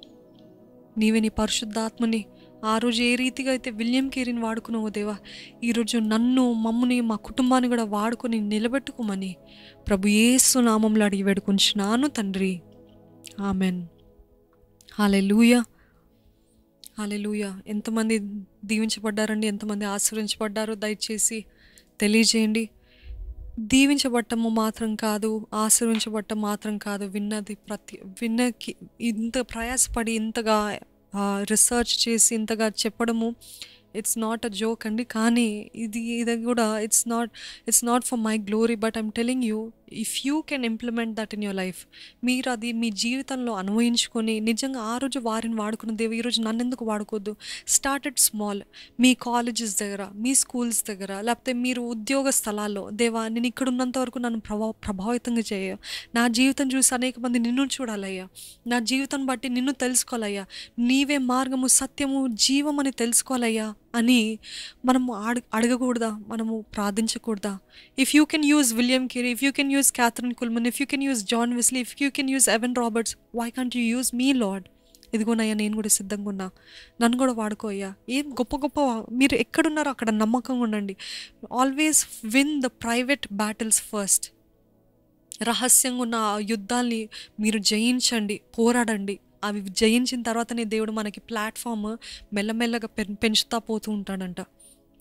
నీవే నీ పరిశుద్ధాత్మని ఆ రోజు ఏ రీతిగా అయితే విలియం కేరీని వాడుకున్నావో దేవా, ఈరోజు నన్ను, మమ్మల్ని, మా కుటుంబాన్ని కూడా వాడుకొని నిలబెట్టుకోమని ప్రభు యేసు నామంలో అడిగి వేడుకుంటున్నాను తండ్రి. ఆమెన్. Hallelujah, hallelujah. ఎంతమంది దీవించబడ్డారండి, ఎంతమంది ఆశీర్వదించబడ్డారో దయచేసి తెలియజేయండి. దీవించబట్టము మాత్రం కాదు, ఆశీర్వించబట్టం మాత్రం కాదు, విన్నది ప్రతి విన్నకి ఇంత ప్రయాసపడి ఇంతగా రీసెర్చ్ చేసి ఇంతగా చెప్పడము ఇట్స్ నాట్ అ జోక్ అండి. కానీ ఇది ఇది కూడా it's not it's not for my glory, but I'm telling you, if you can implement that in your life, మీరు అది మీ జీవితంలో అన్వయించుకొని నిజంగా ఆ రోజు వారిని వాడుకున్న దేవ ఈరోజు నన్ను ఎందుకు వాడుకోవద్దు. స్టార్టెడ్ స్మాల్, మీ కాలేజెస్ దగ్గర, మీ స్కూల్స్ దగ్గర, లేకపోతే మీరు ఉద్యోగ స్థలాల్లో, దేవా నేను ఇక్కడ ఉన్నంత వరకు నన్ను ప్రభావ ప్రభావితంగా చేయ, నా జీవితం చూసి అనేక మంది నిన్ను చూడాలయ్యా, నా జీవితం బట్టి నిన్ను తెలుసుకోవాలయ్యా, నీవే మార్గము, సత్యము, జీవం అని తెలుసుకోవాలయ్యా అని మనము అడ అడగకూడదా, మనము ప్రార్థించకూడదా? If you can use William Carey, if you can use Kathryn Kuhlman, if you can use John Wesley, if you can use Evan Roberts, why can't you use me Lord? ఇదిగోనయ్యా నేను కూడా సిద్ధంగా ఉన్నా, నన్ను కూడా వాడుకో అయ్యా. ఏం గొప్ప గొప్ప మీరు ఎక్కడున్నారో అక్కడ నమ్మకంగా ఉండండి. Always win the private battles first. రహస్యంగా ఉన్న ఆ యుద్ధాల్ని మీరు జయించండి, పోరాడండి. అవి జయించిన తర్వాతనే దేవుడు మనకి ప్లాట్ఫామ్ మెల్లమెల్లగా పె పెంచుతా పోతూ ఉంటాడంట.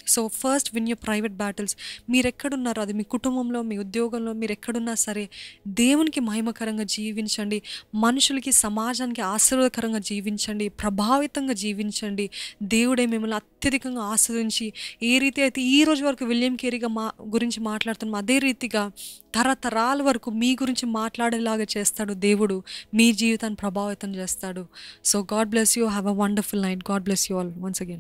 So first win your private battles. మీరు ఎక్కడున్నారో, అది మీ కుటుంబంలో, మీ ఉద్యోగంలో, మీరు ఎక్కడున్నా సరే దేవునికి మహిమకరంగా జీవించండి. మనుషులకి, సమాజానికి ఆశీర్వాదకరంగా జీవించండి, ప్రభావితంగా జీవించండి. దేవుడే మిమ్మల్ని అత్యధికంగా ఆస్వాదించి ఏ రీతి అయితే ఈ రోజు వరకు విలియం కేరీగా మా గురించి మాట్లాడుతున్నాం, అదే రీతిగా తరతరాల వరకు మీ గురించి మాట్లాడేలాగా చేస్తాడు దేవుడు. మీ జీవితాన్ని ప్రభావితం చేస్తాడు. So God bless you. Have a wonderful night. God bless you all once again.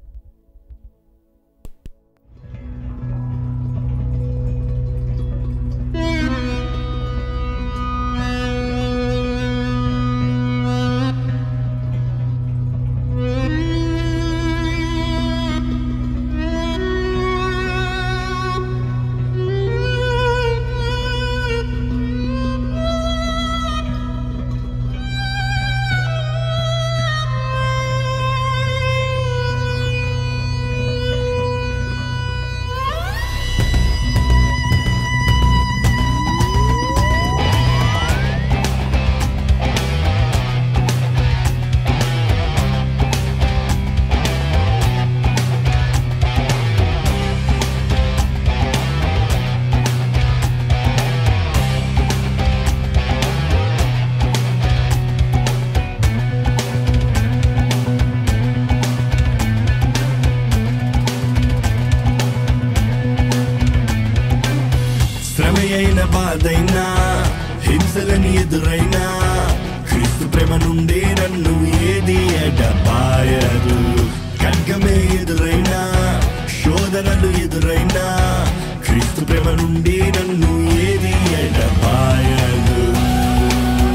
శ్రమయైన బాధైనా, హింసలని ఎదురైనా, క్రీస్తు ప్రేమ నుండి నన్ను ఏది ఎడబాయదు. ఖడ్గమే ఎదురైనా, శోధనలు ఎదురైనా, క్రీస్తు ప్రేమ నుండి నన్ను ఏది ఎడబాయదు.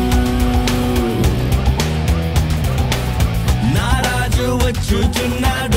నా రాజు వచ్చుచున్నాడు.